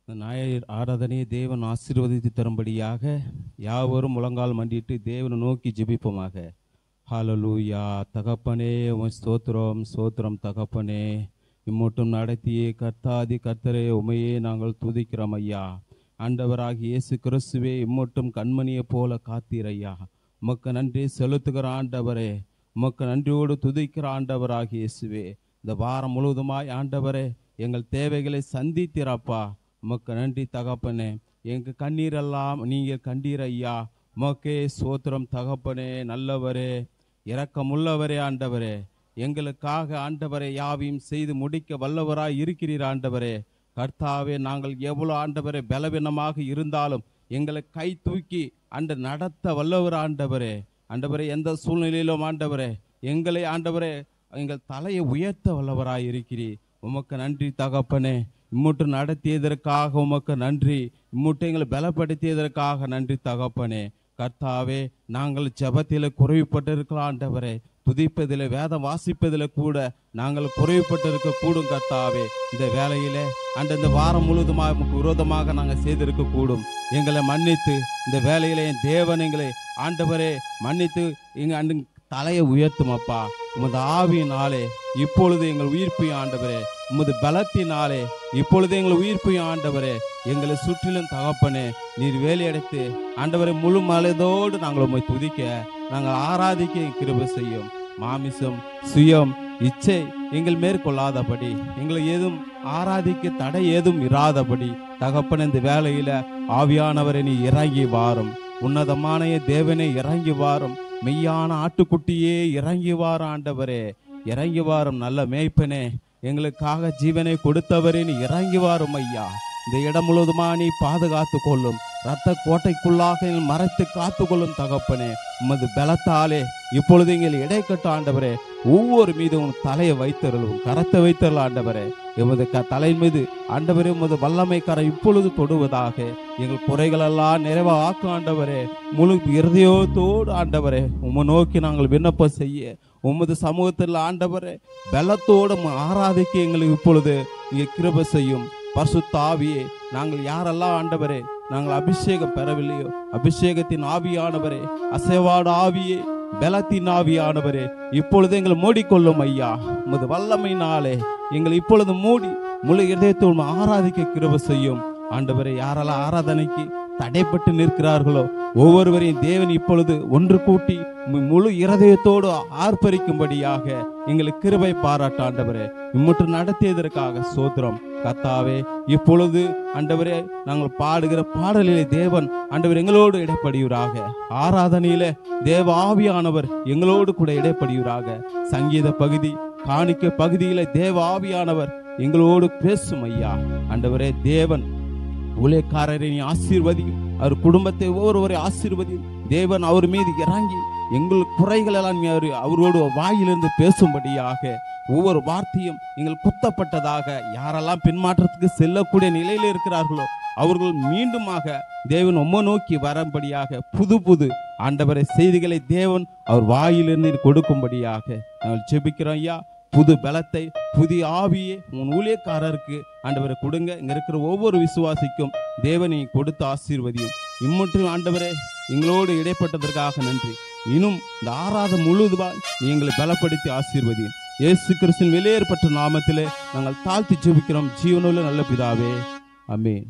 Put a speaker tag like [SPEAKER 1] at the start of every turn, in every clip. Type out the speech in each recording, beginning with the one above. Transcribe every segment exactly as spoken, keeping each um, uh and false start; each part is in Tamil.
[SPEAKER 1] ஞாயிறு ஆராதனையை தேவன் ஆசீர்வதித்து தரும்படியாக யாவரும் முழங்கால் மண்டிட்டு தேவனை நோக்கி ஜெபிப்போமாக. ஹல்லேலூயா. தகப்பனே உம் ஸ்தோத்திரம் ஸ்தோத்திரம் தகப்பனே, இம்மட்டும் நடத்தியே கர்த்தாதி கர்த்தரே உமையே நாங்கள் துதிக்கிறோம் ஐயா. ஆண்டவராகிய இயேசு கிறிஸ்துவே இம்மட்டும் கண்மணியை போல காத்தீர் ஐயா. உமக்கு நன்றி செலுத்துகிற ஆண்டவரே, உமக்கு நன்றியோடு துதிக்கிற ஆண்டவராகிய இயேசுவே, இந்த வாரம் முழுவதுமாய் ஆண்டவரே எங்கள் தேவைகளை சந்தித்தீரப்பா. உமக்கு நன்றி தகப்பனே. எங்கள் கண்ணீரெல்லாம் நீங்கள் கண்டீர் ஐயா. உமக்கே ஸ்தோத்திரம் தகப்பனே. நல்லவரே, இரக்கமுள்ளவரே ஆண்டவரே, எங்களுக்காக ஆண்டவரை யாவையும் செய்து முடிக்க வல்லவராய் இருக்கிறீர் ஆண்டவரே. கர்த்தாவே, நாங்கள் எவ்வளோ ஆண்டவரே பலவீனமாக இருந்தாலும் எங்களை கை தூக்கி அன்று நடத்த வல்லவர் ஆண்டவரே. ஆண்டவரே, எந்த சூழ்நிலையிலும் ஆண்டவரே எங்களை ஆண்டவரே எங்கள் தலையை உயர்த்த வல்லவராய் இருக்கிறீர். உமக்கு நன்றி தகப்பனே. இம்முட்டு நடத்தியதற்காக உமக்கு நன்றி. இம்முட்டு எங்களை பலப்படுத்தியதற்காக நன்றி தகப்பனே. கர்த்தாவே, நாங்கள் ஜெபத்தில் குறைவுபட்டிருக்கலாம் ஆண்டவரே, துதிப்பதில் வேதம் வாசிப்பதில் கூட நாங்கள் குறைவுபட்டிருக்க கூடும் கர்த்தாவே. இந்த வேலையிலே அண்ட் இந்த வாரம் முழுவதுமாக நமக்கு விரோதமாக நாங்கள் செய்திருக்க கூடும். எங்களை மன்னித்து இந்த வேலையிலே என் தேவன் எங்களை ஆண்டவரே மன்னித்து எங்கள் அண்டு தலையை உயர்த்தும் அப்பா. உமது ஆவியினாலே இப்பொழுது எங்கள் உயிர்ப்பையும் ஆண்டவரே, உமது பலத்தினாலே இப்பொழுது எங்கள் உயிர்ப்பையும் ஆண்டவரே, எங்களை சுற்றிலும் தகப்பனே நீர் வேலையடைத்து ஆண்டவரை முழு மனதோடு நாங்கள் உம்மை துதிக்க நாங்கள் ஆராதிக்க கிருபை செய்யும். மாமிசம் சுயம் இச்சை எங்கள் மேற்கொள்ளாதபடி, எங்களை ஏதும் ஆராதிக்க தடை ஏதும் இராதபடி தகப்பன் இந்த வேலையில ஆவியானவரை நீ இறங்கி வாரும். உன்னதமான தேவனே இறங்கி வாரும். மெய்யான ஆட்டுக்குட்டியே இறங்கி வாரும் ஆண்டவரே, இறங்கி வாரும். நல்ல மேய்ப்பனே, எங்களுக்காக ஜீவனை கொடுத்தவரே நீ இறங்கி வாரும் ஐயா. இந்த இடம் முழுவதுமா நீ பாதுகாத்து கொள்ளும். இரத்த கோட்டைக்குள்ளாக மறைத்து காத்து கொள்ளும் தகப்பனே. உமது பலத்தாலே இப்பொழுது எங்கள் இடைக்கட்டு ஆண்டவரே, ஒவ்வொரு மீதும் தலையை வைத்தருளும், கரத்தை வைத்தருள் ஆண்டவரே. எமது க தலை மீது ஆண்டவரே உமது வல்லமை கரம் இப்பொழுது தொடுவதாக. எங்கள் குறைகளெல்லாம் நிறைவாக்கும் ஆண்டவரே. முழு இருதயத்தோடு ஆண்டவரே உம்மை நோக்கி நாங்கள் விண்ணப்பம் செய்ய உமது சமூகத்தில் ஆண்டவரே பலத்தோடு ஆராதிக்க எங்களுக்கு இப்பொழுது இங்கே கிருபை செய்யும். பரிசுத்த ஆவியே, நாங்கள் யாரெல்லாம் ஆண்டவரே நாங்கள் அபிஷேகம் பெறவில்லையோ, அபிஷேகத்தின் ஆவியானவரே, அசைவாடு ஆவியே, பலத்தின் ஆவியானவரே, இப்பொழுது எங்களை மூடிக்கொள்ளும் ஐயா. உமது வல்லமையினாலே எங்களை இப்பொழுது மூடி முழு இதயத்தோடு ஆராதிக்க கிருபை செய்யும் ஆண்டவரே. யாரெல்லாம் ஆராதனைக்கு தடைப்பட்டு நிற்கிறார்களோ ஒவ்வொருவரையும் தேவன் இப்பொழுது ஒன்று கூட்டி முழு இருதயத்தோடு ஆர்ப்பரிக்கும்படியாக எங்களுக்கு கிருபை பாராட்ட ஆண்டவரே. இம்முற்று நடத்தியதற்காக சோத்திரம் கர்த்தாவே. இப்பொழுது ஆண்டவரே நாங்கள் பாடுகிற பாடலிலே தேவன் ஆண்டவர் எங்களோடு இடைப்படுவீராக. ஆராதனையிலே தேவ ஆவியானவர் எங்களோடு கூட இடைப்படுவீராக. சங்கீத பகுதி காணிக்க பகுதியில தேவ ஆவியானவர் எங்களோடு பேசும் ஐயா. ஆண்டவரே, தேவன் ஊழியக்காரரை ஆசீர்வதியும், அவர் குடும்பத்தை ஒவ்வொருவரை ஆசீர்வதியும். தேவன் அவர் மீது இறங்கி எங்கள் குறைகள் எல்லாம் அவரோடு வாயிலிருந்து பேசும்படியாக ஒவ்வொரு வார்த்தையும் எங்கள் குத்தப்பட்டதாக யாரெல்லாம் பின்மாற்றத்துக்கு செல்லக்கூடிய நிலையில் இருக்கிறார்களோ அவர்கள் மீண்டுமாக தேவன் உம்மை நோக்கி வரும்படியாக புது புது ஆண்டவரை செய்திகளை தேவன் அவர் வாயிலிருந்து கொடுக்கும்படியாக நாங்கள் ஜெபிக்கிறோம் ஐயா. புது பலத்தை புதிய ஆவியை உன் ஊழியக்காரருக்கு ஆண்டவரை கொடுங்க. இங்க இருக்கிற ஒவ்வொரு விசுவாசிக்கும் தேவனை கொடுத்து ஆசீர்வதியும். இம்மற்றும் ஆண்டவரே எங்களோடு இடைப்பட்டதற்காக நன்றி. இன்னும் இந்த ஆராதனை முழுவதுமாய் எங்களை பலப்படுத்தி ஆசீர்வதியும். இயேசு கிறிஸ்துவின் வெளியேறப்பட்ட நாமத்திலே நாங்கள் தாழ்த்தி ஜெபிக்கிறோம் ஜீவனுள்ள நல்ல பிதாவே, ஆமென்.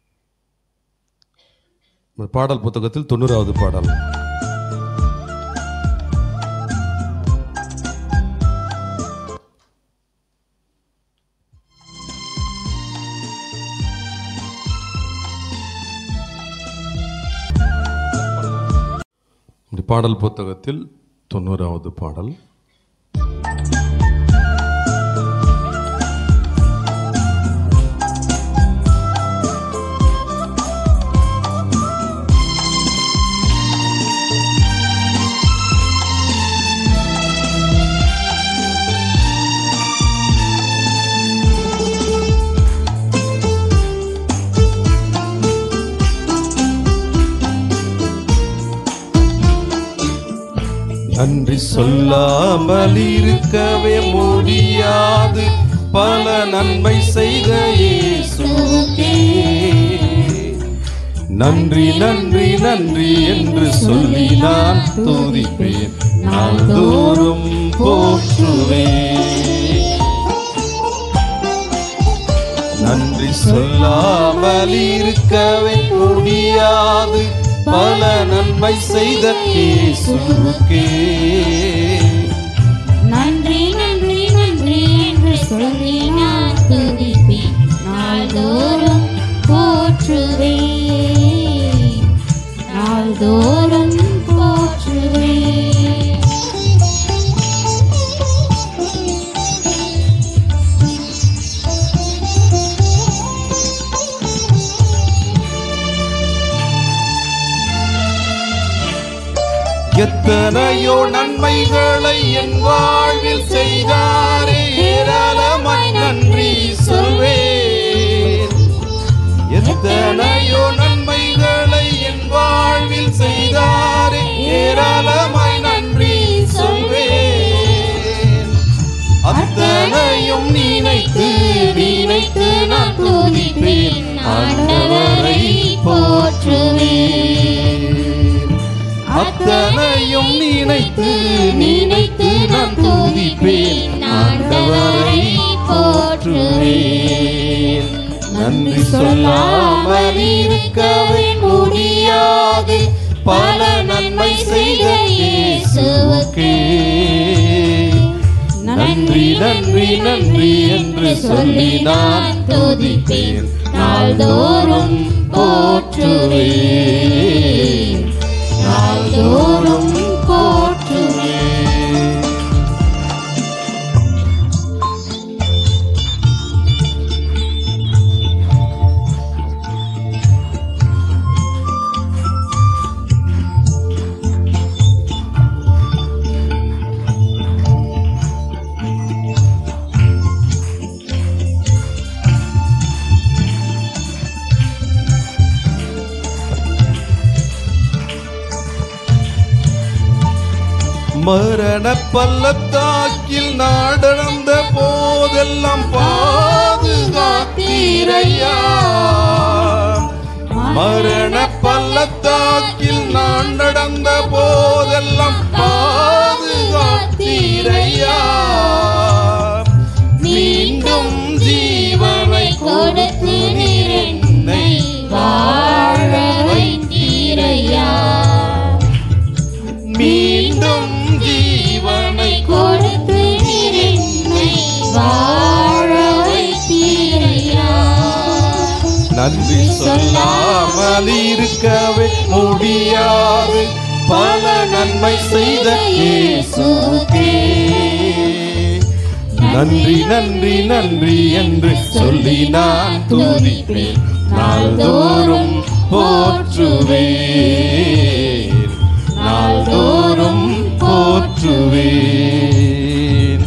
[SPEAKER 2] பாடல் புத்தகத்தில் தொண்ணூறாவது பாடல். பாடல் புத்தகத்தில் தொண்ணூறாவது பாடல். நன்றி சொல்லாமல் இருக்கவே முடியாது, பல நன்மை செய்த இயேசுவுக்கே நன்றி நன்றி நன்றி என்று சொல்லி நான் துதிப்பேன், நாள்தோறும் போற்றுவேன். நன்றி சொல்லாமல் இருக்கவே முடியாது, பல நன்மை செய்த இயேசுவுக்கே
[SPEAKER 3] நன்றி நன்றி நன்றி என்று சொல்லி நான் துதிப்பேன், நாள்தோறும் போற்றுவேன், நாள்தோறும் போற்றுவேன்.
[SPEAKER 2] எத்தனையோ நன்மைகளை என் வாழ்வில் செய்தாரே, ஏராளமாய் நன்றி சொல்வேன். எத்தனையோ நன்மைகளை என் வாழ்வில் செய்தாரே, ஏராளமாய் நன்றி சொல்வேன். அத்தனையும் நினைத்து நினைத்து நான் துதிப்பேன், ஆண்டவரை போற்றுவேன். அத்தனையும் நினைத்து நினைத்து நான் துதிப்பேன், ஆண்டவரை போற்றுவேன். நன்றி சொல்லாமல் இருக்கவே முடியாது, பல நன்மை செய்த இயேசுவுக்கே நன்றி நன்றி நன்றி என்று சொல்லி நான் துதிப்பேன், நாள்தோறும் போற்றுவேன், நாள்தோறும் போற்றுவேன். மரண பள்ளத்தாக்கில் நடந்த போதெல்லாம் பாதுகாத்தீரையா, மரண பள்ளத்தாக்கில் நான் நடந்த போதெல்லாம் பாதுகாத்தீரையா. மீண்டும் ஜீவனை கொடுத்து நீர் என்னை வாழ வைத்தீரையா, மீண்டும் ஜீவனை கொடுத்து நீர் என்னை வாழ வைத்தீரையா. நன்றி சொல்லாமல் இருக்கவே முடியாது, பல நன்மை செய்த இயேசுவுக்கே நன்றி நன்றி நன்றி என்று சொல்லி நான் துதிப்பேன், நாள்தோறும் போற்றுவேன், நாள்தோறும் போற்றுவேன்.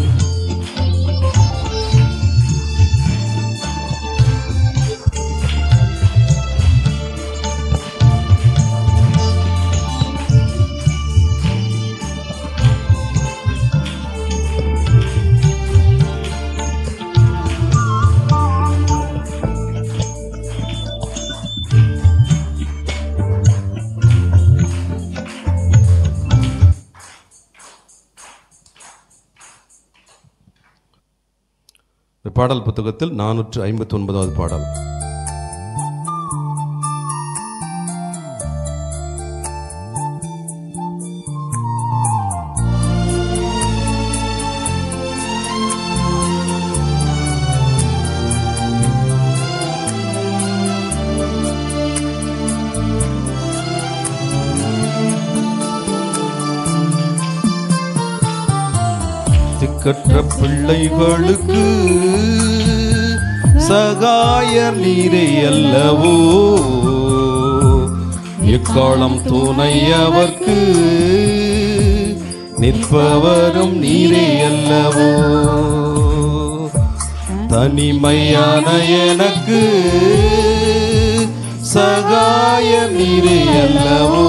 [SPEAKER 2] பாடல் புத்தகத்தில் நானூற்று ஐம்பத்தி ஒன்பதாவது பாடல். திக்கற்ற பிள்ளைகளுக்கு சகாயர் நீரே அல்லவோ, எக்காலம் துணையவர்க்கு நிற்பவரும் நீரே அல்லவோ. தனிமையான எனக்கு சகாயர் நீரே அல்லவோ,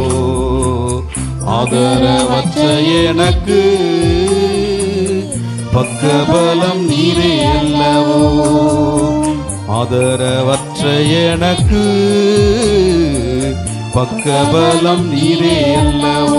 [SPEAKER 2] ஆதரவற்ற எனக்கு பக்கபலம் நீரே அல்லவோ. ஆதரவற்ற எனக்கு பக்கபலம் நீரே அல்லவோ.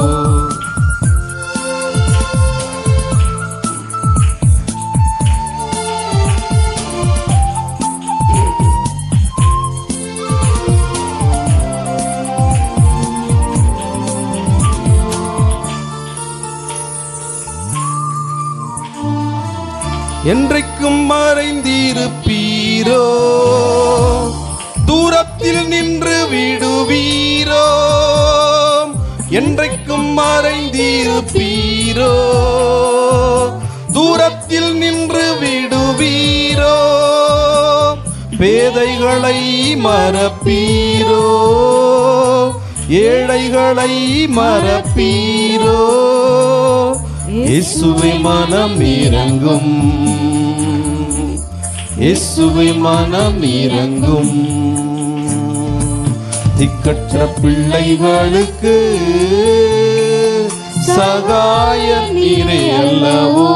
[SPEAKER 2] என்றைக்கும் மறைந்திருப்பீரோ, தூரத்தில் நின்று விடுவீரோ. என்றைக்கும் மறைந்திருப்பீரோ, தூரத்தில் நின்று விடுவீரோ. பேதைகளை மறப்பீரோ, ஏழைகளை மறப்பீரோ. இயேசுவே மனம் இறங்கும், இயேசுவே மனம் இறங்கும். திக்கற்ற பிள்ளைகளுக்கு சகாய நீரே அல்லவோ.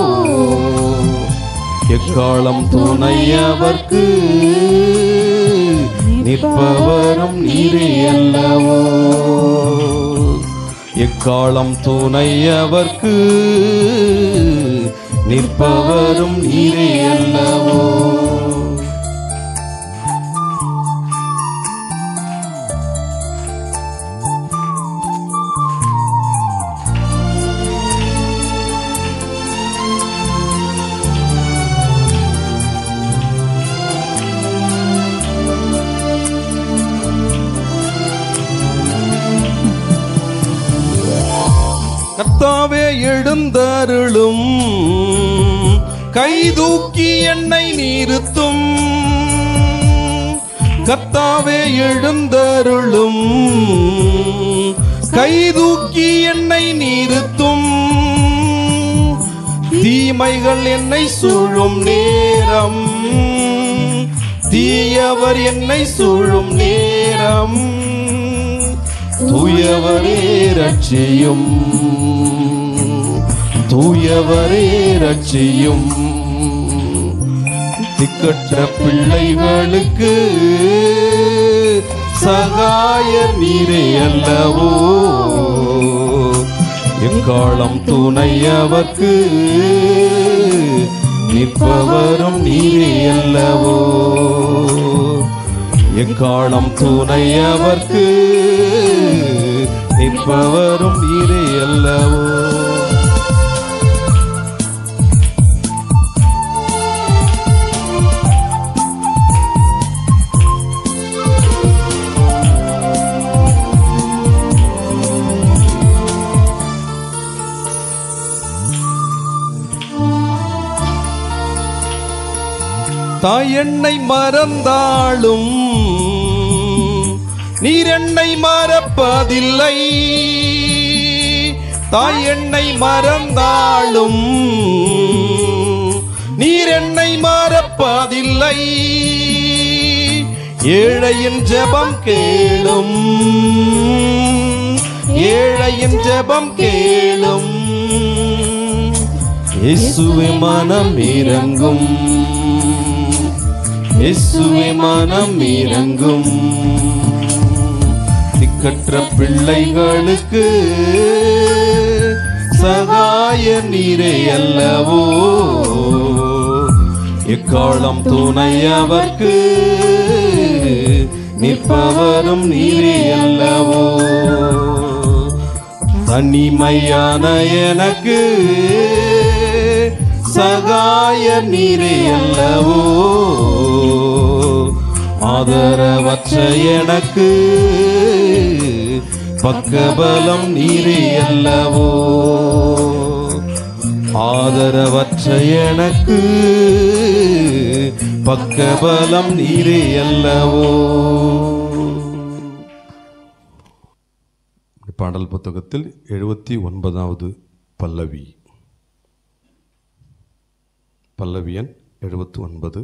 [SPEAKER 2] எக்காலம் துணையவர்க்கு நிற்பவரும் நீரே அல்லவோ. எக்காலம் துணையவர்க்கு நிற்பவரும் நீரே அல்லவோ. கர்த்தாவே எழுந்தருளும், கைதூக்கி என்னை நிறுத்தும். கர்த்தாவே எழுந்தருளும், கைதூக்கி என்னை நிறுத்தும். தீமைகள் என்னை சூழும் நேரம், தீயவர் என்னை சூழும் நேரம். தூயவரே ரட்சியும், தூயவரே ரட்சியும். திக்கற்ற பிள்ளைகளுக்கு சகாய நீரே அல்லவோ. எக்காலம் துணையவர்க்கு நிற்பவரும் நீரே அல்லவோ. எக்காலம் துணையவர்க்கு நிற்பவரும் நீரே அல்லவோ. தாய் என்னை மறந்தாலும் நீர் என்னை மறப்பதில்லை. தாய் என்னை மறந்தாலும் நீர் என்னை மறப்பதில்லை. ஏழையின் ஜெபம் கேளும், ஏழையின் ஜெபம் கேளும். இயேசுவே மனம் இறங்கும், இயேசுவே மனம் இறங்கும். திக்கற்ற பிள்ளைகளுக்கு சகாய நீரே அல்லவோ. எக்காலம் துணையவர்க்கு நிற்பவரும் நீரே அல்லவோ. தனிமையான எனக்கு சகாய நீரே அல்லவோ. ஆதரவற்ற எனக்கு பக்கபலம் நீரே அல்லவோ. ஆதரவற்ற எனக்கு பக்கபலம் நீரே அல்லவோ. பாடல் புத்தகத்தில் எழுபத்தி ஒன்பதாவது பல்லவி, பல்லவி எண் எழுபத்தி ஒன்பது.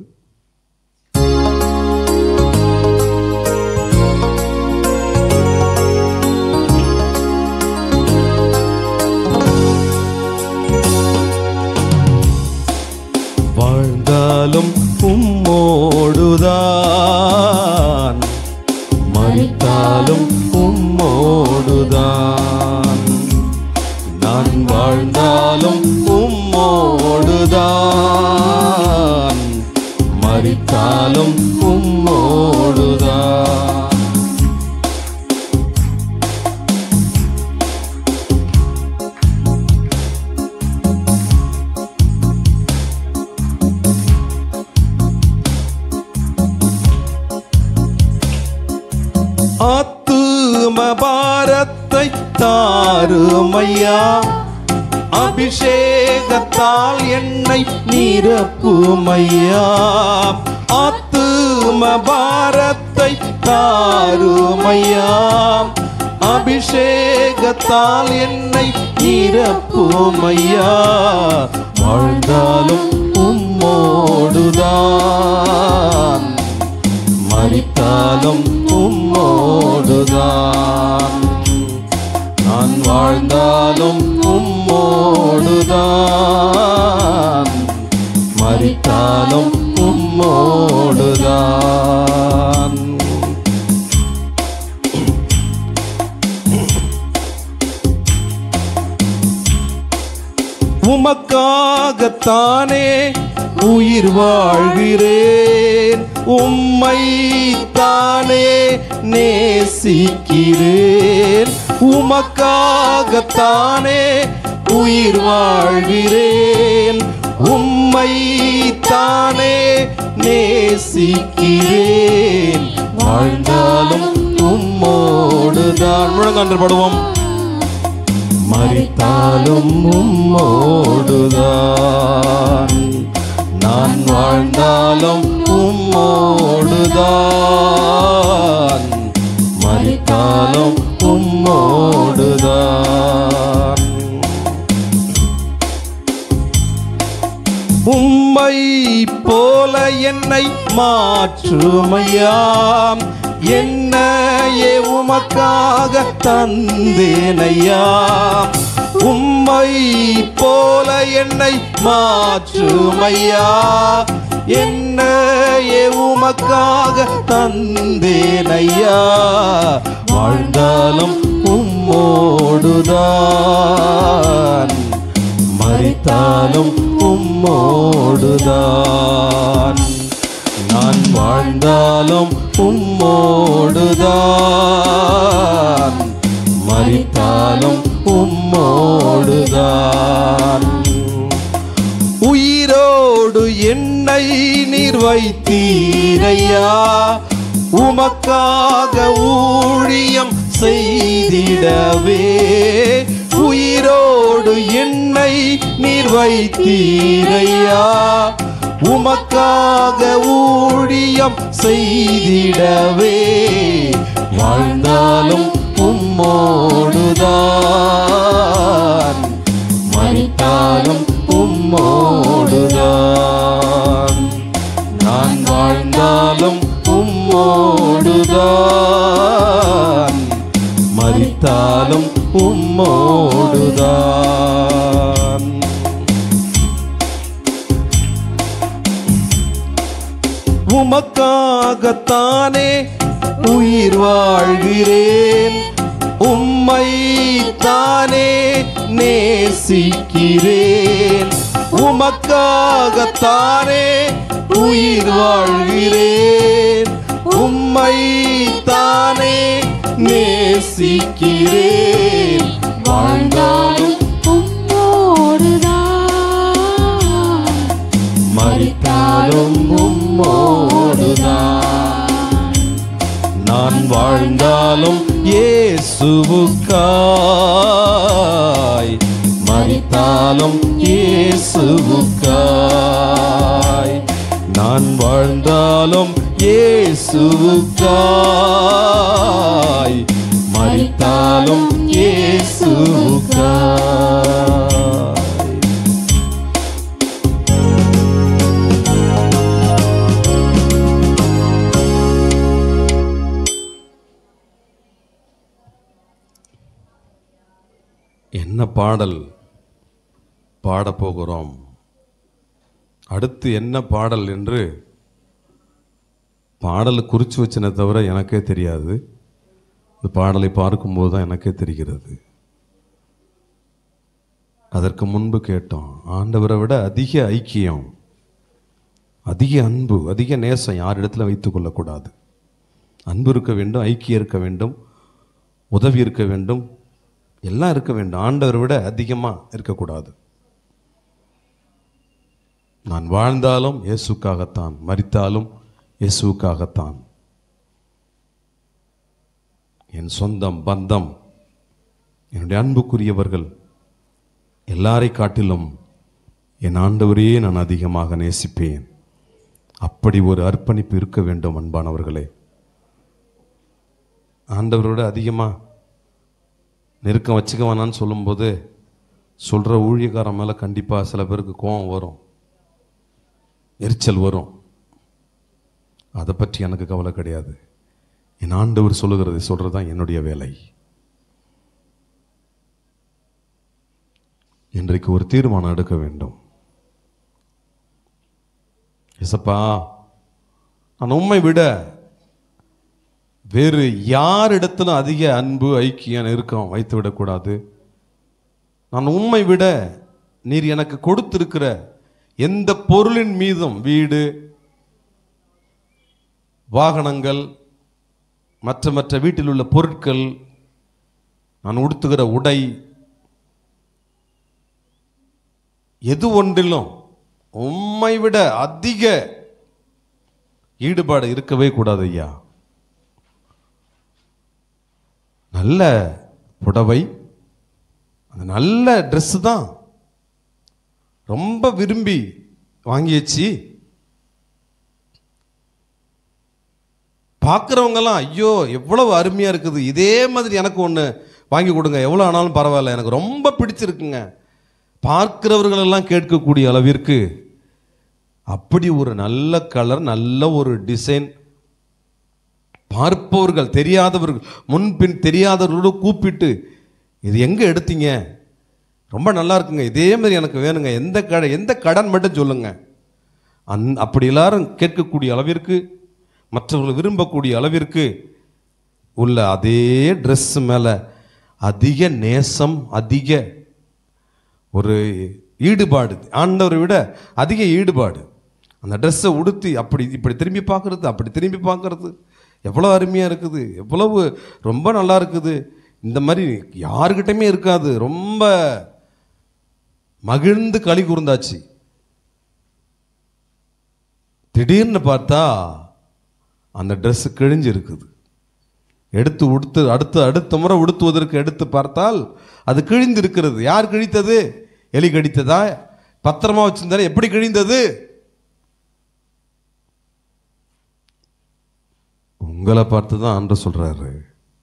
[SPEAKER 2] தாருமையா, அபிஷேகத்தால் என்னை நிரப்புமையா, ஆத்தும பாரத்தை தாருமையா, அபிஷேகத்தால் என்னை நிரப்புமையா, வாழ்ந்தாலும் உம்மோடுதான், மரித்தாலும் உம்மோடுதான், நான் வாழ்ந்தாலும் உம்மோடுதான், மரித்தாலும் உம்மோடுதான். உமக்காகத்தானே உயிர் வாழ்கிறேன், உம்மை தானே நேசிக்கிறேன், உமக்காகத்தானே உயிர் வாழ்கிறேன், உம்மை தானே நேசிக்கிறேன், வாழ்ந்தாலும் உம்மோடுதான். முழங்கால் பாடுவோம். மரித்தாலும் உம்மோடுதான், நான் வாழ்ந்தாலும் உம்மோடுதான், மரித்தாலும் உம்மோடுதான். உம்மை போல என்னை மாற்றுமையாம், என்னையே உமக்காக தந்தேனையா, உம்மை போல என்னை மாற்றுமையா, என்னையே உமக்காக தந்தேனையா, வாழ்ந்தாலும் உம்மோடுதான், மரித்தாலும் உம்மோடுதான், நான் வாழ்ந்தாலும் உம்மோடுதான், மரித்தாலும் உம்மோடுதான். உயிரோடு என்னை நீர் வைத்தீரையா, உமக்காக ஊழியம் செய்திடவே, உயிரோடு என்னை நீர் வைத்தீரையா, உமக்காக ஊழியம் செய்திடவே, வாழ்ந்தாலும் உம்மோடுதான், மரித்தாலும் உம்மோடுதான், நான் வாழ்ந்தாலும் உம்மோடுதான், மரித்தாலும் உம்மோடுதான். உமக்காகத்தானே உயிர் வாழ்கிறேன், உம்மை தானே நேசிக்கிறேன், உமக்காகத்தானே உயிர் வாழ்கிறேன், உம்மை தானே நேசிக்கிறேன், வாழ்ந்தாலும்
[SPEAKER 3] உம்மோடுதான்,
[SPEAKER 2] மரித்தாலும் உம்மோடுதான், நான் வாழ்ந்தாலும் இயேசுவுக்காய், மரித்தாலும் இயேசுவுக்காய், நான் வாழ்ந்தாலும் இயேசுவுக்காய், மரித்தாலும் இயேசுவுக்காய். என்ன பாடல் பாடப்போகிறோம், அடுத்து என்ன பாடல் என்று பாடலை குறித்து வச்சனை தவிர எனக்கே தெரியாது. இந்த பாடலை பார்க்கும்போது தான் எனக்கே தெரிகிறது. அதற்கு முன்பு கேட்டோம், ஆண்டவரை விட அதிக ஐக்கியம், அதிக அன்பு, அதிக நேசம் யாரிடத்துல வைத்து கொள்ளக்கூடாது. அன்பு இருக்க வேண்டும், ஐக்கியம் இருக்க வேண்டும், உதவி இருக்க வேண்டும், எல்லாம் இருக்க வேண்டும். ஆண்டவரை விட அதிகமாக இருக்கக்கூடாது. நான் வாழ்ந்தாலும் இயேசுக்காகத்தான், மரித்தாலும் என்னுடைய அன்புக்குரியவர்கள், எல்லாரை காட்டிலும் என் ஆண்டவரையே நான் அதிகமாக நேசிப்பேன். அப்படி ஒரு அர்ப்பணிப்பு இருக்க வேண்டும் அன்பானவர்களே. ஆண்டவரோட அதிகமாக நெருக்கம் வச்சுக்க வேணான்னு சொல்லும்போது சொல்கிற ஊழியக்காரன் மேலே கண்டிப்பாக சில பேருக்கு கோபம் வரும், எரிச்சல் வரும். அதை பற்றி எனக்கு கவலை கிடையாது. என் ஆண்டவர் சொல்லுகிறது சொல்கிறது தான் என்னுடைய வேலை. இன்றைக்கு ஒரு தீர்மானம் எடுக்க வேண்டும். இசப்பா, நான் உம்மை விட வேறு யார் இடத்துல அதிக அன்பு ஐக்கியம் நெருக்கம் வைத்து விடக்கூடாது. நான் உம்மை விட நீர் எனக்கு கொடுத்திருக்கிற எந்த பொருளின் மீதும், வீடு, வாகனங்கள், மற்ற மற்ற வீட்டில் உள்ள பொருட்கள், நான் உடுத்துகிற உடை, எது ஒன்றிலும் உம்மை விட அதிக ஈடுபாடு இருக்கவே கூடாது ஐயா. நல்ல புடவை, அந்த நல்ல ட்ரெஸ் தான் ரொம்ப விரும்பி வாங்கியாச்சு. பார்க்குறவங்கெல்லாம் ஐயோ எவ்வளவு அருமையாக இருக்குது, இதே மாதிரி எனக்கு ஒன்று வாங்கி கொடுங்க, எவ்வளோ ஆனாலும் பரவாயில்ல, எனக்கு ரொம்ப பிடிச்சிருக்குங்க. பார்க்கிறவர்களெல்லாம் கேட்கக்கூடிய அளவிற்கு அப்படி ஒரு நல்ல கலர், நல்ல ஒரு டிசைன், பார்ப்பவர்கள் தெரியாதவர்கள், முன்பின் தெரியாதவர்களோடு கூப்பிட்டு இது எங்கே எடுத்தீங்க, ரொம்ப நல்லா இருக்குங்க, இதே மாதிரி எனக்கு வேணுங்க, எந்த கடை, எந்த கடன் மட்டும் சொல்லுங்க. அந் அப்படி எல்லாரும் கேட்கக்கூடிய அளவிற்கு, மற்றவர்கள் விரும்பக்கூடிய அளவிற்கு உள்ள அதே ட்ரெஸ் மேலே அதிக நேசம், அதிக ஒரு ஈடுபாடு, ஆண்டவரை விட அதிக ஈடுபாடு. அந்த ட்ரெஸ்ஸை உடுத்தி அப்படி இப்படி திரும்பி பார்க்குறது, அப்படி திரும்பி பார்க்குறது, எவ்வளோ அருமையாக இருக்குது, எவ்வளவு ரொம்ப நல்லா இருக்குது, இந்த மாதிரி யாருக்கிட்டையுமே இருக்காது. ரொம்ப மகிழ்ந்து களி கூர்ந்தாச்சு. திடீர்னு பார்த்தா அந்த ட்ரெஸ்ஸு கிழிஞ்சு இருக்குது. எடுத்து உடுத்து அடுத்து அடுத்த முறை உடுத்துவதற்கு எடுத்து பார்த்தால் அது கிழிந்து இருக்கிறது. யார் கிழித்தது? எலி கடித்ததா? பத்திரமா வச்சிருந்தாரு, எப்படி கிழிந்தது? உங்களை பார்த்து தான் ஆண்டவர் சொல்றாரு,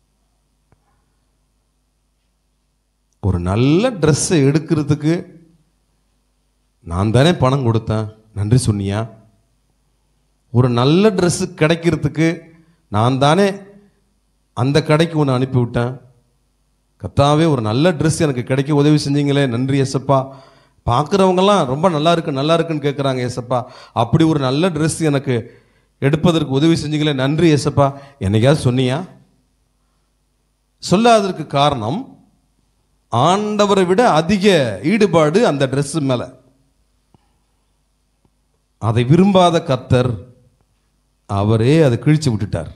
[SPEAKER 2] ஒரு நல்ல ட்ரெஸ்ஸை எடுக்கிறதுக்கு நான் தானே பணம் கொடுத்தேன், நன்றி சொன்னியா? ஒரு நல்ல ட்ரெஸ்ஸு கிடைக்கிறதுக்கு நான் தானே அந்த கடைக்கு ஒன்று அனுப்பிவிட்டேன். கர்த்தாவே, ஒரு நல்ல ட்ரெஸ் எனக்கு கிடைக்க உதவி செஞ்சீங்களே, நன்றி ஏசப்பா. பார்க்குறவங்கலாம் ரொம்ப நல்லா இருக்கு நல்லா இருக்குன்னு கேட்குறாங்க ஏசப்பா. அப்படி ஒரு நல்ல ட்ரெஸ் எனக்கு எடுப்பதற்கு உதவி செஞ்சீங்களே, நன்றி ஏசப்பா. என்னைக்காவது சொன்னியா? சொல்லாததற்கு காரணம், ஆண்டவரை விட அதிக ஈடுபாடு அந்த ட்ரெஸ் மேலே. அதை விரும்பாத கர்த்தர் அவரே அதை கிழிச்சு விட்டுட்டார்.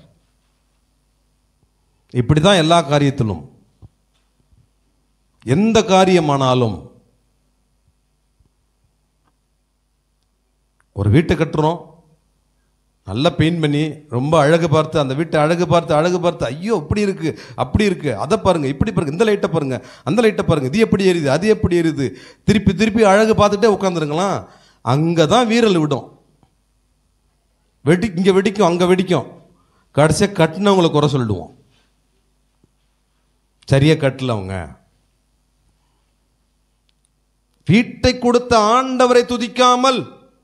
[SPEAKER 2] இப்படி தான் எல்லா காரியத்திலும், எந்த காரியமானாலும். ஒரு வீட்டை கட்டுறோம், நல்லா பெயிண்ட் பண்ணி ரொம்ப அழகு பார்த்து, அந்த வீட்டை அழகு பார்த்து அழகு பார்த்து ஐயோ அப்படி இருக்கு அப்படி இருக்கு, அதை பாருங்க, இப்படி பாருங்க, இந்த லைட்டை பாருங்க, அந்த லைட்டை பாருங்க, இது எப்படி எரியுது, அது எப்படி எரியுது, திருப்பி திருப்பி அழகு பார்த்துட்டே உட்காந்துருங்களாம். அங்கே தான் வீரல் விடும். வெடி இங்கே வெடிக்கும், அங்கே வெடிக்கும். கடைசியாக கட்டினவங்களை குறை சொல்லிடுவோம், சரியா கட்டல அவங்க. வீட்டை கொடுத்த ஆண்டவரை துதிக்காமல்,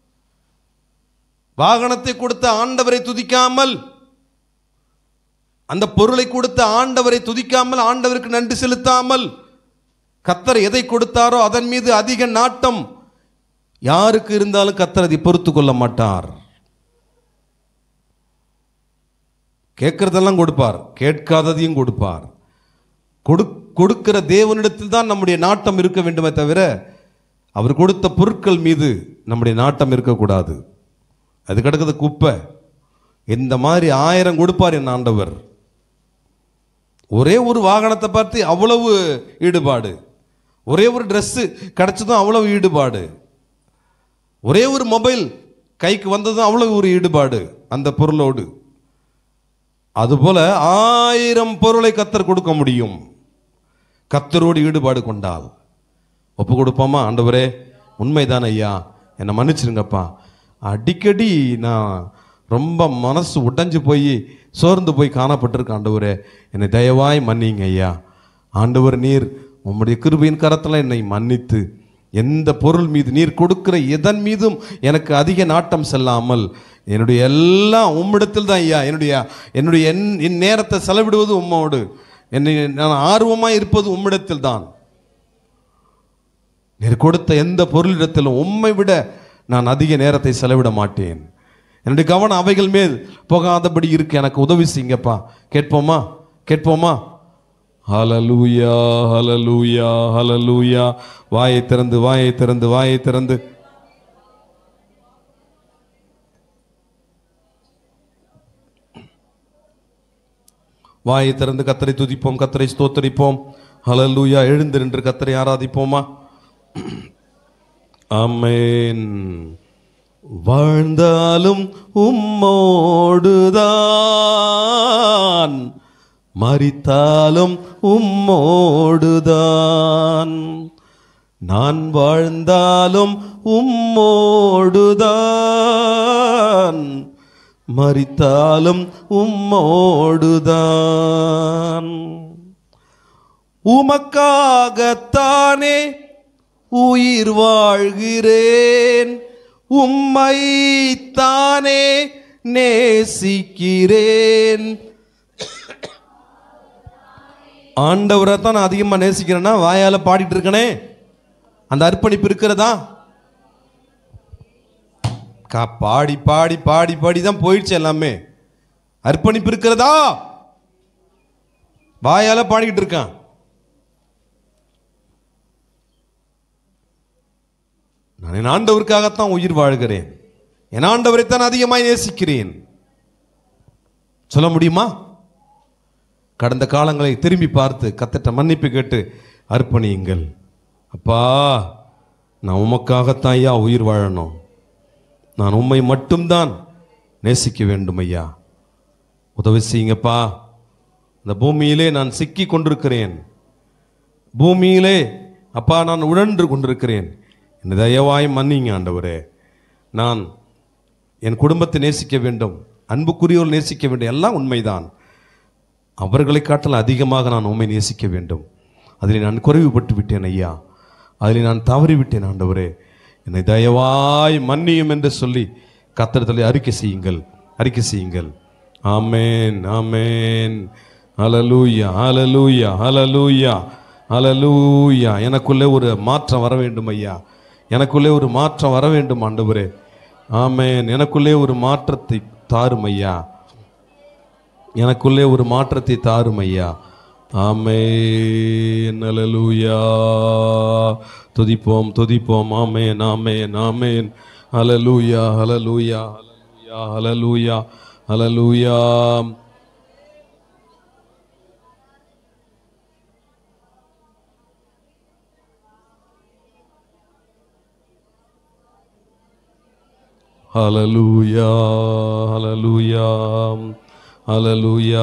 [SPEAKER 2] வாகனத்தை கொடுத்த ஆண்டவரை துதிக்காமல், அந்த பொருளை கொடுத்த ஆண்டவரை துதிக்காமல், ஆண்டவருக்கு நன்றி செலுத்தாமல், கர்த்தர் எதை கொடுத்தாரோ அதன் மீது அதிக நாட்டம் யாருக்கு இருந்தாலும் கர்த்தர் அதை பொறுத்து கொள்ள மாட்டார். கேட்கறதெல்லாம் கொடுப்பார், கேட்காததையும் கொடுப்பார். கொடு கொடுக்கிற தேவனிடத்தில் தான் நம்முடைய நாட்டம் இருக்க வேண்டுமே தவிர அவர் கொடுத்த பொருட்கள் மீது நம்முடைய நாட்டம் இருக்கக்கூடாது. அது கிடக்குது குப்பை. இந்த மாதிரி ஆயிரம் கொடுப்பார் என் ஆண்டவர். ஒரே ஒரு வாகனத்தை பார்த்து அவ்வளவு ஈடுபாடு, ஒரே ஒரு ட்ரெஸ்ஸு கிடைச்சதும் அவ்வளவு ஈடுபாடு, ஒரே ஒரு மொபைல் கைக்கு வந்ததும் அவ்வளவு ஒரு ஈடுபாடு அந்த பொருளோடு. அதுபோல ஆயிரம் பொருளை கர்த்தர் கொடுக்க முடியும். கர்த்தரோடு ஈடுபாடு கொண்டால் ஒப்பு கொடுப்போமா? ஆண்டவரே உண்மைதான் ஐயா, என்னை மன்னிச்சிருங்கப்பா. அடிக்கடி நான் ரொம்ப மனசு உடைஞ்சு போய் சோர்ந்து போய் காணப்பட்டிருக்க ஆண்டவரே, என்னை தயவாய் மன்னிங்க ஐயா. ஆண்டவர் நீர் உம்முடைய கிருபையின் கரத்தில் என்னை மன்னித்து எந்த பொருள் மீது நீர் கொடுக்கிற எதன் மீதும் எனக்கு அதிக நாட்டம் செல்லாமல் என்னுடைய எல்லாம் உம்மிடத்தில் தான் ஐயா. என்னுடைய என்னுடைய என் நேரத்தை செலவிடுவது உம்மோடு, என்னை நான் ஆர்வமாக இருப்பது உம்மிடத்தில் தான். நீர் கொடுத்த எந்த பொருளிடத்திலும் உம்மை விட நான் அதிக நேரத்தை செலவிட மாட்டேன். என்னுடைய கவனம் அவைகள் மேல் போகாதபடி இருக்கு, எனக்கு உதவி செய்யுங்கப்பா. கேட்போமா? கேட்போமா? ஹல்லேலூயா, ஹல்லேலூயா, ஹல்லேலூயா. வாயை திறந்து வாயை திறந்து வாயை திறந்து வாயை திறந்து கர்த்தரை துதிப்போம், கர்த்தரை ஸ்தோத்தரிப்போம். ஹல்லேலூயா. எழுந்து நின்று கர்த்தரை ஆராதிப்போமா? ஆமென். வாழ்ந்தாலும் உம்மோடுதான், மரித்தாலும் உம்மோடுதான். நான் வாழ்ந்தாலும் உம்மோடுதான், மரித்தாலும் உம்மோடுதான். உமக்காகத்தானே உயிர் வாழ்கிறேன், உம்மை தானே நேசிக்கிறேன். ஆண்டவரை தான் நான் அதிகமாக நேசிக்கிறேன்னா வாயால பாடிட்டு இருக்கனே, அந்த அர்ப்பணிப்பு இருக்கிறதா? கா பாடி பாடி பாடி பாடி தான் போயிடுச்சு எல்லாமே. அர்ப்பணிப்பு இருக்கிறதா? வாயால பாடிக்கிட்டு இருக்கான். நான் என் ஆண்டவருக்காகத்தான் உயிர் வாழ்கிறேன், என் ஆண்டவரைத்தான் அதிகமாய் நேசிக்கிறேன். சொல்ல முடியுமா? கடந்த காலங்களை திரும்பி பார்த்து கர்த்தர்ட்ட மன்னிப்பு கேட்டு அர்ப்பணியுங்கள். அப்பா, நான் உமக்காகத்தான் ஐயா உயிர் வாழணும், நான் உம்மை மட்டும்தான் நேசிக்க வேண்டும் ஐயா, உதவி செய்யுங்கப்பா. இந்த பூமியிலே நான் சிக்கி கொண்டிருக்கிறேன், பூமியிலே அப்பா நான் உழன்று கொண்டிருக்கிறேன், என்னை தயவாய் மன்னிங்க ஆண்டவரே. நான் என் குடும்பத்தை நேசிக்க வேண்டும், அன்புக்குரியோர் நேசிக்க வேண்டும், எல்லாம் உண்மைதான். அவர்களை காட்டில் அதிகமாக நான் உண்மை நேசிக்க வேண்டும். அதில் நான் குறைவுபட்டு விட்டேன் ஐயா, அதில் நான் தவறிவிட்டேன் ஆண்டவரே, என்னை தயவாய் மன்னியும் என்று சொல்லி கர்த்தரிடத்தில் அறிக்கை செய்யுங்கள், அறிக்கை செய்யுங்கள். ஆமென், ஆமென். ஹல்லேலூயா, ஹல்லேலூயா, ஹல்லேலூயா, ஹல்லேலூயா. எனக்குள்ளே ஒரு மாற்றம் வர வேண்டும் ஐயா, எனக்குள்ளே ஒரு மாற்றம் வர வேண்டும் ஆண்டவரே. ஆமென். எனக்குள்ளே ஒரு மாற்றத்தை தாரும் ஐயா, எனக்குள்ளே ஒரு மாற்றத்தை தாரும் ஐயா. ஆமென். ஹல்லேலூயா. துதிப்போம், துதிப்போம். ஆமென், ஆமென், ஆமென். ஹல்லேலூயா, ஹல்லேலூயா, ஹல்லேலூயா, ஹல்லேலூயா, ஹல்லேலூயா. ஹல்லேலூயா, ஹல்லேலூயா, ஹல்லேலூயா.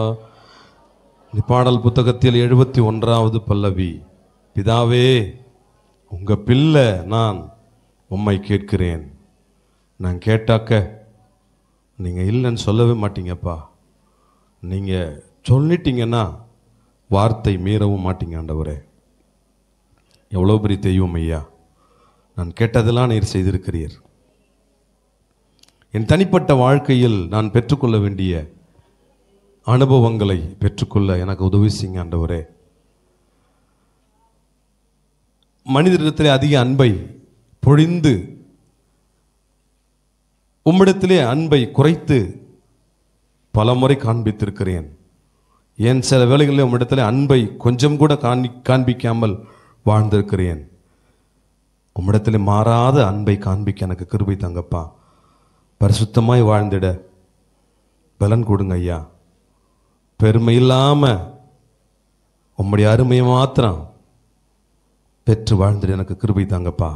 [SPEAKER 2] பாடல் புத்தகத்தில் எழுபத்தி ஒன்றாவது பல்லவி. பிதாவே, உங்க பிள்ளை நான் உம்மை கேட்கிறேன். நான் கேட்டாக்க நீங்க இல்லைன்னு சொல்லவே மாட்டீங்கப்பா, நீங்க சொல்லிட்டீங்கன்னா வார்த்தை மீறவும் மாட்டீங்க ஆண்டவரே. எவ்வளோ பெரிய தெய்வம் ஐயா, நான் கேட்டதெல்லாம் நீர் செய்திருக்கிறீர். என் தனிப்பட்ட வாழ்க்கையில் நான் பெற்றுக்கொள்ள வேண்டிய அனுபவங்களை பெற்றுக்கொள்ள எனக்கு உதவி செய்யுங்க ஆண்டவரே. மனிதரிடத்திலே அதிக அன்பை பொழிந்து உம்மிடத்திலே அன்பை குறைத்து பல முறை காண்பித்திருக்கிறேன். ஏன் சில வேளைகளில் உம்மிடத்திலே அன்பை கொஞ்சம் கூட காண்பி காண்பிக்காமல் வாழ்ந்திருக்கிறேன். உம்மிடத்திலே மாறாத அன்பை காண்பிக்க எனக்கு கிருபை தங்கப்பா. பரிசுத்தமாய் வாழ்ந்திட பலன் கொடுங்க ஐயா. பெருமை இல்லாம உம்முடைய அருமையை மாத்திரம் பெற்று வாழ்ந்திட எனக்கு கிருபை தாங்கப்பா.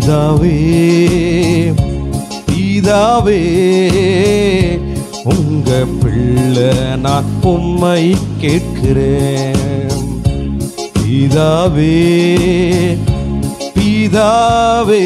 [SPEAKER 2] பிதாவே பிதாவே உங்க பிள்ளை நான் உம்மை கேட்கிறேன். பிதாவே பிதாவே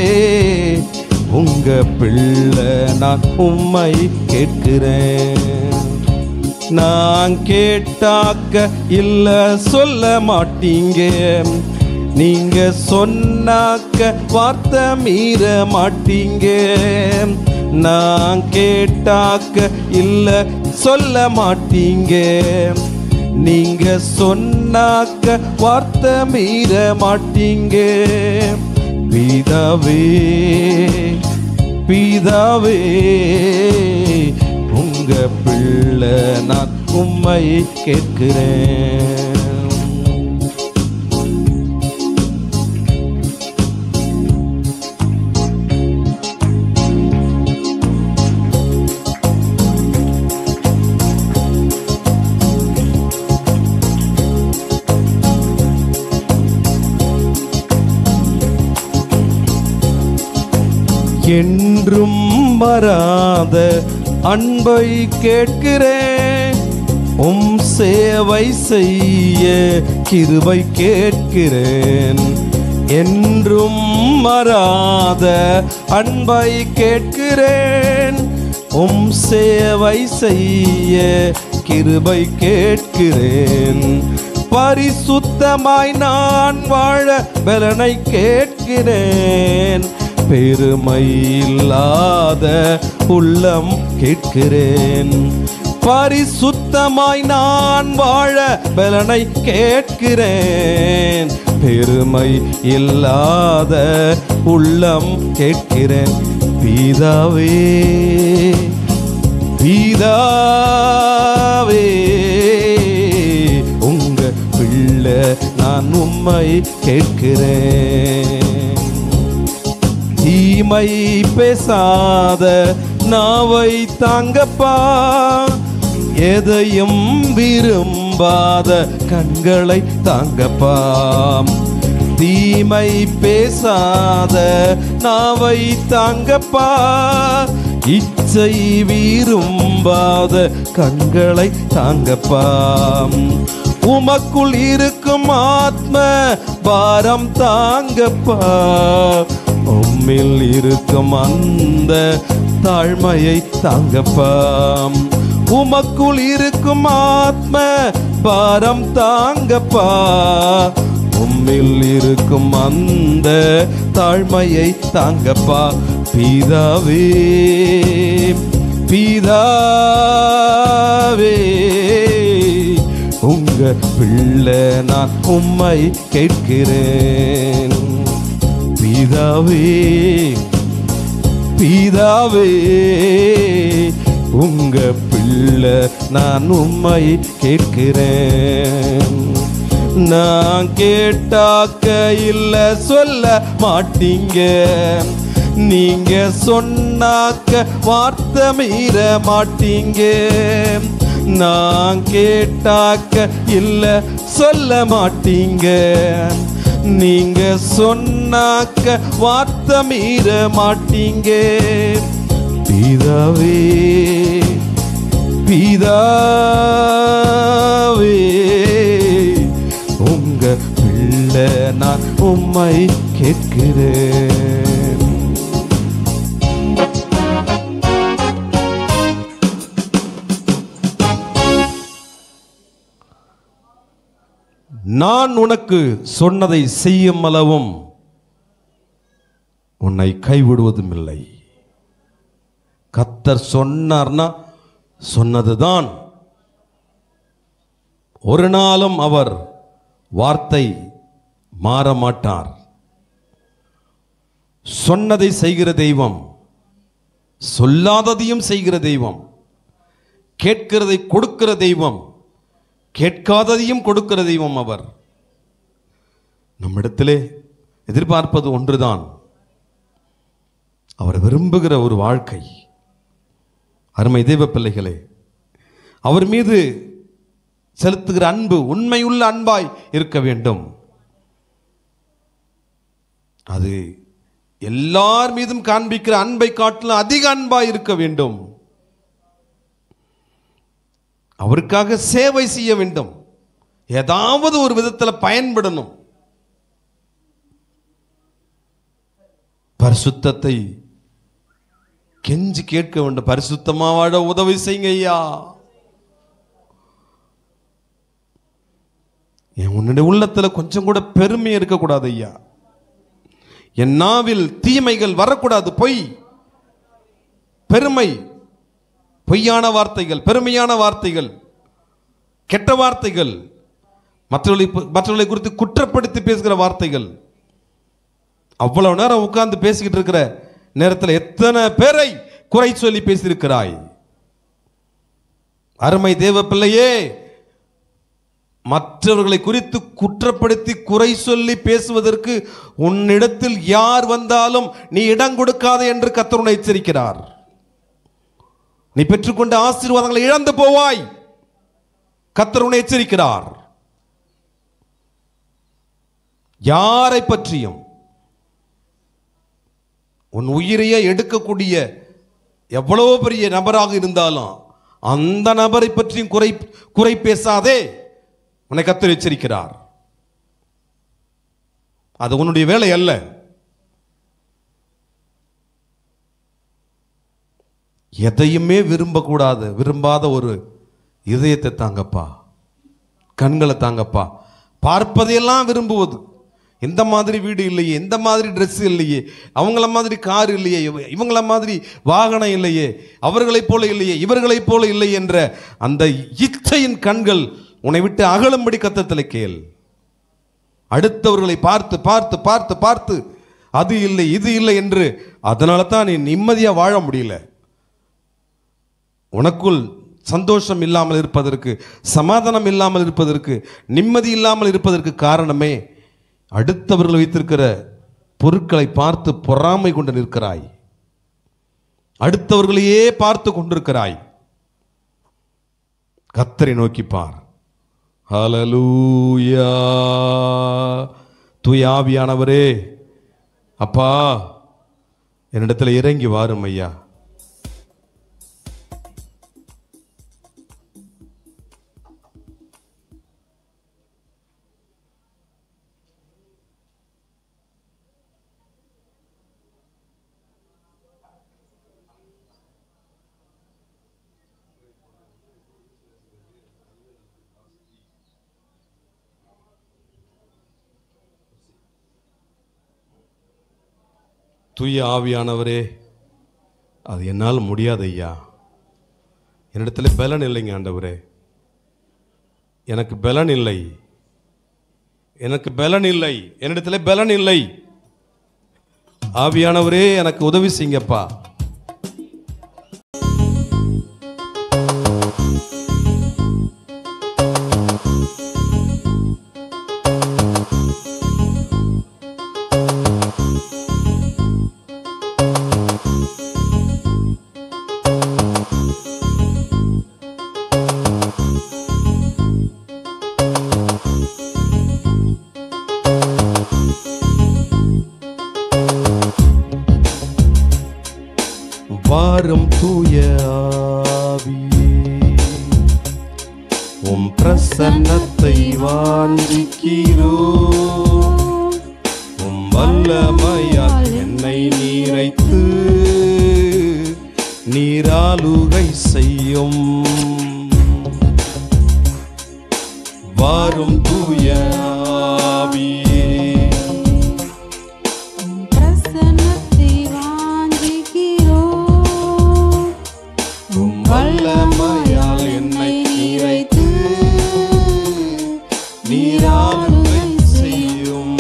[SPEAKER 2] உங்க பிள்ளை நான் உம்மை கேட்கிறேன். நான் கேட்டாக்க இல்ல சொல்ல மாட்டீங்க, நீங்க சொன்னாக்க வார்த்தை மீற மாட்டீங்க. நான் கேட்டாக்க இல்ல சொல்ல மாட்டீங்க, நீங்க சொன்னாக்க வார்த்தை மீற மாட்டீங்க. பிதாவே பிதாவே உங்க பிள்ளை நான் உம்மை கேட்கிறேன். என்றும் வராத அன்பை கேட்கிறேன், உம் சேவை செய்ய கிருபை கேட்கிறேன். என்றும் வராத அன்பை கேட்கிறேன், உம் சேவை செய்ய கிருபை கேட்கிறேன். பரிசுத்தமாய் நான் வாழ பலனை கேட்கிறேன், பெருமை இல்லாத உள்ளம் கேட்கிறேன். பரிசுத்தமாய் நான் வாழ பலனை கேட்கிறேன், பெருமை இல்லாத உள்ளம் கேட்கிறேன். பிதாவே பிதாவே உங்க பிள்ளை நான் உம்மை கேட்கிறேன். தீமை பேசாத நாவை தாங்கப்பா, எதையும் விரும்பாத கண்களை தாங்கப்பா. தீமை பேசாத நாவை தாங்கப்பா, இச்சை விரும்பாத கண்களை தாங்கப்பா. உமக்குள் இருக்கும் ஆத்ம பாரம் தாங்கப்பா, உம்மில் இருக்கும் அந்த தாழ்மையை தாங்கப்பா. உமக்குள் இருக்கும் ஆத்ம பாரம் தாங்கப்பா, உம்மில் இருக்கும் அந்த தாழ்மையை தாங்கப்பா. பிதாவே பிதாவே உங்க பிள்ளை நான் உம்மை கேட்கிறேன். பிதாவே பிதாவே உங்க பிள்ளை நான் உம்மை கேட்கிறேன். நான் கேட்டாக்க இல்ல சொல்ல மாட்டீங்க, நீங்க சொன்னாக்க வார்த்தை மீற மாட்டீங்க. நான் கேட்டாக்க இல்ல சொல்ல மாட்டீங்க, நீங்க சொன்னாக்க வார்த்தை மீற மாட்டீங்க. பிதாவே பிதாவே உங்க பிள்ளை நான் உம்மை கேட்கிறேன். நான் உனக்கு சொன்னதை செய்யும் அளவும் உன்னை கைவிடுவதும் இல்லை. கர்த்தர் சொன்னார்னா சொன்னதுதான். ஒரு நாளும் அவர் வார்த்தை மாற மாட்டார். சொன்னதை செய்கிற தெய்வம், சொல்லாததையும் செய்கிற தெய்வம், கேட்கிறதை கொடுக்கிற தெய்வம், கேட்காததையும் கொடுக்கிற தெய்வம் அவர். நம்மிடத்திலே எதிர்பார்ப்பது ஒன்றுதான், அவர் விரும்புகிற ஒரு வாழ்க்கை. அருமை தெய்வ பிள்ளைகளே, அவர் மீது செலுத்துகிற அன்பு உண்மையுள்ள அன்பாய் இருக்க வேண்டும். அது எல்லார் மீதும் காண்பிக்கிற அன்பை காட்டிலும் அதிக அன்பாய் இருக்க வேண்டும். அவருக்காக சேவை செய்ய வேண்டும். ஏதாவது ஒரு விதத்தில் பயன்படணும். பரிசுத்தத்தை கெஞ்சி கேட்க வேண்டும். பரிசுத்தமா வாழ உதவி செய்யுங்க ஐயா. என் உன்னுடைய உள்ளத்துல கொஞ்சம் கூட பெருமை இருக்கக்கூடாது ஐயா. என் நாவில் தீமைகள் வரக்கூடாது. பொய், பெருமை, பொய்யான வார்த்தைகள், பெருமையான வார்த்தைகள், கெட்ட வார்த்தைகள், மற்றவர்களை மற்றவர்களை குறித்து குற்றப்படுத்தி பேசுகிற வார்த்தைகள். அவ்வளவு நேரம் உட்கார்ந்து பேசிக்கிட்டு இருக்கிற நேரத்தில் எத்தனை பேரை குறை சொல்லி பேசியிருக்கிறாய். அருமை தேவ பிள்ளையே, மற்றவர்களை குறித்து குற்றப்படுத்தி குறை சொல்லி பேசுவதற்கு உன்னிடத்தில் யார் வந்தாலும் நீ இடம் கொடுக்காதே என்று கர்த்தர் உன்னை எச்சரிக்கிறார். நீ பெற்றுக்கொண்ட ஆசீர்வாதங்களை இழந்து போவாய். கர்த்தர் உன்னை எச்சரிக்கிறார். யாரை பற்றியும் உன் உயிரையே எடுக்கக்கூடிய எவ்வளவு பெரிய நபராக இருந்தாலும் அந்த நபரை பற்றியும் குறை குறை பேசாதே. உன்னை கர்த்தர் எச்சரிக்கிறார். அது உன்னுடைய வேலை அல்ல. எதையுமே விரும்பக்கூடாது. விரும்பாத ஒரு இதயத்தை தாங்கப்பா, கண்களை தாங்கப்பா. பார்ப்பதையெல்லாம் விரும்புவது. இந்த மாதிரி வீடு இல்லையே, இந்த மாதிரி ட்ரெஸ் இல்லையே, அவங்கள மாதிரி கார் இல்லையே, இவங்கள மாதிரி வாகனம் இல்லையே, அவர்களைப் போல இல்லையே, இவர்களைப் போல இல்லை என்ற அந்த இச்சையின் கண்கள் உன்னை விட்டு அகலும்படி கர்த்தரிடத்தில் கேள். அடுத்தவர்களை பார்த்து பார்த்து பார்த்து பார்த்து அது இல்லை இது இல்லை என்று அதனால தான் நீ நிம்மதியாக வாழ முடியல. உனக்குள் சந்தோஷம் இல்லாமல் இருப்பதற்கு, சமாதானம் இல்லாமல் இருப்பதற்கு, நிம்மதி இல்லாமல் இருப்பதற்கு காரணமே அடுத்தவர்கள் வைத்திருக்கிற பொருட்களை பார்த்து பொறாமை கொண்டு நிற்கிறாய். அடுத்தவர்களையே பார்த்து கொண்டிருக்கிறாய். கர்த்தரை நோக்கி பார். ஹல்லேலூயா. தூய ஆவியானவரே, அப்பா என்னிடத்தில் இறங்கி வாரும் ஐயா. தூய ஆவியானவரே, அது என்னால் முடியாது ஐயா. என்னிடத்தில் பலன் இல்லைங்க ஆண்டவரே. எனக்கு பலன் இல்லை, எனக்கு பலன் இல்லை, என்னிடத்தில் பலன் இல்லை. ஆவியானவரே, எனக்கு உதவி செய்யுங்கப்பா. வாரும் தூய ஆவியே, உம் பிரசன்னத்தை வாஞ்சிக்கிறோம். உம் வல்லமையால் என்னை நீரைத்து நீராளுகை செய்யும். வாரும் தூய ஆவியே, வல்லமையால் என்னை நீரைத்து நீராளுகை செய்யும்.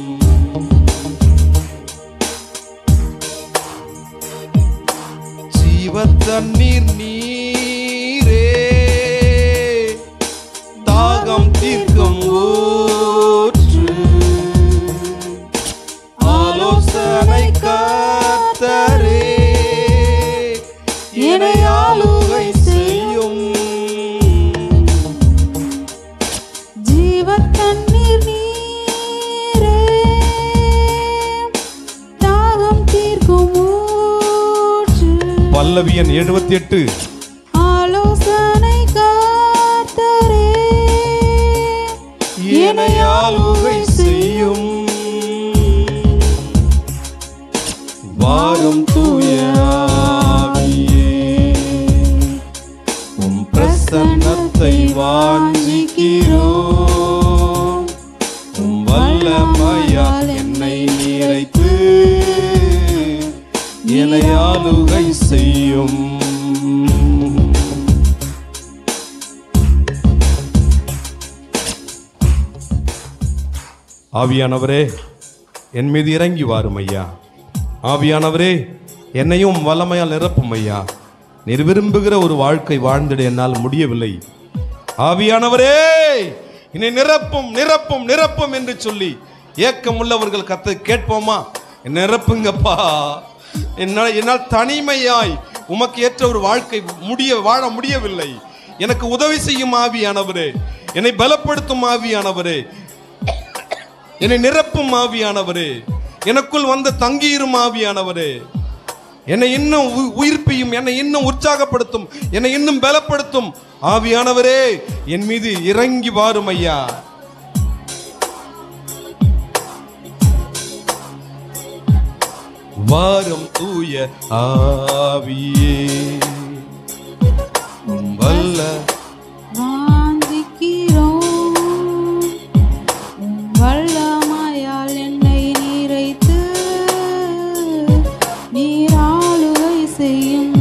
[SPEAKER 2] ஜீவ தண்ணீர் நீரே, தாகம் தீர்க்கும் பல்லவியன் எழுபத்தி எட்டு.
[SPEAKER 3] ஆலோசனை கர்த்தரே
[SPEAKER 2] என்னை ஆளுகை செய்யும். வாரும் தூய ஆவியே, உம் பிரசன்னத்தை வாஞ்சிக்கிறோம். உம் வல்லமையால் என்னை நிறைத்து என்னை ஆளுகை செய்யும். ஆவியானவரே, என் மீது இறங்கி வாரும் ஐயா. ஆவியானவரே, என்னையும் வல்லமையால் நிரப்பும் ஐயா. நீர் விரும்புகிற ஒரு வாழ்க்கை வாழ்ந்திட என்னால் முடியவில்லை. ஆவியானவரே, என்னை நிரப்பும் நிரப்பும் நிரப்பும் என்று சொல்லி ஏக்கம் உள்ளவர்கள் கத்தை கேட்போமா? நிரப்புங்கப்பா. என்னால் என்னால் தனிமையாய் உமக்கு ஏற்ற ஒரு வாழ்க்கை முடிய வாழ முடியவில்லை. எனக்கு உதவி செய்யும் ஆவியானவரே, என்னை பலப்படுத்தும் ஆவியானவரே, என்னை நிரப்பும் ஆவியானவரே, எனக்குள் வந்து தங்கியிரும் ஆவியானவரே, என்னை இன்னும் உயிர்ப்பியும், என்னை இன்னும் உற்சாகப்படுத்தும், என்னை இன்னும் பலப்படுத்தும் ஆவியானவரே, என் மீது இறங்கி வாரும் ஐயா. வாரும் தூய ஆவியே, வல்ல
[SPEAKER 3] வாஞ்சிக்கிறோம். வல்லமையால் என்னை நிறைத்து நீர் ஆளுகை செய்யும்.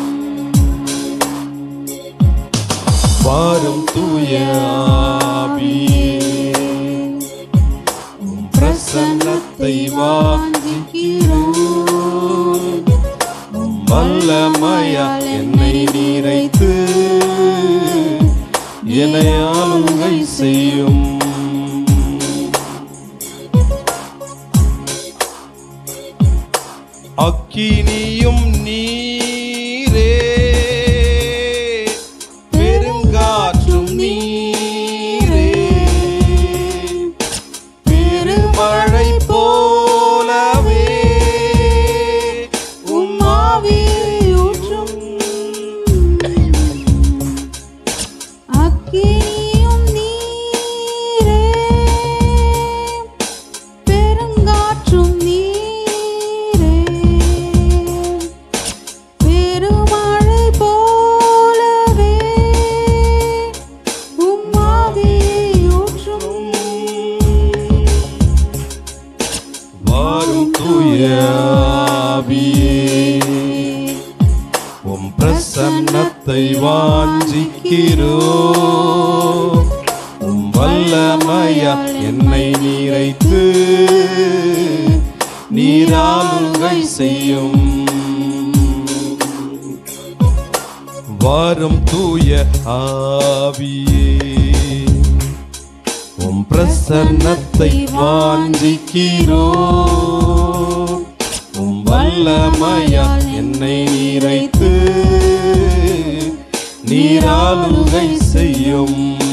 [SPEAKER 2] வாரும் தூய ஆவியே, பிரசன்னத்தை வாஞ்சிக்கிறோம். வல்லமையால் என்னை நிறைத்து என்னை ஆளுகை செய்யும். அக்கினியும் நீரே, பெருங்காற்றும் நீரே, பெருமழை போலவே
[SPEAKER 3] உம் ஆவியை ஊற்றும். அக்கினியும் நீரே, பெருங்காற்றும் நீரே, பெருமழை போலவே உம் ஆவியை ஊற்றும்.
[SPEAKER 2] வாரும் தூய ஆவியே, உம் பிரசன்னத்தை வாஞ்சிக்கிறோம். உம் வல்லமையால் என்னை நிறைத்து நீர் ஆளுகை செய்யும். வாரும் தூய ஆவியே, உம் பிரசன்னத்தை வாஞ்சிக்கிறோம். உம் வல்லமையால் என்னை நிறைத்து நீர் ஆளுகை செய்யும்.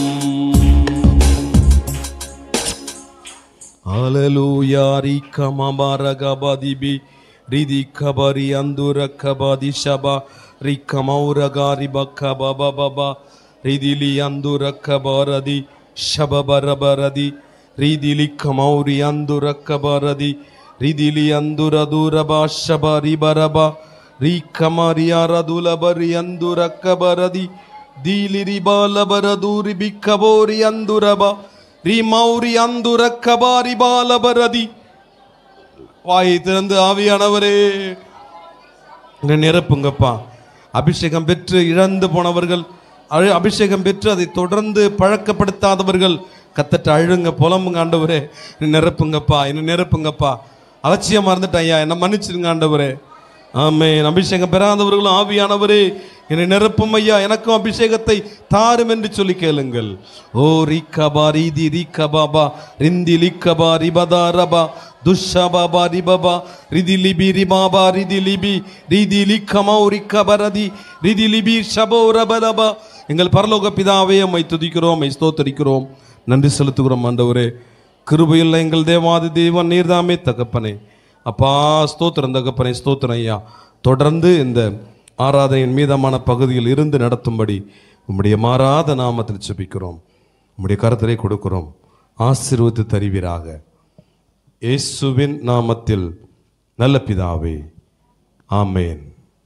[SPEAKER 2] ஹல்லேலூயா. ரிகமபரகபதிபி ரிதிகபரி அந்துரகபதி ஷபா ரிகமௌரகாரிபகபபபபா ரிதிலி அந்துரகபரதி ஷபபரபரதி ரிதிலி கமௌரி அந்துரகபரதி ரிதிலி அந்துரதுரபா ஷபரிபரபா ரிகமரியாரதுலபரி அந்துரகபரதி தீலிரிபாலபரதூரி பிக்கபோரி அந்துரபா ரிமௌரி அந்துரகபாரிபாலபரதி. வாயை திறந்து ஆவியானவரே என்னை நிரப்புங்கப்பா. அபிஷேகம் பெற்று இழந்து போனவர்கள், அபிஷேகம் பெற்று அதை தொடர்ந்து பழக்கப்படுத்தாதவர்கள் கத்தட்ட அழுங்க, புலம்புங்க. ஆண்டவரே என்னை நிரப்புங்கப்பா, என்னை நிரப்புங்கப்பா. அலட்சியமா இருந்துட்டேன் ஐயா, என்னை மன்னிச்சிருங்க ஆண்டவரே. ஆமென். அபிஷேகம் பெறாதவர்களும் ஆவியானவரே என்னை நிரப்பும் ஐயா, எனக்கும் அபிஷேகத்தை தாரும் என்று சொல்லி கேளுங்கள். ஓ ரிகபா ரிதி ரிகபாபா ரிந்தி லிகபா ரிபதா ரபா துஷபாபா ரிபபா ரிதி லிபி ரிபாபா ரிதி லிபி ரிதி லிகமௌ ரிகபரதி ரிதி லிபி ஷபோ ரபலபா. எங்கள் பரலோக பிதாவே, உம்மை துதிக்கிறோம், உம்மை ஸ்தோத்திரிக்கிறோம், நன்றி செலுத்துகிறோம் ஆண்டவரே. கிருபையுள்ள எங்கள் தேவாதி தேவன் நீர்தாமே தகப்பனே. அப்பா ஸ்தோத்திரம் தகப்பனே, ஸ்தோத்திரம் ஐயா. தொடர்ந்து இந்த ஆராதனையின் மீதமான பகுதியில் இருந்து நடத்தும்படி உம்முடைய மாறாத நாமத்தில் ஜெபிக்கிறோம். உம்முடைய கரத்திலே கொடுக்கிறோம். ஆசீர்வதித்து தருவீராக. இயேசுவின் நாமத்தில் நல்ல பிதாவே, ஆமென்.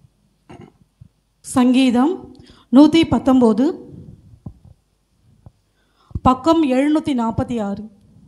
[SPEAKER 4] சங்கீதம் நூற்றி பத்தொம்போது, பக்கம் எழுநூற்றி நாற்பத்தி ஆறு,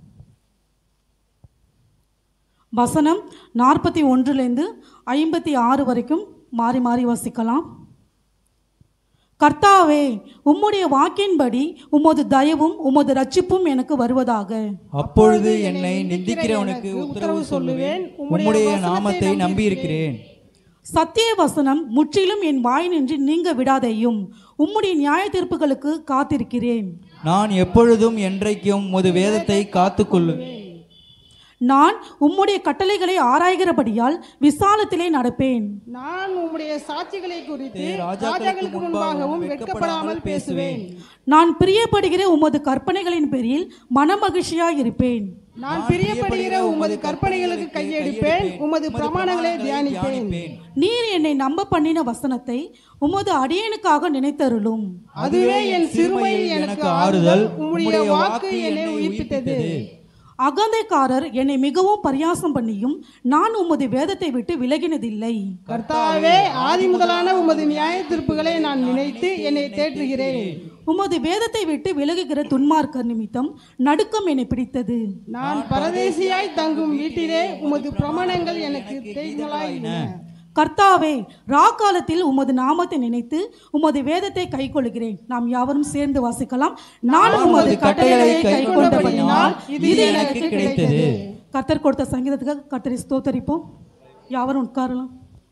[SPEAKER 4] வசனம் நாற்பத்தி ஒன்றுலேருந்து ஐம்பத்தி ஆறு வரைக்கும் மாறி மாறி வாசிக்கலாம். கர்த்தாவே, உம்முடைய வாக்கின்படி உமது தயவும் உமது ரட்சிப்பும் எனக்கு வருவதாக.
[SPEAKER 5] அப்பொழுது என்னை நிந்திக்கிறவனுக்கு உத்தரவு சொல்லுவேன். உம்முடைய நாமத்தை நம்பியிருக்கிறேன்.
[SPEAKER 4] சத்திய வசனம் முற்றிலும் என் வாய் நின்று நீங்க விடாதையும். உம்முடைய நியாய தீர்ப்புகளுக்கு காத்திருக்கிறேன்.
[SPEAKER 5] நான் எப்பொழுதும் என்றைக்கும் உமது வேதத்தை காத்துக்கொள்ளுவேன்.
[SPEAKER 4] நான் உம்முடைய கட்டளைகளை ஆராய்கிறபடியால் விசாலத்திலே நடப்பேன்.
[SPEAKER 6] நான் உம்முடைய சாட்சிகளை குறித்து ராஜாக்களுக்கு முன்பாகவும் வெட்கப்படாமல் பேசுவேன்.
[SPEAKER 4] நான் பிரியப்படுகிற உமது கற்பனைகளின் பேரில் மனமகிழ்ச்சியாயிருப்பேன்.
[SPEAKER 6] நான் பிரியப்படுகிற உமது கற்பனைகளுக்கு கையெடுப்பேன். உமது பிரமாணங்களை தியானிப்பேன்.
[SPEAKER 4] நீர் என்னை நம்ப பண்ணின வசனத்தை உமது அடியேனுக்காக நினைத்தருளும்.
[SPEAKER 6] அதுவே என் சிறுமையில் எனக்கு ஆறுதல். உம்முடைய வாக்கு என்னை உயிர்ப்பித்தது.
[SPEAKER 4] அகந்தைக்காரர் என்னை மிகவும் பரியாசம் பண்ணியும் நான் உமது வேதத்தை விட்டு விலகினதில்லை.
[SPEAKER 6] கர்த்தாவே, ஆதி முதலான உமது நியாய தீர்ப்புகளை நான் நினைத்து என்னை தேற்றுகிறேன்.
[SPEAKER 4] உமது வேதத்தை விட்டு விலகுகிற துன்மார்க்கர் நிமித்தம் நடுக்கம் என்னை பிடித்தது.
[SPEAKER 6] நான் பரதேசியாய் தங்கும் வீட்டிலே உமது பிரமாணங்கள் எனக்கு தேய்களாயின.
[SPEAKER 4] கர்த்தாவே, ராக்காலத்தில் உமது நாமத்தை நினைத்து உமது வேதத்தை கைக்கொள்கிறேன். நாம் யாவரும் சேர்ந்து வாசிக்கலாம். நான் உமது கட்டளைகளை கைக்கொண்டபடியால் இது எனக்கு கிடைத்தது. கர்த்தர் கொடுத்த சங்கீதத்துக்காக கர்த்தரை ஸ்தோத்தரிப்போம். யாவரும் உட்காரலாம்.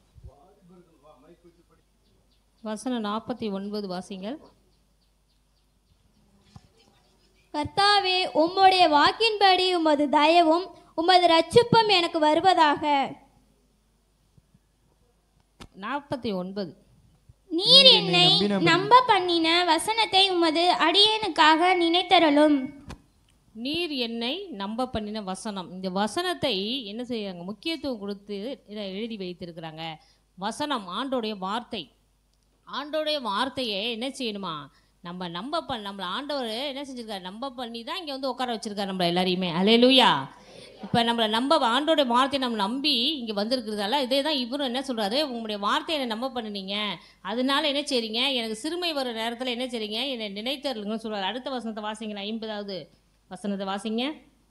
[SPEAKER 7] வசனம் நாற்பத்தி ஒன்பது வாசிங்கள்.
[SPEAKER 8] கர்த்தாவே, உம்முடைய வாக்கின்படி உமது தயவும் உமது ரட்சிப்பும் எனக்கு வருவதாக.
[SPEAKER 7] நாற்பத்தி ஒன்பது.
[SPEAKER 8] நீர் என்னை நம்ப பண்ணின வசனத்தை உமது அடியேனுக்காக நினைத்தருளும்.
[SPEAKER 7] நீர் என்னை நம்ப பண்ணின வசனம். இந்த வசனத்தை என்ன செய்யறாங்க? முக்கியத்துவம் கொடுத்து இதை எழுதி வைத்திருக்கிறாங்க. வசனம் ஆண்டோடைய வார்த்தை. ஆண்டோடைய வார்த்தையை என்ன செய்யணுமா? நம்ம நம்ப பண்ண நம்மளை ஆண்டவர் என்ன செஞ்சிருக்காரு? நம்ப பண்ணி தான் இங்கே வந்து உட்கார வச்சிருக்காரு நம்மளை எல்லாரையுமே. அல்லேலூயா. இப்போ நம்மளை நம்ப ஆண்டோடைய வார்த்தையை நம்ம நம்பி இங்கே வந்திருக்கிறதால இதே தான் இவரும் என்ன சொல்கிறாரு? உங்களுடைய வார்த்தையை என்னை நம்ப பண்ணினீங்க, அதனால என்ன செய்றீங்க? எனக்கு சிறுமை வர நேரத்தில் என்ன செய்றீங்க? என்னை நினைத்தருளுங்கன்னு சொல்கிறார். அடுத்த வசனத்தை வாசிங்களா? ஐம்பதாவது வசனத்தை வாசிங்க.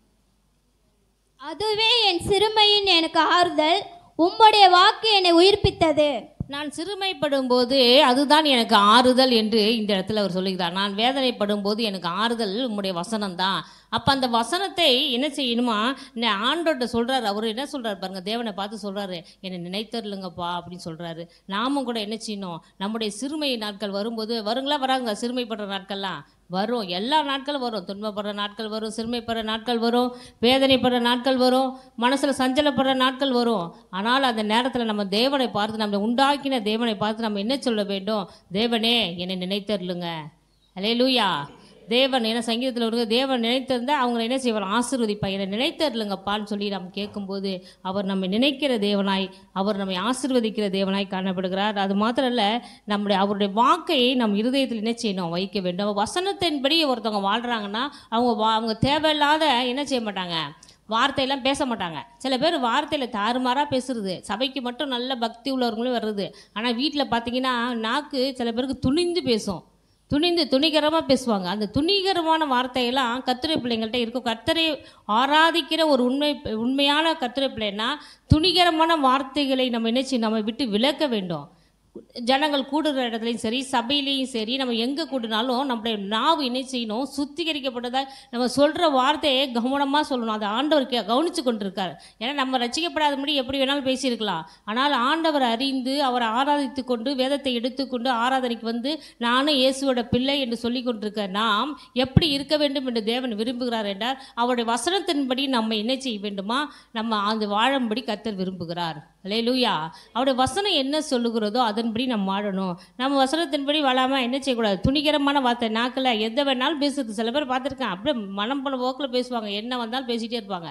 [SPEAKER 8] அதுவே என் சிறுமையின் எனக்கு ஆறுதல். உம்முடைய வாக்கு என்னை உயிர்ப்பித்தது.
[SPEAKER 7] நான் சிறுமைப்படும் போது அதுதான் எனக்கு ஆறுதல் என்று இந்த இடத்துல அவர் சொல்லுகிறார். நான் வேதனைப்படும் போது எனக்கு ஆறுதல் உம்முடைய வசனம் தான். அப்போ அந்த வசனத்தை என்ன செய்யணுமா? ஆண்டோட்ட சொல்கிறார். அவர் என்ன சொல்கிறார் பாருங்க, தேவனை பார்த்து சொல்கிறாரு, என்னை நினைத்தருளுங்கப்பா அப்படின்னு சொல்கிறாரு. நாமும் கூட என்ன செய்யணும்? நம்முடைய சிறுமை நாட்கள் வரும்போது வருங்களா வராங்க? சிறுமைப்படுற நாட்கள்லாம் வரும். எல்லா நாட்களும் வரும். துன்பப்படுற நாட்கள் வரும், சிறுமைப்படுற நாட்கள் வரும், வேதனைப்படுற நாட்கள் வரும், மனசில் சஞ்சலப்படுற நாட்கள் வரும். ஆனால் அந்த நேரத்தில் நம்ம தேவனை பார்த்து, நம்ம உண்டாக்கின தேவனை பார்த்து நம்ம என்ன சொல்ல வேண்டும்? தேவனே, என்னை நினைத்தருளுங்க. அல்லேலூயா. தேவன் என்ன சங்கீதத்தில் ஒரு தேவன் நினைத்திருந்தால் அவங்களை என்ன செய்வார்? ஆசீர்வதிப்பா. என்னை நினைத்தருளுங்கப்பான்னு சொல்லி நம்ம கேட்கும்போது அவர் நம்ம நினைக்கிற தேவனாய், அவர் நம்மை ஆசீர்வதிக்கிற தேவனாய் காணப்படுகிறார். அது மாத்திரம் இல்லை, நம்முடைய அவருடைய வாக்கை நம் இருதயத்தில் என்ன செய்யணும்? வைக்க வேண்டும். வசனத்தின்படி ஒருத்தவங்க வாழ்கிறாங்கன்னா அவங்க வா அவங்க தேவையில்லாத என்ன செய்ய மாட்டாங்க? வார்த்தையெல்லாம் பேச மாட்டாங்க. சில பேர் வார்த்தையில் தாறுமாறாக பேசுறது. சபைக்கு மட்டும் நல்ல பக்தி உள்ளவர்களும் வருது. ஆனால் வீட்டில் பார்த்தீங்கன்னா நாக்கு சில பேருக்கு துணிந்து பேசும். துணிந்து துணிகரமாக பேசுவாங்க. அந்த துணிகரமான வார்த்தையெல்லாம் கர்த்தருடைய பிள்ளைங்கள்ட்ட இருக்கும். கர்த்தரை ஆராதிக்கிற ஒரு உண்மை உண்மையான கர்த்தருடைய பிள்ளைன்னா துணிகரமான வார்த்தைகளை நம்ம என்ன செய்யணும்? நம்ம விட்டு விலக்க வேண்டும். ஜனங்கள் கூடுற இடத்துலையும் சரி, சபையிலையும் சரி, நம்ம எங்கே கூடினாலும் நம்முடைய நாவு என்ன செய்யணும்? சுத்திகரிக்கப்பட்டதாக நம்ம சொல்கிற வார்த்தையை கவனமாக சொல்லணும். அது ஆண்டவர் கவனித்து கொண்டிருக்கார். ஏன்னா நம்ம ரசிக்கப்படாத முடி எப்படி வேணாலும் பேசியிருக்கலாம். ஆனால் ஆண்டவர் அறிந்து அவரை ஆராதித்து கொண்டு வேதத்தை எடுத்துக்கொண்டு ஆராதனைக்கு வந்து நானும் இயேசுவோட பிள்ளை என்று சொல்லி கொண்டிருக்க நாம் எப்படி இருக்க வேண்டும் என்று தேவன் விரும்புகிறார் என்றால் அவருடைய வசனத்தின்படி நம்ம என்ன செய்ய வேண்டுமா? நம்ம அந்த வாழும்படி கர்த்தர் விரும்புகிறார். அல்லேலூயா. அவருடைய வசனம் என்ன சொல்லுகிறதோ அதன்படி நம்ம வாழணும். நம்ம வசனத்தின்படி வாழாமல் என்ன செய்யக்கூடாது? துணிகரமான வார்த்தை நாக்கில் எதை வேணாலும் பேசுறது. சில பேர் பார்த்துருக்கேன், அப்படியே மனம் போன போக்கில் பேசுவாங்க, என்ன வந்தாலும் பேசிகிட்டே இருப்பாங்க.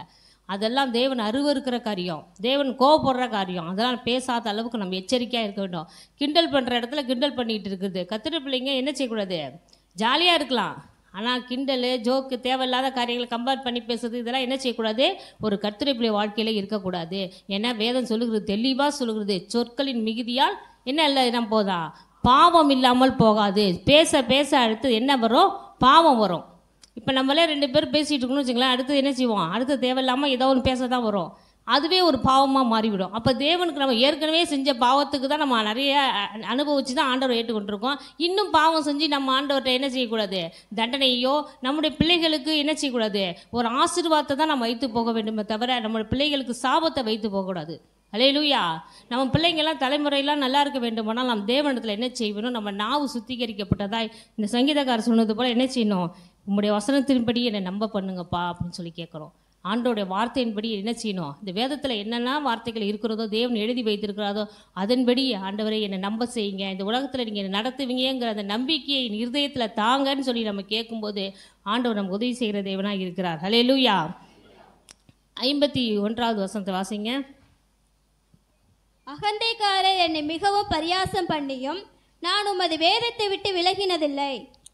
[SPEAKER 7] அதெல்லாம் தேவன் அருவருக்கிற காரியம், தேவன் கோவப்படுற காரியம். அதெல்லாம் பேசாத அளவுக்கு நம்ம எச்சரிக்கையாக இருக்க வேண்டும். கிண்டல் பண்ணுற இடத்துல கிண்டல் பண்ணிகிட்டு இருக்குது. கத்துற பிள்ளைங்க என்ன செய்யக்கூடாது? ஜாலியாக இருக்கலாம், ஆனால் கிண்டல் ஜோக்கு தேவையில்லாத காரியங்களை கம்பேர் பண்ணி பேசுறது இதெல்லாம் என்ன செய்யக்கூடாது? ஒரு கர்த்தருடைய பிள்ளை வாழ்க்கையில் இருக்கக்கூடாது. ஏன்னா வேதம் சொல்லுகிறது, தெளிவாக சொல்லுகிறது, சொற்களின் மிகுதியால் என்ன இல்லை நம்ம போதா பாவம் இல்லாமல் போகாது. பேச பேச அடுத்து என்ன வரும்? பாவம் வரும். இப்போ நம்மளே ரெண்டு பேரும் பேசிகிட்டு இருக்கணும்னு வச்சுங்களேன், அடுத்து என்ன செய்வோம்? அடுத்து தேவையில்லாமல் ஏதோ ஒன்று பேச தான் வரும். அதுவே ஒரு பாவமாக மாறிவிடும். அப்போ தேவனுக்கு நம்ம ஏற்கனவே செஞ்ச பாவத்துக்கு தான் நம்ம நிறைய அனுபவிச்சு தான் ஆண்டவரை ஏற்றுக்கொண்டிருக்கோம். இன்னும் பாவம் செஞ்சு நம்ம ஆண்டவர்கிட்ட என்ன செய்யக்கூடாது? தண்டனையோ நம்முடைய பிள்ளைகளுக்கு என்ன செய்யக்கூடாது? ஒரு ஆசீர்வாதத்தை தான் நம்ம வைத்து போக வேண்டுமே தவிர நம்முடைய பிள்ளைகளுக்கு சாபத்தை வைத்து போகக்கூடாது. அல்லேலூயா. நம்ம பிள்ளைங்கள்லாம் தலைமுறையெல்லாம் நல்லா இருக்க வேண்டுமானால் நம்ம தேவனிடத்தில் என்ன செய்யணும்? நம்ம நாவு சுத்திகரிக்கப்பட்டதாய் இந்த சங்கீதக்காரர் சொன்னது போல் என்ன செய்யணும்? உங்களுடைய வசனத்தின்படி என்னை நம்ப பண்ணுங்கப்பா அப்படின்னு சொல்லி கேட்குறோம். ஆண்டோடைய வார்த்தையின்படி என்ன செய்யணும்? இந்த வேதத்தில் என்னென்ன வார்த்தைகள் இருக்கிறதோ, தேவன் எழுதி வைத்திருக்கிறதோ அதன்படி ஆண்டவரை என்னை நம்ப செய்யுங்க, இந்த உலகத்தில் நீங்கள் நடத்துவீங்கிற அந்த நம்பிக்கையை என் இருதயத்தில் தாங்கன்னு சொல்லி நம்ம கேட்கும்போது ஆண்டவர் நமக்கு உதவி செய்கிற தேவனாக இருக்கிறார். அல்லேலூயா. ஐம்பத்தி ஒன்றாவது வசனத்தை வாசிங்க.
[SPEAKER 8] அகந்தைக்காரர் என்னை மிகவும் பரியாசம் பண்ணியும் நான் உமது வேதத்தை விட்டு விலகினதில்லை.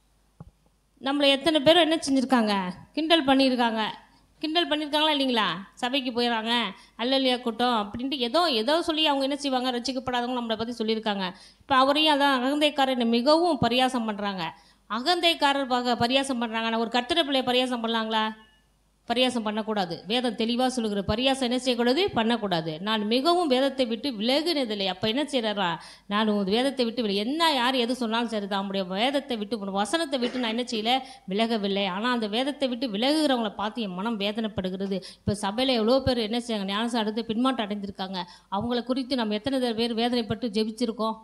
[SPEAKER 7] நம்மளை எத்தனை பேர் என்ன செஞ்சுருக்காங்க? கிண்டல் பண்ணியிருக்காங்க. கிண்டல் பண்ணியிருக்காங்களா இல்லைங்களா? சபைக்கு போயிடறாங்க, அல்லலியா கூட்டம் அப்படின்ட்டு ஏதோ ஏதோ சொல்லி அவங்க என்ன செய்வாங்க? ரசிக்கப்படாதவங்க நம்மளை பற்றி சொல்லியிருக்காங்க. இப்போ அவரையும் அதான் அகந்தைக்காரர் என்னை மிகவும் பரியாசம் பண்ணுறாங்க. அகந்தைக்காரர் பார்க்க பரியாசம் பண்ணுறாங்க. ஒரு கர்த்தருடைய பிள்ளையை பரியாசம் பண்ணலாங்களா? பரியாசம் பண்ணக்கூடாது. வேதம் தெளிவாக சொல்லுகிற பரியாசம் என்ன செய்யக்கூடாது? பண்ணக்கூடாது. நான் மிகவும் வேதத்தை விட்டு விலகுனதில்லை. அப்போ என்ன செய்யறா? நான் வேதத்தை விட்டு வில என்ன யார் எது சொன்னாலும் சரி தான், நம்முடைய வேதத்தை விட்டு வசனத்தை விட்டு நான் என்ன செய்யலை? விலகவில்லை. ஆனால் அந்த வேதத்தை விட்டு விலகுகிறவங்களை பார்த்து என் மனம் வேதனைப்படுகிறது. இப்போ சபையில் எவ்வளோ பேர் என்ன செய்யாங்க? ஞானசாரம் அடுத்து பின்மாற்றம் அடைந்திருக்காங்க. அவங்கள குறித்து நம்ம எத்தனை பேர் வேதனைப்பட்டு ஜெபிச்சிருக்கோம்?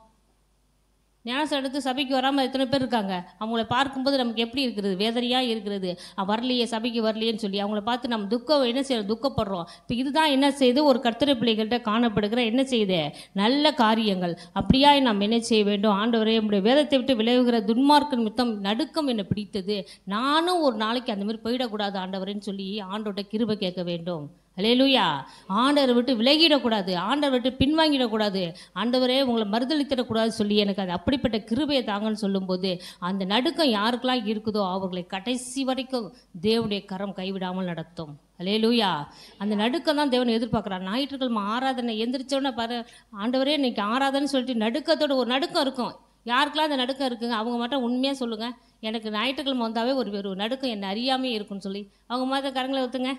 [SPEAKER 7] ஞானசாரம் எடுத்து சபைக்கு வராமல் எத்தனை பேர் இருக்காங்க? அவங்கள பார்க்கும்போது நமக்கு எப்படி இருக்கிறது? வேதனையாக இருக்கிறது. வரலையே, சபைக்கு வரலையேன்னு சொல்லி அவங்கள பார்த்து நம்ம துக்கம் என்ன செய்யறோம்? துக்கப்படுறோம். இப்போ இதுதான் என்ன செய்யுது? ஒரு கர்த்தரை பிள்ளைகள்கிட்ட காணப்படுகிற என்ன செய்யுது? நல்ல காரியங்கள். அப்படியா நாம் என்ன செய்ய வேண்டும்? ஆண்டவரே, நம்முடைய வேதத்தை விட்டு விலகுகிற துன்மார்க்க நிமித்தம் நடுக்கம் என்னை பிடித்தது, நானும் ஒரு நாளைக்கு அந்த மாதிரி போயிடக்கூடாது ஆண்டவரேன்னு சொல்லி ஆண்டவர்கிட்ட கிருபை கேட்க வேண்டும். அல்லேலூயா. ஆண்டவரை விட்டு விலகிடக்கூடாது, ஆண்டவரை விட்டு பின்வாங்கிடக்கூடாது. ஆண்டவரே உங்களை மறுதளித்திடக்கூடாது சொல்லி எனக்கு அது அப்படிப்பட்ட கிருபையை தாங்கன்னு சொல்லும்போது அந்த நடுக்கம் யாருக்கெல்லாம் இருக்குதோ அவர்களை கடைசி வரைக்கும் தேவனுடைய கரம் கைவிடாமல் நடத்தும். அல்லேலூயா. அந்த நடுக்கம் தான் தேவன் எதிர்பார்க்குறார். ஞாயிற்றுக்கிழமை ஆராதனை எந்திரிச்சோன்னே பாரு, ஆண்டவரே இன்னைக்கு ஆராதனை சொல்லிட்டு நடுக்கத்தோட ஒரு நடுக்கம் இருக்கும். யாருக்கெல்லாம் அந்த நடுக்கம் இருக்குங்க? அவங்க மட்டும் உண்மையாக சொல்லுங்கள், எனக்கு ஞாயிற்றுக்கிழமை வந்தாவே ஒரு ஒரு நடுக்கம் என்னை அறியாமே இருக்குன்னு சொல்லி அவங்க மாதிரி கரங்களை ஊற்றுங்க.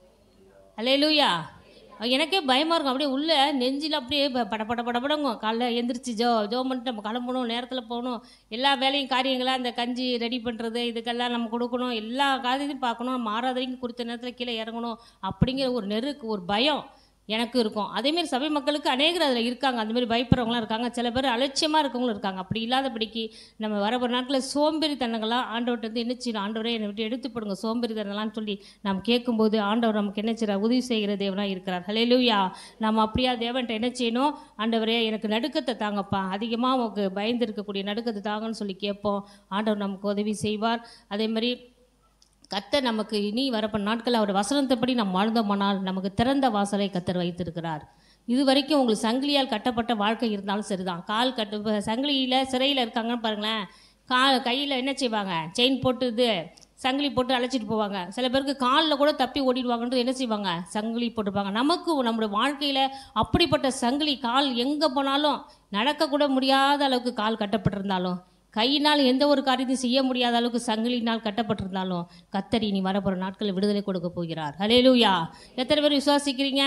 [SPEAKER 7] அல்லேலூயா. எனக்கே பயமாக இருக்கும். அப்படியே உள்ள நெஞ்சில் அப்படியே பட பட படப்படங்கும். காலைல எந்திரிச்சு ஜோ ஜோ பண்ணிட்டு நம்ம கிளம்பணும், நேரத்தில் போகணும், எல்லா வேலையும் காரியங்களாக அந்த கஞ்சி ரெடி பண்ணுறது இதுக்கெல்லாம் நம்ம கொடுக்கணும், எல்லா காரியத்தையும் பார்க்கணும், நம்ம ஆறாவதுக்கு குறித்த நேரத்தில் கீழே இறங்கணும் அப்படிங்கிற ஒரு நெருக்கு ஒரு பயம் எனக்கு இருக்கும். அதேமாரி சபை மக்களுக்கு அநேகர் அதில் இருக்காங்க. அந்தமாரி பயப்படுறவங்களாம் இருக்காங்க. சில பேர் அலட்சியமாக இருக்கவங்களும் இருக்காங்க. அப்படி இல்லாதபடிக்கு நம்ம வர ஒரு நாட்களில் சோம்பேறித்தனங்களாம் ஆண்டவர்கிட்ட வந்து என்ன செய்யணும்? ஆண்டவரே என்னை விட்டு எடுத்துப்படுங்க சோம்பேறித்தனங்களான்னு சொல்லி நாம் கேட்கும்போது ஆண்டவர் நமக்கு என்ன செய்கிறார்? உதவி செய்கிற தேவனாக இருக்கிறார். அல்லேலூயா. நாம் அப்படியா தேவன்கிட்ட என்ன செய்யணும்? ஆண்டவரே எனக்கு நடுக்கத்தை தாங்கப்பா, அதிகமாக உங்களுக்கு பயந்து இருக்கக்கூடிய நடுக்கத்தை தாங்கன்னு சொல்லி கேட்போம். ஆண்டவர் நமக்கு உதவி செய்வார். அதே மாதிரி கர்த்தர் நமக்கு இனி வரப்போ நாட்கள் அவர் வசனத்தைப்படி நாம் வாழ்ந்தோமானால் நமக்கு திறந்த வாசலை கர்த்தர் வைத்திருக்கிறார். இது வரைக்கும் உங்களுக்கு சங்கிலியால் கட்டப்பட்ட வாழ்க்கை இருந்தாலும் சரிதான். கால் கட்டு சங்கிலியில் சிறையில் இருக்காங்கன்னு பாருங்களேன், கால் கையில் என்ன செய்வாங்க? செயின் போட்டு இது சங்கிலி போட்டு அழைச்சிட்டு போவாங்க. சில பேருக்கு காலில் கூட தப்பி ஓடிடுவாங்கன்றது என்ன செய்வாங்க? சங்கிலி போட்டுப்பாங்க. நமக்கு நம்முடைய வாழ்க்கையில் அப்படிப்பட்ட சங்கிலி, கால் எங்கே போனாலும் நடக்கக்கூட முடியாத அளவுக்கு கால் கட்டப்பட்டிருந்தாலும், கையினால் எந்த ஒரு காரியத்தையும் செய்ய முடியாத அளவுக்கு சங்கிலினால் கட்டப்பட்டிருந்தாலும் கர்த்தர் இனி வரப்போகிற நாட்களில் விடுதலை கொடுக்க போகிறார். அல்லேலூயா. எத்தனை பேர் விசுவாசிக்கிறீங்க?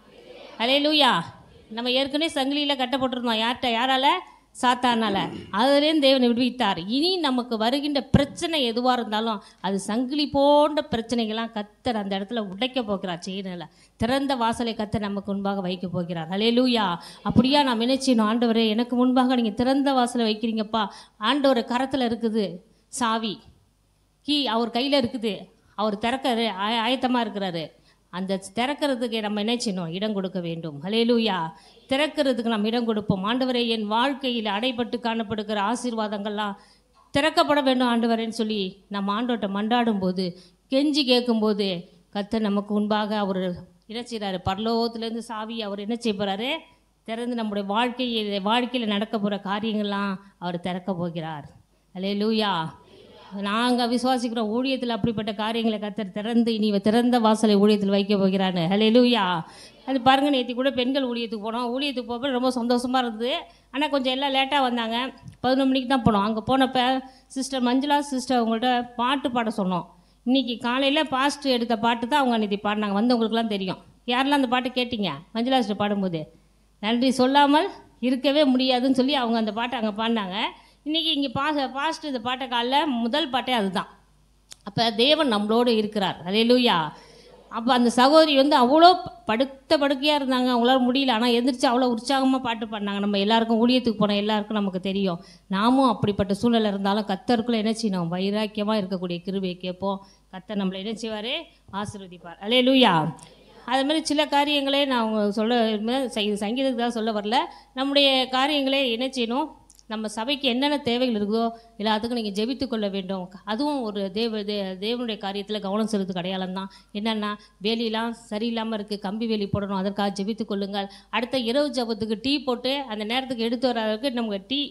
[SPEAKER 7] அல்லேலூயா. நம்ம ஏற்கனவே சங்கிலியில் கட்டப்பட்டிருந்தோம். யார்கிட்ட? யாரால? சாத்தானால. அதுலேருந்து தேவனை விடுவித்தார். இனி நமக்கு வருகின்ற பிரச்சனை எதுவாக இருந்தாலும் அது சங்கிலி போன்ற பிரச்சனைகள்லாம் கர்த்தர் அந்த இடத்துல உடைக்க போகிறார். செய்யல திறந்த வாசலை கர்த்தர் நமக்கு முன்பாக வைக்க போகிறார். அல்லேலூயா. அப்படியா நாம் நினைச்சினோம், ஆண்டவரே எனக்கு முன்பாக நீங்கள் திறந்த வாசலை வைக்கிறீங்கப்பா. ஆண்டவர் கரத்தில் இருக்குது சாவி, கீ அவர் கையில் இருக்குது, அவர் திறக்க ஆயத்தமாக இருக்கிறாரு. அந்த திறக்கிறதுக்கு நம்ம என்ன செய்யணும்? இடம் கொடுக்க வேண்டும். அல்லேலூயா. திறக்கிறதுக்கு நம்ம இடம் கொடுப்போம். ஆண்டவரே என் வாழ்க்கையில் அடைபட்டு காணப்படுகிற ஆசீர்வாதங்கள்லாம் திறக்கப்பட வேண்டும் ஆண்டவரேன்னு சொல்லி நம்ம ஆண்டவர்கிட்ட மண்டாடும் போது, கெஞ்சி கேட்கும்போது கர்த்தர் நமக்கு முன்பாக அவர் என்ன செய்கிறாரு, பரலோகத்திலேருந்து சாவி அவர் என்ன செய்ய போகிறாரு, திறந்து நம்முடைய வாழ்க்கையில் வாழ்க்கையில் நடக்க போகிற காரியங்கள்லாம் அவர் திறக்க போகிறார். அல்லேலூயா. நாங்கள் விசுவாசிக்கிற ஊழியத்தில் அப்படிப்பட்ட காரியங்களை கர்த்தர் திறந்து இனி திறந்த வாசலை ஊழியத்தில் வைக்க போகிறான்னு. அல்லேலூயா. அது பாருங்கள், நேற்று கூட பெண்கள் ஊழியத்துக்கு போனோம். ஊழியத்துக்கு போக ரொம்ப சந்தோஷமாக இருந்தது. ஆனால் கொஞ்சம் எல்லாம் லேட்டாக வந்தாங்க. பதினொன்று மணிக்கு தான் போனோம். அங்கே போனப்போ சிஸ்டர் மஞ்சுளா சிஸ்டர் அவங்கள்ட்ட பாட்டு பாட சொன்னோம். இன்றைக்கி காலையில் பாஸ்ட் எடுத்த பாட்டு தான் அவங்க அன்றைக்கி பாடினாங்க. வந்தவங்களுக்குலாம் தெரியும். யாரெல்லாம் அந்த பாட்டு கேட்டிங்க? மஞ்சுளா சிஸ்டர் பாடும்போது நன்றி சொல்லாமல் இருக்கவே முடியாதுன்னு சொல்லி அவங்க அந்த பாட்டை அங்கே பாடினாங்க. இன்றைக்கி இங்கே பாஸ் பாஸ்ட் இந்த பாட்டை காலைல முதல் பாட்டே அதுதான். அப்போ தேவன் நம்மளோடு இருக்கிறார். அல்லேலூயா. அப்போ அந்த சகோதரி வந்து அவ்வளோ படுத்த படுக்கையாக இருந்தாங்க, அவங்களால முடியல. ஆனால் எந்திரிச்சு அவ்வளோ உற்சாகமாக பாட்டு பாடினாங்க. நம்ம எல்லாருக்கும் ஊழியத்துக்கு போன எல்லாருக்கும் நமக்கு தெரியும். நாமும் அப்படிப்பட்ட சூழ்நிலை இருந்தாலும் கர்த்தருக்குள்ளே என்ன செய்யணும், வைராக்கியமாக இருக்கக்கூடிய கிருபையை கேட்போம். கர்த்தர் நம்மளை என்ன செய்வார், ஆசீர்வதிப்பார். அல்லேலூயா. அது மாதிரி சில காரியங்களே நான் அவங்க சொல்ல சங்கீதத்துக்கு தான் சொல்ல வரல. நம்முடைய காரியங்களே என்ன செய்யணும், நம்ம சபைக்கு என்னென்ன தேவைகள் இருக்குதோ எல்லாத்துக்கும் நீங்கள் ஜெபித்து கொள்ள வேண்டும். அதுவும் ஒரு தேவ தே தேவனுடைய காரியத்தில் கவனம் செலுத்து அடையாளம் தான். என்னென்னா, வேலியெல்லாம் சரியில்லாமல் இருக்குது, கம்பி வேலி போடணும், அதற்காக ஜெபித்து கொள்ளுங்கள். அடுத்த இரவு ஜபத்துக்கு டீ போட்டு அந்த நேரத்துக்கு எடுத்து வர்றதுக்கு நமக்கு டீ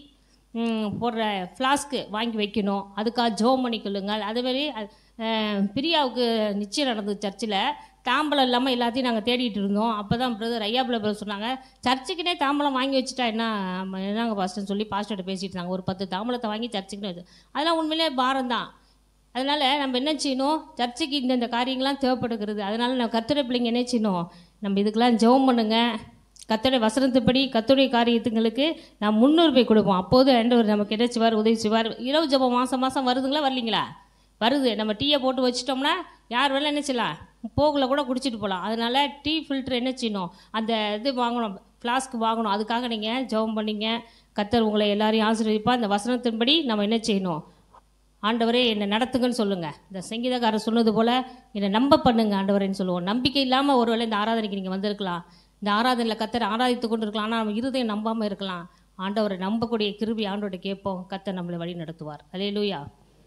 [SPEAKER 7] போடுற ஃப்ளாஸ்க்கு வாங்கி வைக்கணும், அதுக்காக ஜெபம் பண்ணி கொள்ளுங்கள். அதுமாரி பிரியாவுக்கு நிச்சயம் நடந்தது. சர்ச்சில் தாம்பலம் இல்லாமல் எல்லாத்தையும் நாங்கள் தேடிட்டு இருந்தோம். அப்போ தான் பிரதர் ஐயாபுல பிரதர் சொன்னாங்க, சர்ச்சுக்குனே தாம்பலம் வாங்கி வச்சுட்டா என்ன என்னங்க பாஸ்டர்னு சொல்லி பாஸ்டர்கிட்ட பேசிகிட்டு இருந்தாங்க. ஒரு பத்து தாம்பலத்தை வாங்கி சர்ச்சுக்குன்னு வச்சு, அதெல்லாம் உண்மையிலே பாரம் தான். அதனால் நம்ம என்ன செய்யணும், சர்ச்சுக்கு இந்தந்த காரியங்கள்லாம் தேவைப்படுகிறது. அதனால் நம்ம கர்த்தருடைய பிள்ளைங்க என்ன செய்யணும், நம்ம இதுக்கெல்லாம் ஜெபம் பண்ணுங்க. கர்த்தருடைய வசனத்துப்படி கர்த்தருடைய காரியத்துங்களுக்கு நான் முன்னுரிமை கொடுப்போம். அப்போது ஆண்டவர் நமக்கு என்ன செய்வார், உதவி செய்வார். இரவு ஜெபம் மாதம் மாதம் வருதுங்களா வரலீங்களா? வருது. நம்ம டீயை போட்டு வச்சிட்டோம்னா யார் வேணாலும் என்ன செய்யலாம், போகல கூட குடிச்சிட்டு போகலாம். அதனால் டீ ஃபில்ட்ரு என்ன செய்யணும், அந்த இது வாங்கணும், ஃப்ளாஸ்க் வாங்கணும். அதுக்காக நீங்கள் ஜெபம் பண்ணிங்க. கர்த்தர் உங்களை எல்லாரையும் ஆசீர்வதிப்பா. இந்த வசனத்தின்படி நம்ம என்ன செய்யணும், ஆண்டவரே என்னை நடத்துங்கன்னு சொல்லுங்கள். இந்த சங்கீதக்காரர் சொன்னது போல் என்னை நம்ப பண்ணுங்க ஆண்டவரேன்னு சொல்லுவோம். நம்பிக்கை இல்லாமல் ஒருவேளை இந்த ஆராதனைக்கு நீங்கள் வந்திருக்கலாம். இந்த ஆராதனையில் கர்த்தர் ஆராதித்து கொண்டு இருக்கலாம். ஆனால் நம்ம இருதயம் நம்பாமல் இருக்கலாம். ஆண்டவரை நம்பக்கூடிய கிருபை ஆண்டவரை கேட்போம். கர்த்தர் நம்மளை வழி நடத்துவார். அல்லேலூயா.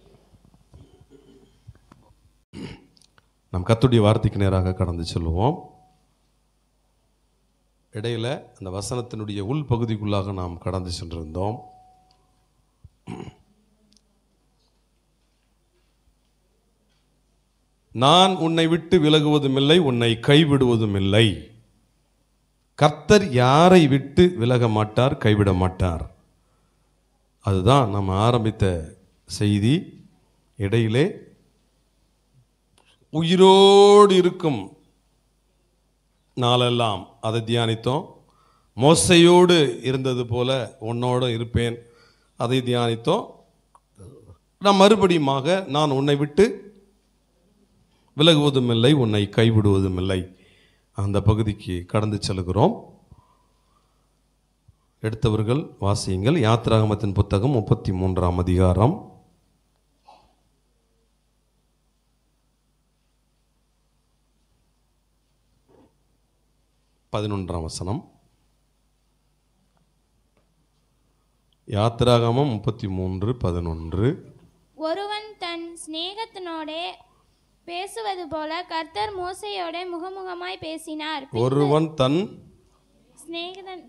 [SPEAKER 2] நம் கர்த்தருடைய வார்த்தைக்கு நேராக கடந்து செல்வோம். இடையில அந்த வசனத்தினுடைய உள் பகுதிக்குள்ளாக நாம் கடந்து சென்றிருந்தோம். நான் உன்னை விட்டு விலகுவதும் இல்லை, உன்னை கைவிடுவதும் இல்லை. கர்த்தர் யாரை விட்டு விலக மாட்டார், கைவிட மாட்டார். அதுதான் நம்ம ஆரம்பித்த செய்தி. இடையிலே உயிரோடு இருக்கும் நாளெல்லாம் அதை தியானித்தோம். மோசையோடு இருந்தது போல உன்னோடு இருப்பேன், அதை தியானித்தோம். நான் மறுபடியுமாக நான் உன்னை விட்டு விலகுவதும் இல்லை, உன்னை கைவிடுவதும் இல்லை, அந்த பகுதிக்கு கடந்து செல்கிறோம். எடுத்தவர்கள் வாசியுங்கள். யாத்திராகமத்தின் புத்தகம் முப்பத்தி மூன்றாம் அதிகாரம் பதினொன்றாம் வசனம். யாத்திராகமம் முப்பத்தி மூன்று பதினொன்று.
[SPEAKER 8] ஒருவன் தன் சிநேகத்தினோடே பேசுவது போல கர்த்தர் மோசையோட முகமுகமாய் பேசினார்.
[SPEAKER 2] ஒருவன் தன்
[SPEAKER 8] சிநேகிதன்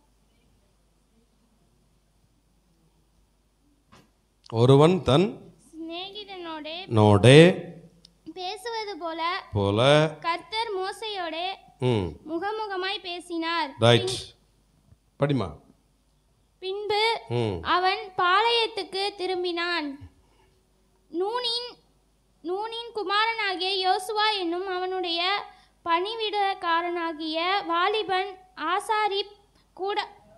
[SPEAKER 2] ஒருவன் தன்
[SPEAKER 8] சிநேகிதனோடே
[SPEAKER 2] நோடே
[SPEAKER 8] பேசுவது போல
[SPEAKER 2] போல
[SPEAKER 8] கர்த்தர் மோசையோட
[SPEAKER 2] ம்
[SPEAKER 8] முகமுகமாய் பேசினார்.
[SPEAKER 2] ரைட், படிமா.
[SPEAKER 8] பின்பு
[SPEAKER 2] ம்
[SPEAKER 8] அவன் பாளையத்துக்கு திரும்பினான். நூனின் நூனின் குமாரனாகிய யோசுவா என்னும் அவனுடைய பணிவிடக்காரனாகிய வாலிபன் ஆசாரிப் கூட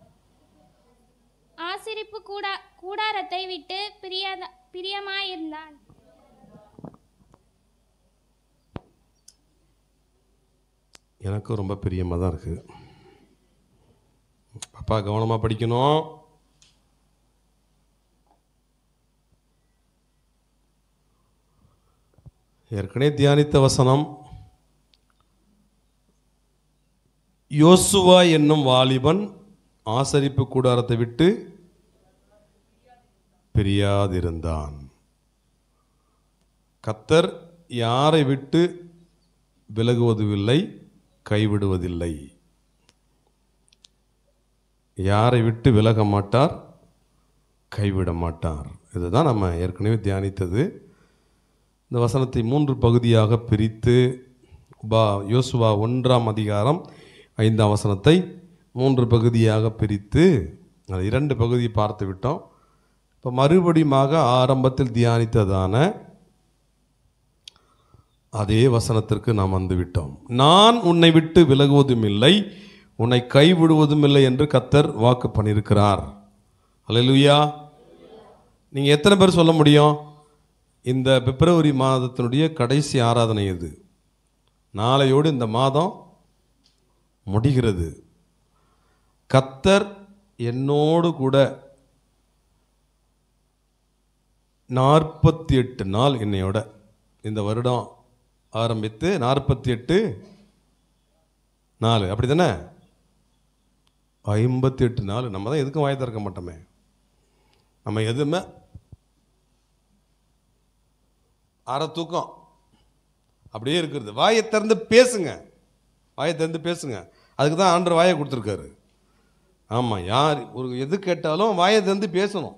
[SPEAKER 8] ஆசிரிப்பு கூட கூடாரத்தை விட்டு பிரியாத பிரியமாயிருந்தான்.
[SPEAKER 2] எனக்கும் ரொம்ப பிரியமாக தான் இருக்குது. பாப்பா கவனமாக படிக்கணும். ஏற்கனவே தியானித்த வசனம், யோசுவா என்னும் வாலிபன் ஆசரிப்பு கூடாரத்தை விட்டு பிரியாதிருந்தான். கர்த்தர் யாரை விட்டு விலகுவதுமில்லை, கைவிடுவதில்லை. யாரை விட்டு விலக மாட்டார், கைவிட மாட்டார். இதுதான் நம்ம ஏற்கனவே தியானித்தது. இந்த வசனத்தை மூன்று பகுதியாக பிரித்து பா யோசுவா ஒன்றாம் அதிகாரம் ஐந்தாம் வசனத்தை மூன்று பகுதியாக பிரித்து அது இரண்டு பகுதியை பார்த்து விட்டோம். இப்போ மறுபடியுமாக ஆரம்பத்தில் தியானித்ததான அதே வசனத்திற்கு நாம் வந்து விட்டோம். நான் உன்னை விட்டு விலகுவதும் இல்லை, உன்னை கைவிடுவதும் இல்லை என்று கர்த்தர் வாக்கு பண்ணியிருக்கிறார். அல்லேலூயா. நீங்கள் எத்தனை பேர் சொல்ல முடியும்? இந்த பிப்ரவரி மாதத்தினுடைய கடைசி ஆராதனை இது. நாளையோடு இந்த மாதம் முடிகிறது. கர்த்தர் என்னோடு கூட நாற்பத்தி எட்டு நாள் என்னையோட இந்த வருடம் ஆரம்பித்து நாற்பத்தி எட்டு நாலு அப்படி தானே, ஐம்பத்தி எட்டு நாள். நம்ம தான் எதுக்கும் வாயை திறக்க மாட்டோமே. நம்ம எதுவுமே அரை தூக்கம் அப்படியே இருக்கிறது. வாயை திறந்து பேசுங்க, வாயை திறந்து பேசுங்க. அதுக்கு தான் ஆண்டவர் வாயை கொடுத்துருக்காரு. ஆமாம், யார் ஒரு எது கேட்டாலும் வாயை திறந்து பேசணும்.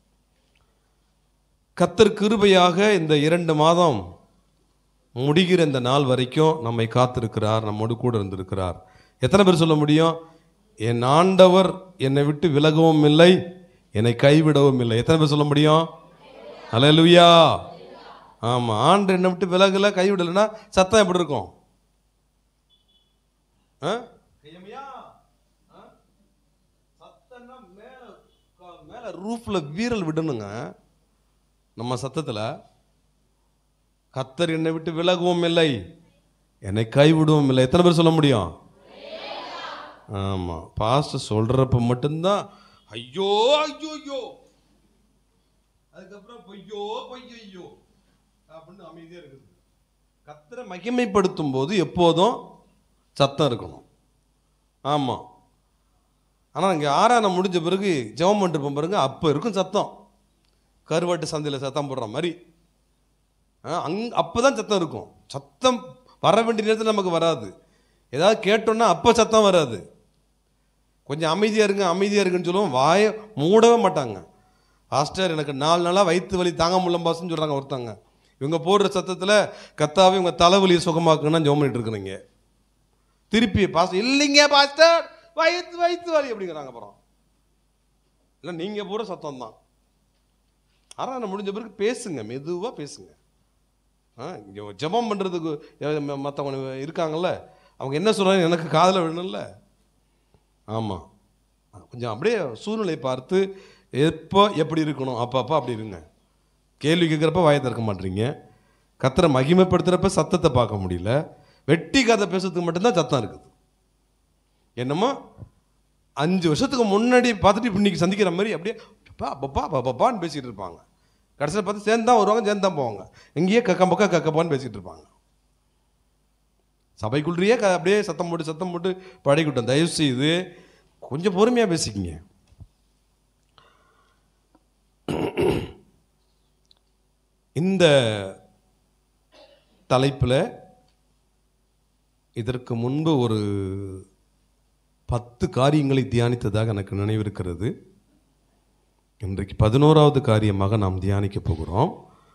[SPEAKER 2] கர்த்தர் கிருபையாக இந்த இரண்டு மாதம் முடிகிற இந்த நாள் வரைக்கும் நம்மை காத்திருக்கிறார், நம்மோடு கூட இருந்திருக்கிறார். எத்தனை பேர் சொல்ல முடியும்? என் ஆண்டவர் என்னை விட்டு விலகவும் இல்லை, என்னை கைவிடவும் இல்லை. எத்தனை பேர் சொல்ல முடியும்? அல்லேலூயா. ஆமாம், ஆண்டு என்னை விட்டு விலகலை, கைவிடலைன்னா சத்தம் எப்படி இருக்கும்? சத்தம்னா மேல மேல ரூஃப்ல வீரல் விடணுங்க. நம்ம சத்தத்தில் கர்த்தர் என்னை விட்டு விலகவும் இல்லை, என்னை கைவிடவும் இல்லை. எத்தனை பேர் சொல்ல முடியும்? ஆமாம், பாஸ்டர் சொல்கிறப்ப மட்டும்தான் ஐயோ ஐயோ ஐயோ, அதுக்கப்புறம் பொய்யோ பொய்யோ அப்படின்னு அமைதியாக இருக்குது. கர்த்தரை மகிமைப்படுத்தும் போது எப்போதும் சத்தம் இருக்கணும். ஆமாம், ஆனால் இங்கே ஆராதனை முடிஞ்ச பிறகு ஜெபம் பண்ணிருப்போம் பாருங்க, அப்போ இருக்கும் சத்தம். கருவாட்டு சந்தையில் சத்தம் போடுற மாதிரி அங் அப்போ தான் சத்தம் இருக்கும். சத்தம் வர வேண்டிய நேரத்தில் நமக்கு வராது. ஏதாவது கேட்டோன்னா அப்போ சத்தம் வராது. கொஞ்சம் அமைதியாக இருங்க அமைதியாக இருக்குன்னு சொல்லுவோம், வாயை மூடவே மாட்டாங்க. பாஸ்டர் எனக்கு நாலு நாளாக வயிற்று வலி தாங்க முடியல பாஸ்ன்னு சொல்கிறாங்க ஒருத்தாங்க. இவங்க போடுற சத்தத்தில் கத்தாவே இவங்க தலைவலியை சுகமாக்குன்னா ஜெபம் பண்ணிட்டு இருக்கிறீங்க. திருப்பி பாஸ்டர் இல்லைங்க பாஸ்டர் வயிற்று வயிற்று வலி அப்படிங்கிறாங்க. அப்புறம் இல்லை, நீங்கள் போடுற சத்தம் தான். ஆனால் நான் முடிஞ்ச பிறகு பேசுங்க, மெதுவாக பேசுங்க. இங்கே ஜெபம் பண்ணுறதுக்கு மற்றவங்க இருக்காங்கல்ல, அவங்க என்ன சொல்கிறாங்க எனக்கு காதில் விடணும்ல. ஆமாம், கொஞ்சம் அப்படியே சூழ்நிலை பார்த்து எப்போ எப்படி இருக்கணும் அப்போ அப்போ அப்படி இருங்க. கேள்வி கேட்குறப்ப வாயை திறக்க மாட்டீங்க. கர்த்தரை மகிமைப்படுத்துகிறப்ப சத்தத்தை பார்க்க முடியல. வெட்டி கதை பேசுறதுக்கு மட்டும்தான் சத்தம் இருக்குது. என்னமோ அஞ்சு வருஷத்துக்கு முன்னாடி பார்த்துட்டு இப்போ இன்னைக்கு சந்திக்கிற மாதிரி அப்படியே பா பப்பா பப்பான்னு பேசிகிட்டு இருப்பாங்க. கடைசியில் பார்த்து சேர்ந்து தான் வருவாங்க, சேர்ந்து தான் போவாங்க. இங்கேயே கக்கம் பக்கா கக்கப்பான்னு பேசிகிட்டு இருப்பாங்க. சபைக்குள்ளேயே க அப்படியே சத்தம் போட்டு சத்தம் போட்டு பழகிவிட்டோம். தயவு செய்து கொஞ்சம் பொறுமையாக பேசிக்கிங்க. இந்த தலைப்பில் இதற்கு முன்பு ஒரு பத்து காரியங்களை தியானித்ததாக எனக்கு நினைவிருக்கிறது. இன்றைக்கு பதினோராவது காரியமாக நாம் தியானிக்க போகிறோம்.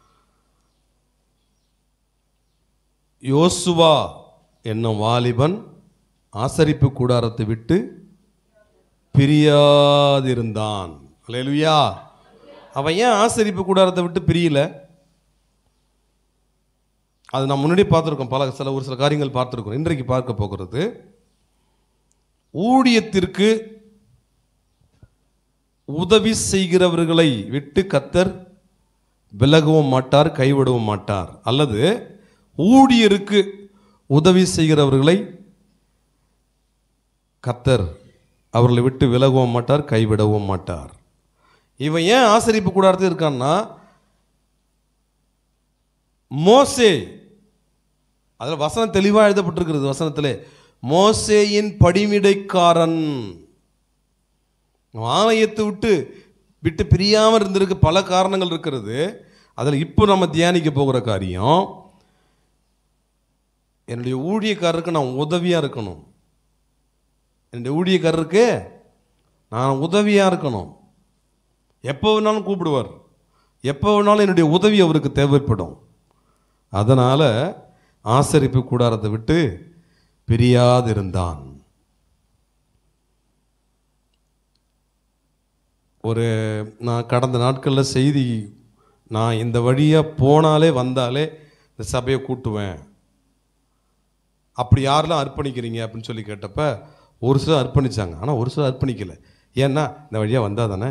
[SPEAKER 2] யோசுவா என்னும் வாலிபன் ஆசரிப்பு கூடாரத்தை விட்டு பிரியாதிருந்தான். அல்லேலூயா. அவன் ஏன் ஆசரிப்பு கூடாரத்தை விட்டு பிரியல? அது நான் முன்னாடி பார்த்துருக்கோம். பல சில ஒரு சில காரியங்கள் பார்த்துருக்கோம். இன்றைக்கு பார்க்க போகிறது ஊழியத்திற்கு உதவி செய்கிறவர்களை விட்டு கர்த்தர் விலகவும் மாட்டார், கைவிடவும் மாட்டார். அல்லது ஊழியருக்கு உதவி செய்கிறவர்களை கர்த்தர் அவர்களை விட்டு விலகவும் மாட்டார், கைவிடவும் மாட்டார். இவன் ஏன் ஆசரிப்பு கூடாரத்தில் இருக்கான்னா, மோசே, அதில் வசனம் தெளிவாக எழுதப்பட்டிருக்கிறது. வசனத்திலே மோசேயின் படிமிடைக்காரன். ஆலயத்தை விட்டு விட்டு பிரியாமல் இருந்திருக்கு பல காரணங்கள் இருக்கிறது. அதில் இப்போ நம்ம தியானிக்க போகிற காரியம், என்னுடைய ஊழியக்காரருக்கு நான் உதவியாக இருக்கணும். என்னுடைய ஊழியக்காரருக்கு நான் உதவியாக இருக்கணும். எப்போ வேணாலும் கூப்பிடுவார், எப்போ வேணாலும் என்னுடைய உதவி அவருக்கு தேவைப்படும். அதனால் ஆசரிப்பு கூடாரத்தை விட்டு பிரியாதிருந்தான். ஒரு நான் கடந்த நாட்களில் செய்தி, நான் இந்த வழியாக போனாலே வந்தாலே இந்த சபையை கூட்டுவேன், அப்படி யாரெல்லாம் அர்ப்பணிக்கிறீங்க அப்படின்னு சொல்லி கேட்டப்ப ஒரு சிலர் அர்ப்பணித்தாங்க. ஆனால் ஒரு சிலர் அர்ப்பணிக்கலை. ஏன்னா இந்த வழியாக வந்தால் தானே,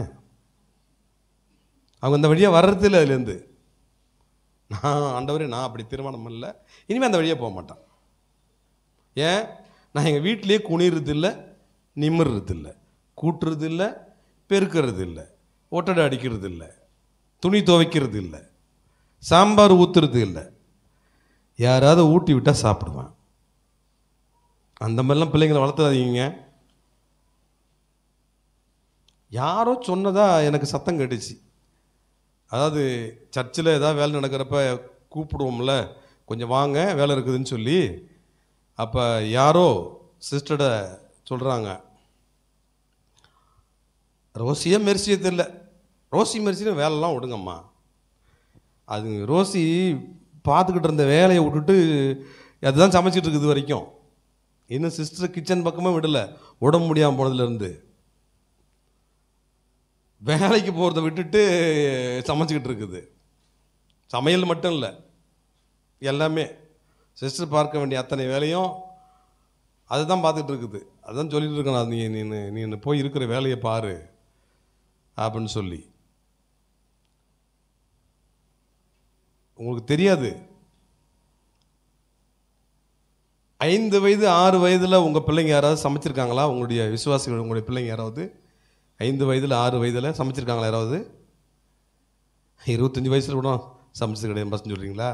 [SPEAKER 2] அவங்க இந்த வழியாக வர்றது இல்லை. அதுலேருந்து நான் ஆண்டவரே நான் அப்படி திருமணம் இல்லை, இனிமேல் அந்த வழியாக போக மாட்டான். ஏன்? நான் எங்கள் வீட்டிலேயே குனிறது இல்லை, நிமிர்றது இல்லை, கூட்டுறது இல்லை, பெருக்கிறது இல்லை, ஒட்டடை அடிக்கிறது இல்லை, துணி துவைக்கிறது இல்லை, சாம்பார் ஊற்றுறது இல்லை. யாராவது ஊட்டி விட்டால் சாப்பிடுவேன். அந்த மாதிரிலாம் பிள்ளைங்களை வளர்த்துறாதீங்க. யாரோ சொன்னதா எனக்கு சத்தம் கேட்டுச்சு. அதாவது சர்ச்சில் ஏதாவது வேலை நடக்கிறப்ப கூப்பிடுவோம்ல, கொஞ்சம் வாங்க வேலை இருக்குதுன்னு சொல்லி. அப்போ யாரோ சிஸ்டரை சொல்கிறாங்க, ரோசியே மெர்சியே தெரியல, ரோசி மெர்சின்னு வேலைலாம் விடுங்கம்மா. அது ரோசி பார்த்துக்கிட்டு இருந்த வேலையை விட்டுட்டு அதுதான் சமைச்சிட்டு இருக்குது வரைக்கும். இன்னும் சிஸ்டர் கிச்சன் பக்கமே விடலை, உடம்பு முடியாமல் போனதுலேருந்து. வேலைக்கு போகிறத விட்டுட்டு சமைச்சிக்கிட்டு இருக்குது. சமையல் மட்டும் இல்லை, எல்லாமே சிஸ்டர் பார்க்க வேண்டிய அத்தனை வேலையும் அதுதான் பார்த்துக்கிட்டு இருக்குது. அதுதான் சொல்லிட்டு இருக்கேன், நீ நீ நீ போய் இருக்கிற வேலையை பாரு அப்படின்னு சொல்லி. உங்களுக்கு தெரியாது, ஐந்து வயது ஆறு வயதில் உங்கள் பிள்ளைங்க யாராவது சமைச்சிருக்காங்களா? உங்களுடைய விசுவாசிகள், உங்களுடைய பிள்ளைங்க யாராவது ஐந்து வயதில் ஆறு வயதில் சமைச்சிருக்காங்களா? யாராவது இருபத்தஞ்சி வயசில் கூட சமைச்சது கிடையாது பசங்க சொல்கிறீங்களா?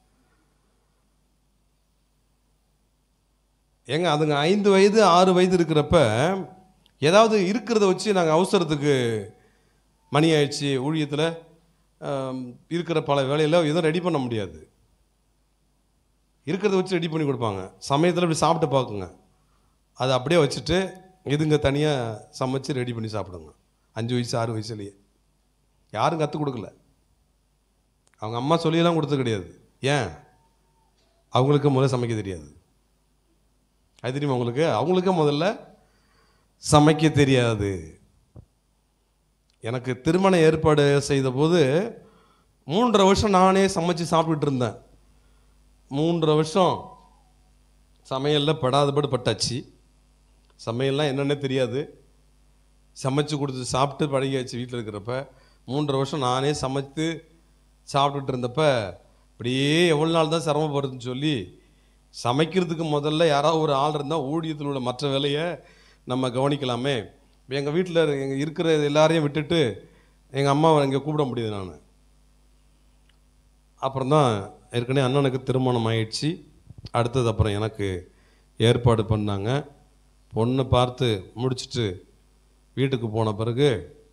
[SPEAKER 2] ஏங்க அதுங்க ஐந்து வயது ஆறு வயது இருக்கிறப்ப ஏதாவது இருக்கிறத வச்சு நாங்கள் அவசரத்துக்கு மணி ஆயிடுச்சு, ஊழியத்தில் இருக்கிற பல வேலையில் எதுவும் ரெடி பண்ண முடியாது. இருக்கிறத வச்சு ரெடி பண்ணி கொடுப்பாங்க. சமயத்தில் இப்படி சாப்பிட்டு பார்க்குங்க, அதை அப்படியே வச்சுட்டு இதுங்க தனியாக சமைச்சு ரெடி பண்ணி சாப்பிடுங்க. அஞ்சு வயசு ஆறு வயசுலேயே யாரும் கற்றுக் கொடுக்கல, அவங்க அம்மா சொல்லியெல்லாம் கொடுத்தது கிடையாது. ஏன்? அவங்களுக்கு முதல்ல சமைக்க தெரியாது. அது தெரியுமா அவங்களுக்கு? அவங்களுக்கே முதல்ல சமைக்க தெரியாது. எனக்கு திருமண ஏற்பாடு செய்த போது மூன்றரை வருஷம் நானே சமைச்சு சாப்பிட்டுட்டு இருந்தேன். மூன்றரை வருஷம் சமையலில் படாதபடி பட்டாச்சு. சமையல்லாம் என்னென்ன தெரியாது, சமைச்சு கொடுத்து சாப்பிட்டு பழகியாச்சு. வீட்டில் இருக்கிறப்ப மூன்றரை வருஷம் நானே சமைத்து சாப்பிட்டுட்டு இருந்தப்ப இப்படியே எவ்வளோ நாள் தான் சிரமப்படுதுன்னு சொல்லி, சமைக்கிறதுக்கு முதல்ல யாராவது ஒரு ஆள் இருந்தால் ஊழியத்தில் உள்ள மற்ற வேலையை நம்ம கவனிக்கலாமே. எங்கள் வீட்டில் எங்கள் இருக்கிற எல்லாரையும் விட்டுட்டு எங்கள் அம்மாவை இங்கே கூப்பிட முடியுது நான். அப்புறம் தான் ஏற்கனவே அண்ணனுக்கு திருமணம் ஆயிடுச்சு. அடுத்தது அப்புறம் எனக்கு ஏற்பாடு பண்ணாங்க. பொண்ணு பார்த்து முடிச்சுட்டு வீட்டுக்கு போன பிறகு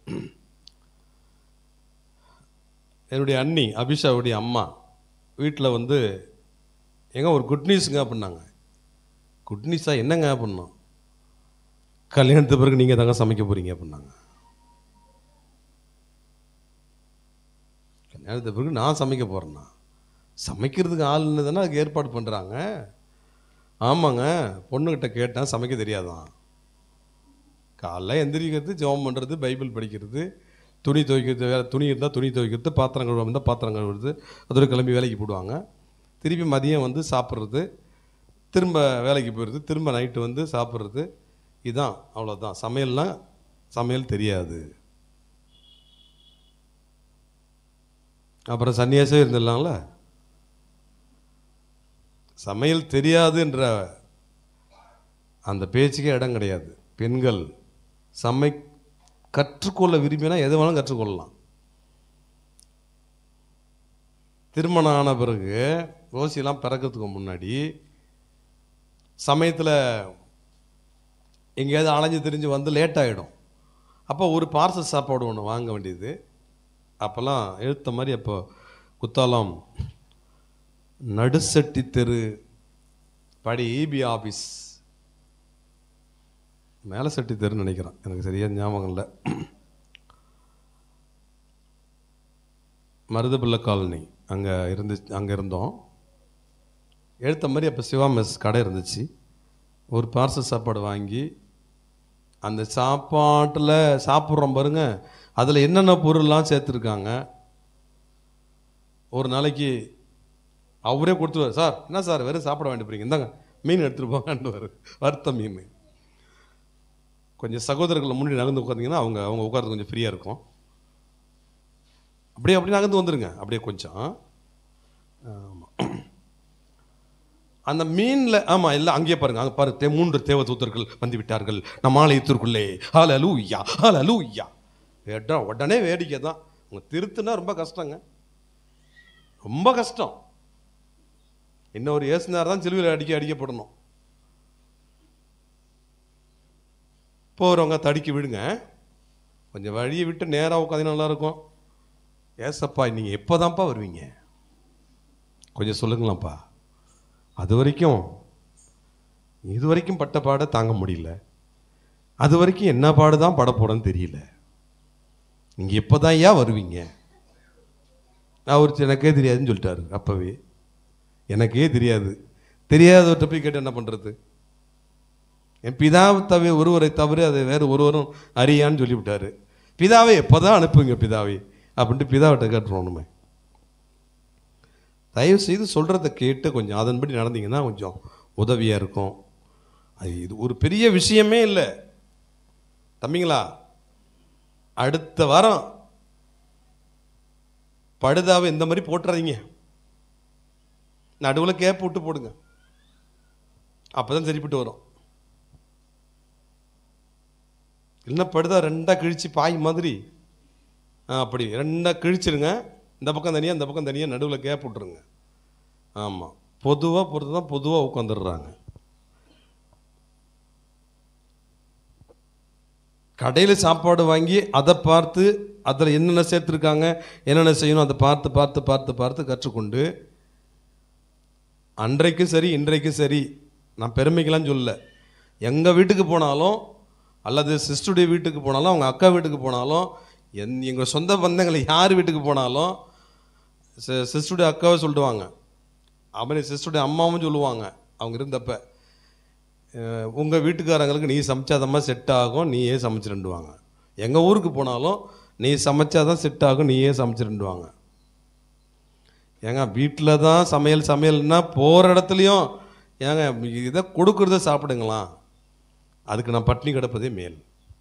[SPEAKER 2] என்னுடைய அண்ணி அபிஷாவுடைய அம்மா வீட்டில் வந்து எங்க ஒரு குட் நியூஸுங்க அப்படின்னாங்க. குட் நியூஸா? என்னங்க அப்படின்னோம். கல்யாணத்துக்கு பிறகு நீங்கள் தாங்க சமைக்க போகிறீங்க அப்படின்னாங்க. கல்யாணத்துக்கு பிறகு நான் சமைக்க போகிறேன்னா, சமைக்கிறதுக்கு ஆளுன்னு தானே அதுக்கு ஏற்பாடு பண்ணுறாங்க. ஆமாங்க, பொண்ணுக்கிட்ட கேட்டேன், சமைக்க தெரியாதான். காலைல எந்திரிக்கிறது, ஜெபம் பண்ணுறது, பைபிள் படிக்கிறது, துணி துவைக்கிறது, வேலை துணி இருந்தால் துணி துவைக்கிறது, பாத்திரம் கழுவ இருந்தால் பாத்திரம் கழுவுறது, அதோட கிளம்பி வேலைக்கு போடுவாங்க. திருப்பி மதியம் வந்து சாப்பிட்றது, திரும்ப வேலைக்கு போயிடுறது, திரும்ப நைட்டு வந்து சாப்பிட்றது. இதுதான், அவ்வளோதான். சமையல்லாம் சமையல் தெரியாது. அப்புறம் சன்னியாசே இருந்துடலாம்ல. சமையல் தெரியாதுன்ற அந்த பேச்சுக்கே இடம் கிடையாது. பெண்கள் சமை கற்றுக்கொள்ள விரும்பினா எது வேணாலும் கற்றுக்கொள்ளலாம். திருமணம் ஆன பிறகு ரோசியெல்லாம் பிறக்கிறதுக்கு முன்னாடி சமயத்தில் எங்கேயாவது அலைஞ்சு திரிஞ்சு வந்து லேட் ஆகிடும். அப்போ ஒரு பார்சல் சாப்பாடு ஒன்று வாங்க வேண்டியது. அப்போல்லாம் எழுத்த மாதிரி அப்போ குத்தாலம் நடுசட்டி தெரு படி இபி ஆஃபீஸ் மேலே செட்டி தெருன்னு நினைக்கிறேன், எனக்கு சரியாக ஞாபகம் இல்லை. மருதபிள்ளை காலனி அங்கே இருந்து அங்கே இருந்தோம். எடுத்த மாதிரி அப்போ சிவா மெஸ் கடை இருந்துச்சு. ஒரு பார்சல் சாப்பாடு வாங்கி அந்த சாப்பாட்டில் சாப்பிட்றோம் பாருங்க, அதில் என்னென்ன பொருள்லாம் சேர்த்துருக்காங்க. ஒரு நாளைக்கு அவரே கொடுத்துருவார், சார் என்ன சார் வெறும் சாப்பிட வேண்டி போறீங்க, இந்தாங்க மீன் எடுத்துகிட்டு போங்கன்னுவார், வறுத்த மீன். கொஞ்சம் சகோதரர்களை முன்னாடி நகர்ந்து உட்காந்திங்கன்னா அவங்க அவங்க உட்கார்றது கொஞ்சம் ஃப்ரீயாக இருக்கும். அப்படியே அப்படியே நகர்ந்து வந்துடுங்க, அப்படியே கொஞ்சம். ஆமாம், அந்த மீனில் ஆமாம் எல்லாம் அங்கேயே பாருங்க, அங்கே பாரு தே மூன்று தேவ தூதர்கள் வந்து விட்டார்கள் நம் ஆலயத்திற்குள்ளே. ஹல்லேலூயா ஹல்லேலூயா. இடம் உடனே வேடிக்கை தான். உங்க திருத்துனா ரொம்ப கஷ்டங்க, ரொம்ப கஷ்டம். இன்னொரு ஏசுனார் தான் சிலுவையில் அடிக்க அடிக்கப்படணும். போகிறவங்க தடுக்கி விடுங்க, கொஞ்சம் வழியை விட்டு நேராக உட்காந்து நல்லா இருக்கும். ஏசப்பா நீங்கள் எப்போ தான்ப்பா வருவீங்க கொஞ்சம் சொல்லுங்களாம்ப்பா. அது வரைக்கும் இது வரைக்கும் பட்ட பாட தாங்க முடியல, அது வரைக்கும் என்ன பாடு தான் பட போடன்னு தெரியல, நீங்கள் எப்போ தான் ஏன் வருவீங்க? அவர் எனக்கே தெரியாதுன்னு சொல்லிட்டாரு. அப்போவே எனக்கே தெரியாது, தெரியாதவர்கிட்ட போய் கேட்டு என்ன பண்ணுறது? என் பிதாவை தவிர ஒருவரை தவிர அதை வேறு ஒருவரும் அறியான்னு சொல்லிவிட்டாரு. பிதாவை எப்போ தான் அனுப்புவீங்க பிதாவை அப்படின்ட்டு பிதாவிட்ட கேட்டுருவோணுமே. தயவு செய்து சொல்கிறத கேட்டு கொஞ்சம் அதன்படி நடந்தீங்கன்னா கொஞ்சம் உதவியாக இருக்கும். அது இது ஒரு பெரிய விஷயமே இல்லை தம்பிங்களா. அடுத்த வாரம் படுதாவை இந்த மாதிரி போட்டுறாதீங்க, நடுவில் கேப் விட்டு போடுங்க, அப்போ தான் சரிப்பட்டு வரும். இல்லைன்னா படுதா ரெண்டாக கிழிச்சு பாய் மாதிரி அப்படி ரெண்டாக கிழிச்சிருங்க, இந்த பக்கம் தனியாக இந்த பக்கம் தனியாக நடுவில் கேப் விட்டுருங்க. ஆமாம், பொதுவாக பொறுத்து தான் பொதுவாக உட்காந்துடுறாங்க. கடையில் சாப்பாடு வாங்கி அதை பார்த்து அதில் என்னென்ன சேர்த்துருக்காங்க என்னென்ன செய்யணும் அதை பார்த்து பார்த்து பார்த்து பார்த்து கற்றுக்கொண்டு அன்றைக்கும் சரி இன்றைக்கும் சரி, நான் பெருமைக்கெல்லாம் சொல்லலை, எங்கள் வீட்டுக்கு போனாலும் அல்லது சிஸ்டருடைய வீட்டுக்கு போனாலும் அவங்க அக்கா வீட்டுக்கு போனாலும் என் எங்கள் சொந்த பந்தங்களை யார் வீட்டுக்கு போனாலும் சிஸ்டருடைய அக்காவை சொல்லிடுவாங்க, அவனை சிஸ்டருடைய அம்மாவும் சொல்லுவாங்க. அவங்க இருந்தப்ப உங்கள் வீட்டுக்காரங்களுக்கு நீ சமைச்சாதம்மா செட் ஆகும், நீயே சமைச்சிருண்டுவாங்க. எங்கள் ஊருக்கு போனாலும் நீ சமைச்சாதான் செட் ஆகும், நீயே சமைச்சிருண்டுவாங்க. ஏங்க வீட்டில் தான் சமையல் சமையல்னா போகிற இடத்துலையும் ஏங்க இதை கொடுக்குறத சாப்பிடுங்களா, அதுக்கு நான் பட்டினி கிடப்பதே மேல்.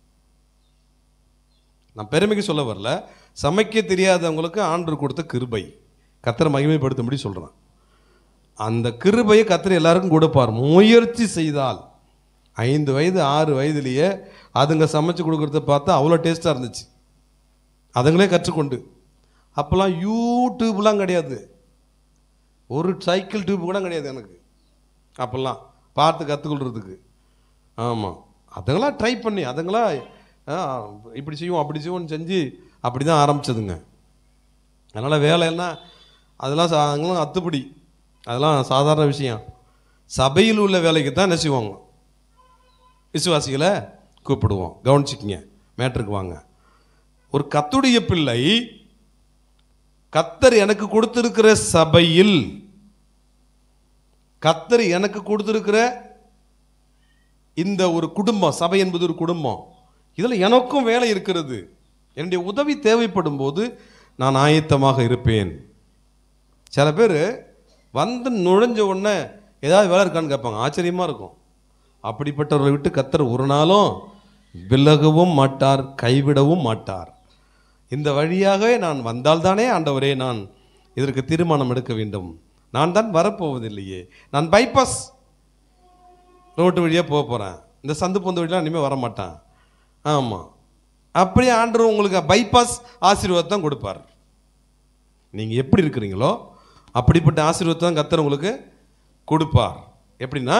[SPEAKER 2] நான் பெருமைக்கு சொல்ல வரல, சமைக்க தெரியாதவங்களுக்கு ஆண்டவர் கொடுத்த கிருபை கர்த்தரை மகிமைப்படுத்தும்படி சொல்கிறேன். அந்த கிருபையை கர்த்தர் எல்லாருக்கும் கொடுப்பார் முயற்சி செய்தால். ஐந்து வயது ஆறு வயதுலேயே அதுங்க சமைச்சு கொடுக்குறத பார்த்தா அவ்வளோ டேஸ்ட்டாக இருந்துச்சு, அதுங்களே கற்றுக்கொண்டு. அப்போல்லாம் யூடியூப்லாம் கிடையாது, ஒரு சைக்கிள் டியூப் கூட கிடையாது எனக்கு அப்போல்லாம் பார்த்து கற்றுக்கொள்றதுக்கு. ஆமாம், அதுங்களாம் ட்ரை பண்ணி அதுங்களாம் இப்படி செய்வோம் அப்படி செய்வோம்னு செஞ்சு அப்படி தான் ஆரம்பிச்சதுங்க. அதனால் வேலைன்னா அதெல்லாம் அதுங்களாம் அத்துப்படி, அதெல்லாம் சாதாரண விஷயம். சபையில் உள்ள வேலைக்கு தான் என்ன செய்வாங்க, விசுவாசிகளை கூப்பிடுவோம். கவனிச்சுக்கிங்க, மேட்ருக்கு வாங்க. ஒரு கர்த்தருடைய பிள்ளை கர்த்தர் எனக்கு கொடுத்திருக்கிற சபையில், கர்த்தர் எனக்கு கொடுத்திருக்கிற இந்த ஒரு குடும்பம், சபை என்பது ஒரு குடும்பம், இதில் எனக்கும் வேலை இருக்கிறது. என்னுடைய உதவி தேவைப்படும் போது நான் ஆயத்தமாக இருப்பேன். சில பேர் வந்து நுழைஞ்ச உடனே ஏதாவது வேலை இருக்கான்னு கேட்பாங்க, ஆச்சரியமாக இருக்கும். அப்படிப்பட்டவர்களை விட்டு கர்த்தர் ஒரு நாளும் விலகவும் மாட்டார், கைவிடவும் மாட்டார். இந்த வழியாக நான் வந்தால்தானே ஆண்டவரே நான் இதற்கு தீர்மானம் எடுக்க வேண்டும். நான் தான் வரப்போவதில்லையே, நான் பைபாஸ் ரோட்டு வழியாக போக போகிறேன், இந்த சந்து பொந்து வழியெலாம் இனிமேல் வரமாட்டேன். ஆமாம், அப்படியே ஆண்டவர் உங்களுக்கு பைபாஸ் ஆசீர்வாதம் தான் கொடுப்பார். நீங்கள் எப்படி இருக்கிறீங்களோ அப்படிப்பட்ட ஆசீர்வாதத்தை தான் கர்த்தர் உங்களுக்கு கொடுப்பார். எப்படின்னா,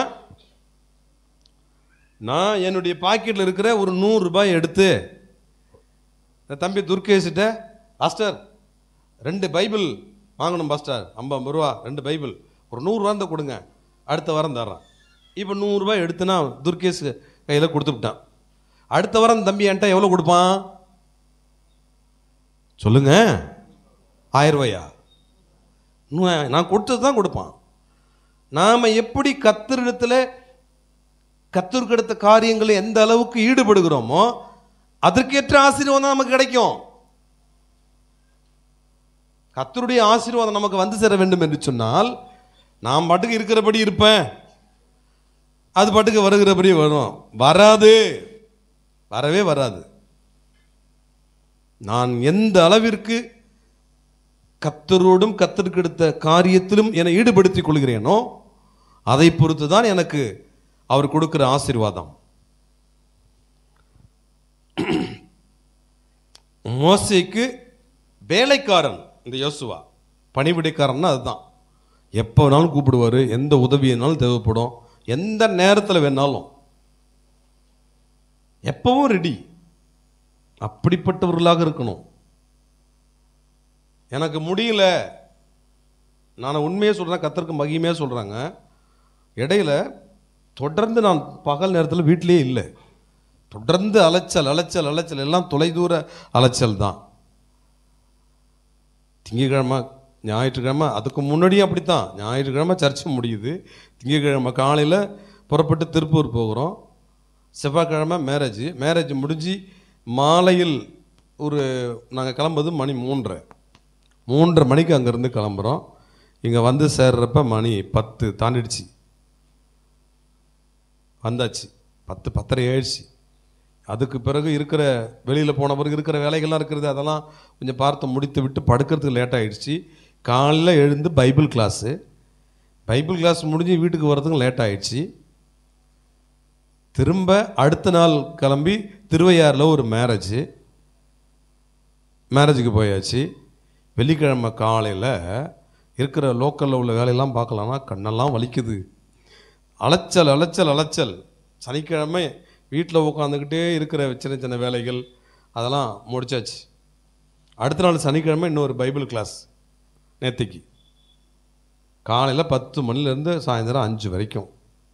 [SPEAKER 2] நான் என்னுடைய பாக்கெட்டில் இருக்கிற ஒரு நூறு ரூபாய் எடுத்து தம்பி துர்கேஷ்கிட்ட, பாஸ்டர் ரெண்டு பைபிள் வாங்கணும் பாஸ்டர், ஐம்பது ரூபா ரெண்டு பைபிள் ஒரு நூறுரூவா தான் கொடுங்க, அடுத்த வாரம் தர்றேன். இப்போ நூறுரூவா எடுத்துனா துர்கேஷ் கையில் கொடுத்துட்டான். அடுத்த வாரம் தம்பி என்கிட்ட எவ்வளோ கொடுப்பான் சொல்லுங்க? ஆயிரம் ரூபாயா? நான் கொடுத்தது தான் கொடுப்பான். நாம் எப்படி கர்த்தரிடத்தில் கர்த்தருக்கு எடுத்த காரியங்களை எந்த அளவுக்கு ஈடுபடுகிறோமோ அதற்கேற்ற ஆசீர்வாதம் தான் நமக்கு கிடைக்கும். கர்த்தருடைய ஆசீர்வாதம் நமக்கு வந்து சேர வேண்டும் என்று சொன்னால் நான் பாட்டுக்கு இருக்கிறபடி இருப்பேன், அது பாட்டுக்கு வருகிறபடி வரும். வராது, வரவே வராது. நான் எந்த அளவிற்கு கர்த்தரோடும் கர்த்தருக்கு எடுத்த காரியத்திலும் என்னை ஈடுபடுத்திக் கொள்கிறேனோ அதை பொறுத்து தான் எனக்கு அவர் கொடுக்கிற ஆசீர்வாதம். மோசேக்கு வேலைக்காரன் இந்த யோசுவா, பணிவிடைக்காரன்னா அதுதான். எப்போ வேணாலும் கூப்பிடுவார், எந்த உதவி வேணாலும் தேவைப்படும், எந்த நேரத்தில் வேணாலும், எப்பவும் ரெடி. அப்படிப்பட்டவர்களாக இருக்கணும். எனக்கு முடியல, நான் உண்மையே சொல்கிறேன், கர்த்தருக்கு மகிமையாக சொல்கிறாங்க. இடையில தொடர்ந்து நான் பகல் நேரத்தில் வீட்டிலே இல்லை, தொடர்ந்து அலைச்சல் அலைச்சல் அலைச்சல், எல்லாம் தொலைதூர அலைச்சல் தான். திங்கக்கிழமை ஞாயிற்றுக்கிழமை, அதுக்கு முன்னாடியும் அப்படித்தான். ஞாயிற்றுக்கிழமை சர்ச்சு முடியுது, திங்கக்கிழமை காலையில் புறப்பட்டு திருப்பூர் போகிறோம், செவ்வாய்க்கிழமை மேரேஜ், மேரேஜ் முடிஞ்சு மாலையில் ஒரு நாங்கள் கிளம்புறது மணி மூன்றரை மூன்றரை மணிக்கு அங்கேருந்து கிளம்புறோம். இங்கே வந்து சேர்றப்ப மணி பத்து தாண்டிடுச்சு, வந்தாச்சு பத்து பத்தரை ஆயிடுச்சு. அதுக்கு பிறகு இருக்கிற வெளியில் போன பிறகு இருக்கிற வேலைகள்லாம் இருக்கிறது, அதெல்லாம் கொஞ்சம் பார்த்து முடித்து விட்டு படுக்கிறதுக்கு லேட் ஆகிடுச்சு. காலையில் எழுந்து பைபிள் கிளாஸு, பைபிள் கிளாஸ் முடிஞ்சு வீட்டுக்கு வர்றதுக்கு லேட் ஆகிடுச்சு. திரும்ப அடுத்த நாள் கிளம்பி திருவையாறில் ஒரு மேரேஜு, மேரேஜுக்கு போயாச்சு. வெள்ளிக்கிழமை காலையில் இருக்கிற லோக்கலில் உள்ள வேலையெல்லாம் பார்க்கலான்னா கண்ணெல்லாம் வலிக்குது, அலைச்சல் அலைச்சல் அலைச்சல். சனிக்கிழமை வீட்டில் உட்காந்துக்கிட்டே இருக்கிற சின்ன சின்ன வேலைகள் அதெல்லாம் முடிச்சாச்சு. அடுத்த நாள் சனிக்கிழமை இன்னொரு பைபிள் கிளாஸ், நேற்றுக்கு காலையில் பத்து மணிலேருந்து சாயந்தரம் அஞ்சு வரைக்கும்.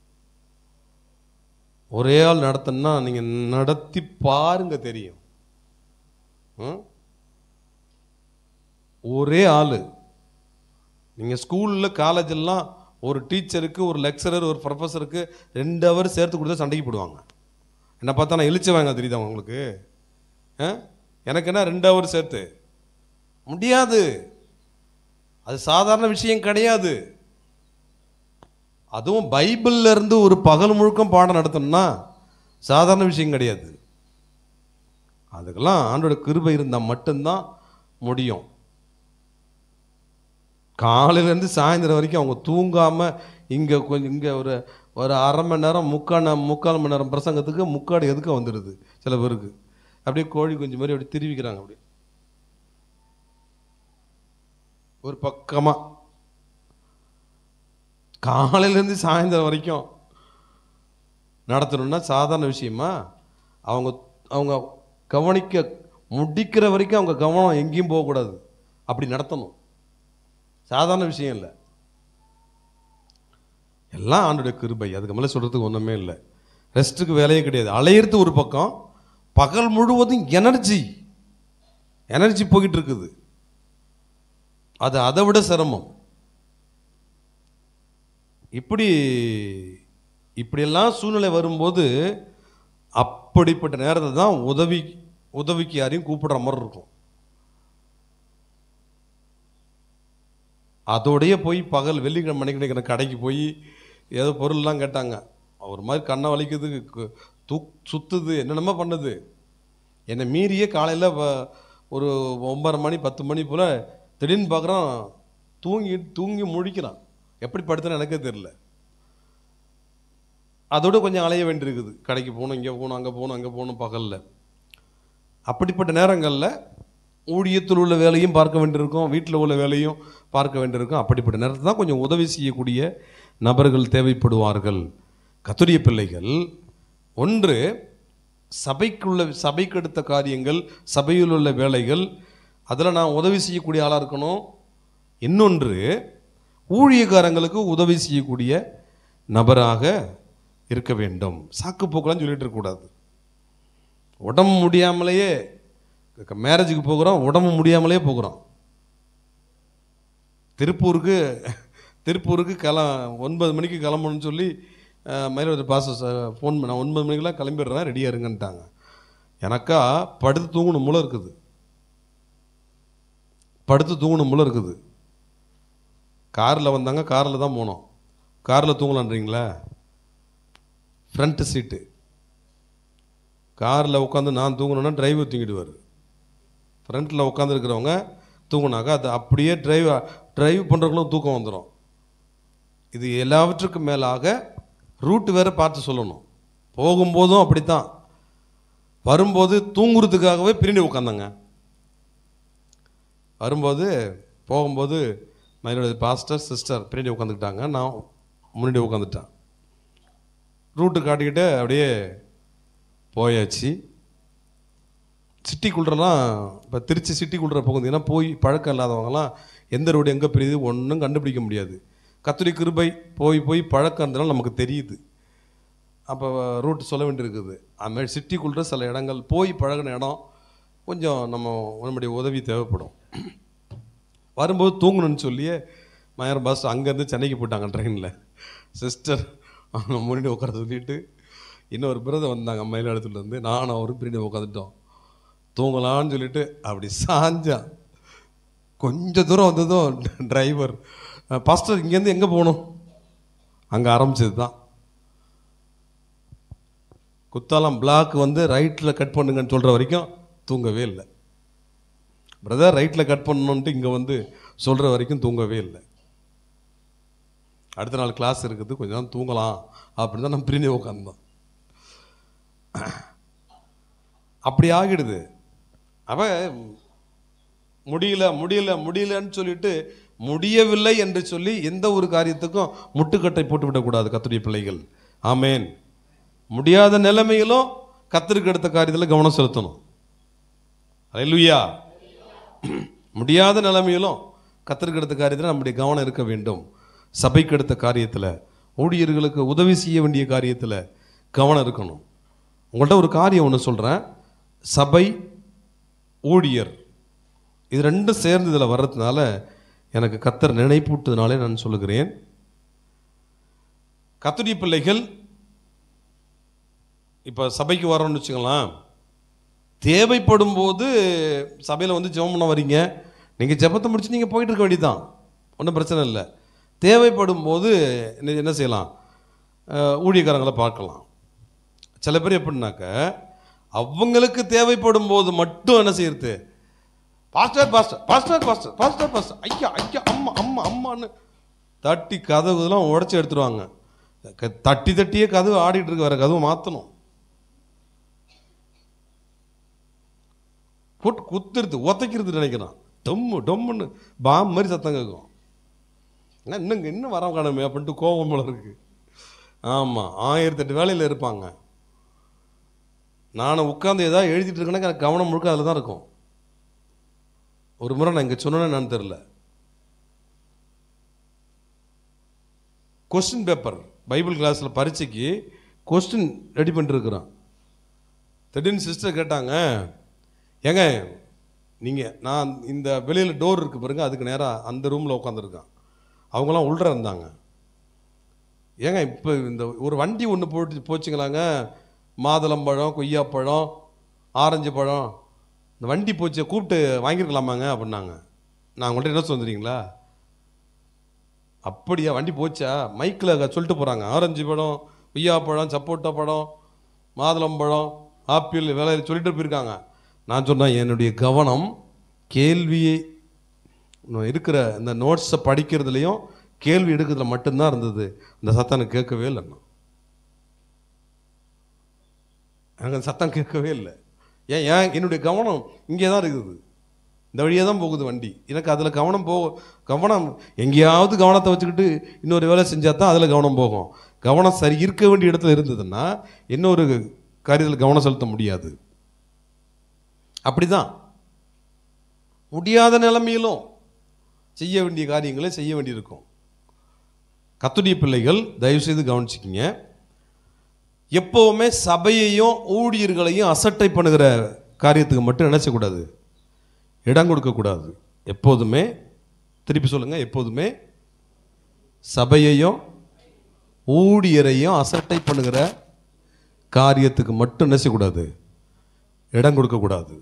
[SPEAKER 2] ஒரே ஆள் நடத்தினா நீங்கள் நடத்தி பாருங்க தெரியும். ஒரே ஆள். நீங்கள் ஸ்கூலில் காலேஜெல்லாம் ஒரு டீச்சருக்கு ஒரு லெக்சரர் ஒரு ப்ரொஃபஸருக்கு ரெண்டு ஹவர் சேர்த்து கொடுத்தா சண்டைக்கு போடுவாங்க. என்னை பார்த்தா நான் இழிச்சு வாங்க தெரியுதா உங்களுக்கு? எனக்கு என்ன ரெண்டு ஹவர் சேர்த்து முடியாது, அது சாதாரண விஷயம் கிடையாது. அதுவும் பைபிள்ல இருந்து ஒரு பகல் முழுக்கம் பாடம் நடத்தணும்னா சாதாரண விஷயம் கிடையாது. அதுக்கெல்லாம் ஆண்டோட கிருபை இருந்தால் மட்டும்தான் முடியும். காலையிலேருந்து சாயந்தரம் வரைக்கும் அவங்க தூங்காமல் இங்கே கொஞ்சம் இங்கே ஒரு ஒரு அரை மணி நேரம் முக்கால் முக்கால் மணி நேரம் பிரசங்கத்துக்கு முக்காடு எதுக்க வந்துடுது சில பேருக்கு. அப்படியே கோழி கொஞ்சம் மாதிரி அப்படி திருவிக்கிறாங்க. அப்படி ஒரு பக்கமாக காலையிலேருந்து சாயந்தரம் வரைக்கும் நடத்தணும்னா சாதாரண விஷயமா? அவங்க அவங்க கவனிக்க முடிக்கிற வரைக்கும் அவங்க கவனம் எங்கேயும் போகக்கூடாது, அப்படி நடத்தணும். சாதாரண விஷயம் இல்லை, எல்லாம் ஆண்டோடைய கிருபை. அதுக்கு மேலே சொல்கிறதுக்கு ஒன்றுமே இல்லை. ரெஸ்ட்டுக்கு வேலையே கிடையாது. அலையிறது ஒரு பக்கம், பகல் முழுவதும் எனர்ஜி எனர்ஜி போய்கிட்டு இருக்குது. அது அதை விட சிரமம். இப்படி இப்படியெல்லாம் சூழ்நிலை வரும்போது அப்படிப்பட்ட நேரத்தை தான் உதவி உதவிக்கு யாரையும் கூப்பிடுற மாதிரி இருக்கும். அதோடைய போய் பகல் வெள்ளிக்கிழமை மணிக்கு கடைக்கு போய் ஏதோ பொருள்லாம் கேட்டாங்க. ஒரு மாதிரி கண்ணை வலிக்குது, தூ சுற்றுது, என்னென்னமோ பண்ணுது. என்னை மீறியே காலையில் ஒரு ஒன்பதரை மணி பத்து மணி போல் திடீர்னு பார்க்குறான், தூங்கி தூங்கி முழிக்கிறான். எப்படி படுத்துன்னு எனக்கே தெரில. அதோடு கொஞ்சம் அலைய வேண்டியிருக்குது. கடைக்கு போகணும், இங்கே போகணும், அங்கே போகணும், அங்கே போகணும் பகலில். அப்படிப்பட்ட நேரங்களில் ஊழியத்தில் உள்ள வேலையும் பார்க்க வேண்டியிருக்கும், வீட்டில் உள்ள வேலையும் பார்க்க வேண்டியிருக்கும். அப்படிப்பட்ட நேரத்தில் தான் கொஞ்சம் உதவி செய்யக்கூடிய நபர்கள் தேவைப்படுவார்கள். கர்த்தருடைய பிள்ளைகள் ஒன்று சபைக்குள்ள சபைக்கு எடுத்த காரியங்கள், சபையில் உள்ள வேலைகள், அதில் நான் உதவி செய்யக்கூடிய ஆளாக இருக்கணும். இன்னொன்று ஊழியக்காரங்களுக்கு உதவி செய்யக்கூடிய நபராக இருக்க வேண்டும். சாக்கு போக்கெல்லாம் சொல்லிட்டு இருக்கக்கூடாது. உடம்பு முடியாமலேயே மேரேஜுக்கு போகிறோம், உடம்பு முடியாமலே போகிறோம். திருப்பூருக்கு திருப்பூருக்கு கிள ஒன்பது மணிக்கு கிளம்பணும்னு சொல்லி மயிலாடுதுறை பாச ஃபோன் பண்ண, ஒன்பது மணிக்கெலாம் கிளம்பிடுறேன், ரெடியாக இருங்கன்ட்டாங்க. எனக்கா படுத்து தூங்கணும் மூலம் இருக்குது, படுத்து தூங்கணும் மூலம் இருக்குது. காரில் வந்தாங்க, காரில் தான் போனோம். காரில் தூங்கலான்றீங்களா? ஃப்ரண்ட்டு சீட்டு காரில் உட்காந்து நான் தூங்கணுன்னா டிரைவர் தூங்கிடுவார். ஃப்ரண்ட்டில் உட்காந்துருக்கிறவங்க தூங்கினாக்கா அது அப்படியே டிரைவ் டிரைவ் பண்ணுறவங்களும் தூக்கம் வந்துடும். இது எல்லாவற்றுக்கும் மேலாக ரூட்டு வேறு பார்த்து சொல்லணும். போகும்போதும் அப்படித்தான், வரும்போது தூங்குறதுக்காகவே பிரிஞ்சு உட்காந்தாங்க. வரும்போது போகும்போது மயிலோட பாஸ்டர் சிஸ்டர் பிரிஞ்சு உட்காந்துக்கிட்டாங்க, நான் முன்னாடி உட்காந்துட்டேன். ரூட்டு காட்டிக்கிட்டு அப்படியே போயாச்சு. சிட்டிக்குள்ளலாம் இப்போ திருச்சி சிட்டிக்குள்ள போகுதுன்னா போய் பழக்கம் இல்லாதவங்கலாம் எந்த ரோடு எங்கே பிரியுது ஒன்றும் கண்டுபிடிக்க முடியாது. கத்தோலிக்க கிருபை போய் போய் பழக்கம் இருந்தனால நமக்கு தெரியுது. அப்போ ரூட்டு சொல்ல வேண்டியிருக்குது. அதுமாதிரி சிட்டிக்குள்ள சில இடங்கள் போய் பழகின இடம் கொஞ்சம் நம்ம நம்முடைய உதவி தேவைப்படும். வரும்போது தூங்கணும்னு சொல்லியே மயிலாடுதுறை பஸ் அங்கேருந்து சென்னைக்கு போயிட்டாங்க ட்ரெயினில். சிஸ்டர் அவங்க முன்னாடி உட்கார சொல்லிட்டு இன்னொரு பிரதர் வந்தாங்க மயிலாடுதுறையிலேருந்து, நானும் அவரும் பின்னாடி உட்காந்துட்டோம். தூங்கலான்னு சொல்லிட்டு அப்படி சாஞ்சான். கொஞ்சம் தூரம் வந்ததும் டிரைவர், பாஸ்டர் இங்கேருந்து எங்கே போகணும்? அங்கே ஆரம்பிச்சது தான். குத்தாலம் பிளாக் வந்து ரைட்டில் கட் பண்ணுங்கன்னு சொல்கிற வரைக்கும் தூங்கவே இல்லை. பிரதர் ரைட்டில் கட் பண்ணணுன்ட்டு இங்கே வந்து சொல்கிற வரைக்கும் தூங்கவே இல்லை. அடுத்த நாள் கிளாஸ் இருக்குது, கொஞ்சம் தான் தூங்கலாம் அப்படின்னு தான் நம்ம பிரிஞ்சு உட்காந்தோம். அப்படி ஆகிடுது. அவ முடியல முடியல முடியலன்னு சொல்லிட்டு முடியவில்லை என்று சொல்லி எந்த ஒரு காரியத்துக்கும் முட்டுக்கட்டை போட்டு விடக்கூடாது கர்த்தருடைய பிள்ளைகள். ஆமேன். முடியாத நிலைமையிலும் கர்த்தருக்கு எடுத்த காரியத்தில் கவனம் செலுத்தணும். அல்லேலூயா. முடியாத நிலைமையிலும் கர்த்தருக்கு எடுத்த காரியத்தில் நம்முடைய கவனம் இருக்க வேண்டும். சபைக்கு எடுத்த காரியத்தில், ஊழியர்களுக்கு உதவி செய்ய வேண்டிய காரியத்தில் கவனம் இருக்கணும். உங்கள்கிட்ட ஒரு காரியம் ஒன்று சொல்கிறேன். சபை, ஊழியர், இது ரெண்டும் சேர்ந்து இதில் வர்றதுனால எனக்கு கர்த்தர் நினைப்பூட்டதுனாலே நான் சொல்லுகிறேன். கர்த்தருடைய பிள்ளைகள் இப்போ சபைக்கு வரோன்னு வச்சுக்கலாம், தேவைப்படும் போது சபையில் வந்து ஜெபம் பண்ண வரீங்க, நீங்கள் ஜெபத்தை முடிச்சு நீங்கள் போயிட்டு இருக்க வேண்டியதுதான், ஒன்றும் பிரச்சனை இல்லை. தேவைப்படும் போது என்ன செய்யலாம்? ஊழியக்காரங்களை பார்க்கலாம். சில பேர் எப்படின்னாக்க அவங்களுக்கு தேவைப்படும் போது மட்டும் என்ன செய்யறது, pastor pastor pastor pastor pastor pastor ஐயா ஐயா அம்மா அம்மா அம்மான்னு தட்டி கதவுலாம் உடச்சி எடுத்துருவாங்க. தட்டி தட்டியே கதவு ஆடிட்டு இருக்கு, வேற கதவு மாற்றணும். போட்டு குத்துறது உதைக்கிறது நினைக்கிறான். டொம்மு டொம்முன்னு பாம் மாதிரி சத்தம் கேட்கும். இன்னும் இன்னும் வர காணுமே அப்படின்ட்டு கோபம் போல இருக்கு. ஆமாம், ஆயிரத்தெட்டு வேலையில் இருப்பாங்க. நான் உட்காந்து ஏதாவது எழுதிட்டு இருக்கேன்னா எனக்கு கவனம் முழுக்க அதில் தான் இருக்கும். ஒரு முறை நான் இங்கே சொன்னேன்னு என்னன்னு தெரில, கொஸ்டின் பேப்பர் பைபிள் கிளாஸில் பரீட்சைக்கு கொஸ்டின் ரெடி பண்ணிட்டுருக்குறான். திடீர்னு சிஸ்டர் கேட்டாங்க, ஏங்க நீங்கள் நான் இந்த வெளியில் டோர் இருக்குது பாருங்க, அதுக்கு நேராக அந்த ரூமில் உட்காந்துருக்கான். அவங்களாம் உள்ள இருந்தாங்க. ஏங்க இப்போ இந்த ஒரு வண்டி ஒன்று போட்டு போச்சுங்களாங்க, மாதுளம்பழம், கொய்யாப்பழம், ஆரஞ்சு பழம், இந்த வண்டி போச்சு, கூப்பிட்டு வாங்கியிருக்கலாமாங்க அப்படின்னாங்க. நான் உங்கள்கிட்ட என்ன சொல்லுறீங்களா? அப்படியா, வண்டி போச்சா? மைக்கில் சொல்லிட்டு போகிறாங்க, ஆரஞ்சு பழம், கொய்யாப்பழம், சப்போட்டா பழம், மாதுளம்பழம், ஆப்பிள் விலை சொல்லிட்டு போயிருக்காங்க. நான் சொன்னேன், என்னுடைய கவனம் கேள்வியை இருக்கிற இந்த நோட்ஸை படிக்கிறதுலையும் கேள்வி எடுக்கிறதுல மட்டும்தான் இருந்தது. அந்த சத்தம் எனக்கு கேட்கவே இல்லை. எனக்கு அந்த சத்தம் கேட்கவே இல்லை. ஏன் ஏன் என்னுடைய கவனம் இங்கே தான் இருக்குது, இந்த வழியாக தான் போகுது வண்டி. எனக்கு அதில் கவனம் போ கவனம் எங்கேயாவது கவனத்தை வச்சுக்கிட்டு இன்னொரு வேலை செஞ்சால் தான் அதில் கவனம் போகும். கவனம் சரி இருக்க வேண்டிய இடத்துல இருந்ததுன்னா இன்னொரு காரியத்தில் கவனம் செலுத்த முடியாது. அப்படி தான் முடியாத நிலைமையிலும் செய்ய வேண்டிய காரியங்களை செய்ய வேண்டியிருக்கும். கர்த்தருடைய பிள்ளைகள் தயவுசெய்து கவனிச்சிக்கிங்க. எப்போவுமே சபையையும் ஊழியர்களையும் அசட்டை பண்ணுகிற காரியத்துக்கு மட்டும் நினைச்சக்கூடாது, இடம் கொடுக்கக்கூடாது. எப்போதுமே, திருப்பி சொல்லுங்க, எப்போதுமே சபையையும் ஊழியரையும் அசட்டை பண்ணுகிற காரியத்துக்கு மட்டும் நினைச்சக்கூடாது, இடம் கொடுக்கக்கூடாது.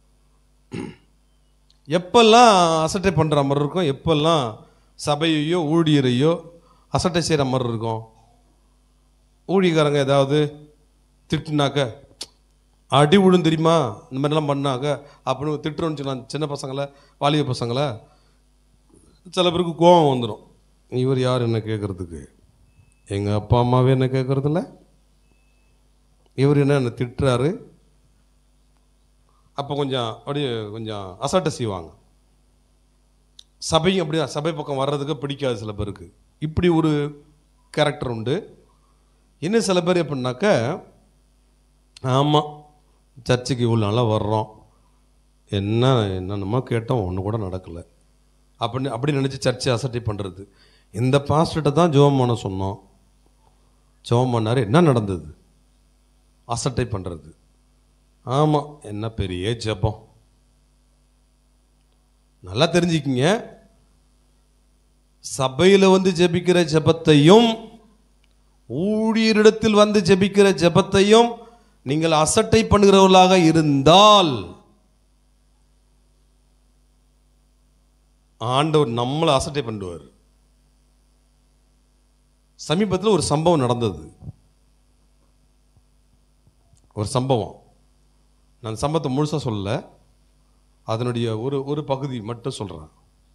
[SPEAKER 2] எப்பெல்லாம் அசட்டை பண்ணுற மாதிரி இருக்கும், எப்பெல்லாம் சபையையோ ஊழியரையோ அசட்டை செய்கிற மாதிரி இருக்கும், ஊழியக்காரங்க ஏதாவது திட்டுனாக்க அடி விழும் தெரியுமா, இந்த மாதிரிலாம் பண்ணாக்க அப்படின்னு திட்டுறோன்னு சொல்லலாம். சின்ன பசங்களை, வாலிப பசங்களை, சில பேருக்கு கோபம் வந்துடும். இவர் யார் என்ன கேட்குறதுக்கு, எங்கள் அப்பா அம்மாவே என்ன கேட்குறதில்ல, இவர் என்ன என்னை திட்டுறாரு. அப்போ கொஞ்சம் அப்படியே கொஞ்சம் அசட்டை செய்வாங்க. சபையும் அப்படியே சபை பக்கம் வர்றதுக்கு பிடிக்காது சில பேருக்கு. இப்படி ஒரு கேரக்டர் உண்டு. இன்னும் சில பேர் எப்படின்னாக்க, ஆமாம் சர்ச்சுக்கு இவ்வளோ நாளாக வர்றோம், என்ன என்னென்னமோ கேட்டோம், ஒன்று கூட நடக்கலை அப்படின்னு அப்படி நினச்சி சர்ச்சை அசட்டை பண்ணுறது. இந்த பாஸ்டர்கிட்ட தான் ஜெபம் பண்ண சொன்னோம், ஜெபம் பண்ணார், என்ன நடந்தது, அசட்டை பண்ணுறது. ஆமாம் என்ன பெரிய ஜெபம். நல்லா தெரிஞ்சுக்கிங்க, சபையில் வந்து ஜெபிக்கிற ஜெபத்தையும் ஊழியரிடத்தில் வந்து ஜெபிக்கிற ஜெபத்தையும் நீங்கள் அசட்டை பண்ணுகிறவர்களாக இருந்தால் ஆண்டவர் நம்மளை அசட்டை பண்ணுவார். சமீபத்தில் ஒரு சம்பவம் நடந்தது, ஒரு சம்பவம். நான் சம்பவத்தை முழுசாக சொல்லல, அதனுடைய ஒரு ஒரு பகுதி மட்டும் சொல்கிறேன்.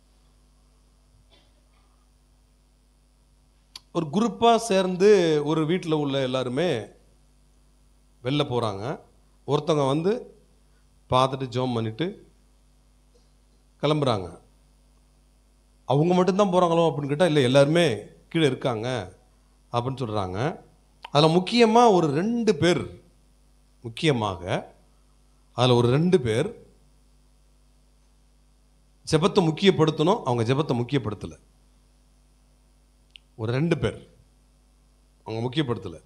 [SPEAKER 2] ஒரு குரூப்பாக சேர்ந்து ஒரு வீட்டில் உள்ள எல்லாருமே வெளில போகிறாங்க. ஒருத்தவங்க வந்து பார்த்துட்டு ஜெபம் பண்ணிட்டு கிளம்புறாங்க. அவங்க மட்டும்தான் போகிறாங்களோ அப்படின்னு கேட்டால் இல்லை, எல்லாருமே கீழே இருக்காங்க அப்படின்னு சொல்கிறாங்க. அதில் முக்கியமாக ஒரு ரெண்டு பேர், முக்கியமாக அதில் ஒரு ரெண்டு பேர் ஜெபத்தை முக்கியப்படுத்தணும், அவங்க ஜெபத்தை முக்கியப்படுத்தலை. ஒரு ரெண்டு பேர் அவங்க முக்கியப்படுத்தலை.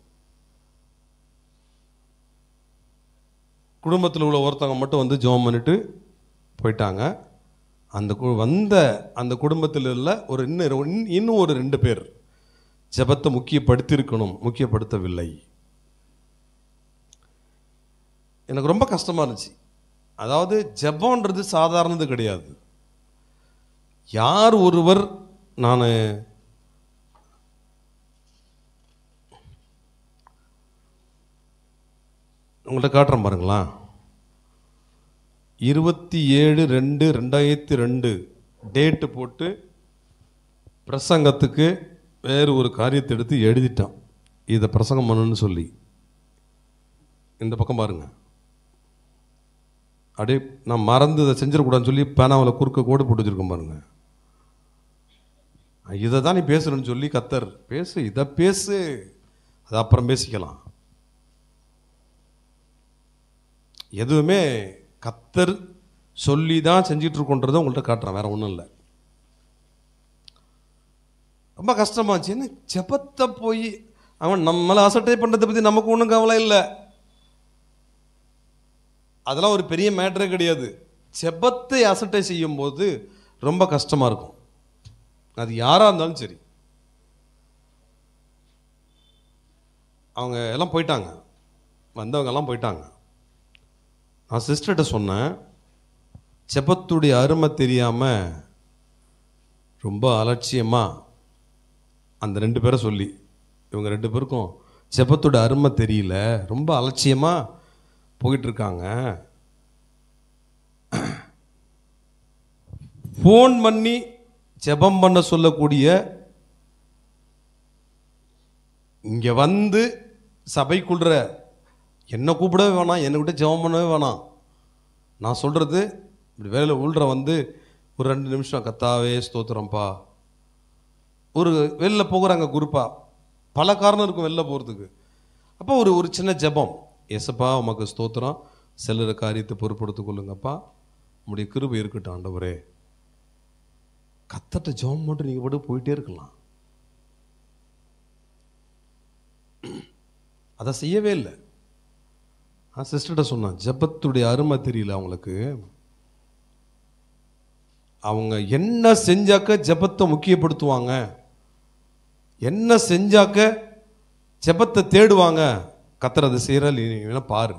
[SPEAKER 2] குடும்பத்தில் உள்ள ஒருத்தவங்க மட்டும் வந்து ஜெபம் பண்ணிட்டு போயிட்டாங்க. அந்த வந்த அந்த குடும்பத்தில் உள்ள ஒரு இன்னும் இன்னும் ஒரு ரெண்டு பேர் ஜெபத்தை முக்கியப்படுத்தியிருக்கணும், முக்கியப்படுத்தவில்லை. எனக்கு ரொம்ப கஷ்டமாக இருந்துச்சு. அதாவது ஜெபம்ன்றது சாதாரணது கிடையாது. யார் ஒருவர், நான் உங்கள்கிட்ட காட்டுறேன் பாருங்களா, இருபத்தி ஏழு ரெண்டு ரெண்டாயிரத்தி ரெண்டு டேட்டு போட்டு பிரசங்கத்துக்கு வேறு ஒரு காரியத்தை எடுத்து எழுதிட்டான், இதை பிரசங்கம் பண்ணணும்னு சொல்லி. இந்த பக்கம் பாருங்க, அப்படியே நான் மறந்து இதை செஞ்சிடக்கூடாதுன்னு சொல்லி பேனாவில் குறுக்க கோடு போட்டு வச்சுருக்கேன் பாருங்க. இதை தான் நீ பேசுறேன்னு சொல்லி கத்தர், பேசு இதை பேசு, அது அப்புறம் பேசிக்கலாம். எதுவுமே கத்தர் சொல்லி தான் செஞ்சிட்டு இருக்கோன்றதை உங்கள்கிட்ட காட்டுறேன், வேற ஒன்றும் இல்லை. ரொம்ப கஷ்டமாச்சு. என்ன ஜெபத்தை போய் அவன் நம்மளை அசட்டை பண்ணுறதை பற்றி நமக்கு ஒன்றும் கவலை இல்லை, அதெல்லாம் ஒரு பெரிய மேட்டரே கிடையாது. ஜெபத்தை அசட்டை செய்யும் போது ரொம்ப கஷ்டமாக இருக்கும். அது யாராக இருந்தாலும் சரி. அவங்க எல்லாம் போயிட்டாங்க, வந்தவங்க எல்லாம் போயிட்டாங்க. நான் சிஸ்டர்கிட்ட சொன்னேன், ஜெபத்துடைய அருமை தெரியாமல் ரொம்ப அலட்சியமாக அந்த ரெண்டு பேரை சொல்லி, இவங்க ரெண்டு பேருக்கும் ஜெபத்தோட அருமை தெரியல, ரொம்ப அலட்சியமாக போயிட்டுருக்காங்க. ஃபோன் பண்ணி ஜெபம் பண்ண சொல்லக்கூடிய, இங்கே வந்து சபைக்குள்ள என்ன கூப்பிடவே வேணாம், என்னக்கிட்ட ஜெபம் பண்ணவே வேணாம். நான் சொல்கிறது, இப்படி வேலை உள்ற வந்து ஒரு ரெண்டு நிமிஷம் கத்தாவே ஸ்தோத்திரம்ப்பா, ஒரு வெளில போகிறாங்க குரூப்பா, பல காரணம் இருக்கும் வெளில போகிறதுக்கு. அப்போ ஒரு ஒரு சின்ன ஜெபம், எசப்பா உமக்கு ஸ்தோத்திரம், செல்லுற காரியத்தை பொறுப்படுத்திக் கொள்ளுங்கப்பா, உங்களுடைய கிருபை இருக்கட்டும் ஆண்டவரே. கத்தட்ட ஜெபம் மட்டும் நீங்கள் போட்டு போயிட்டே இருக்கலாம். அதை செய்யவே இல்லை. நான் சிஸ்டர்கிட்ட சொன்னேன், ஜெபத்துடைய அருமை தெரியல அவங்களுக்கு. அவங்க என்ன செஞ்சாக்க ஜெபத்தை முக்கியப்படுத்துவாங்க, என்ன செஞ்சாக்க ஜெபத்தை தேடுவாங்க, கர்த்தர் அதை செய்யற நீ பாரு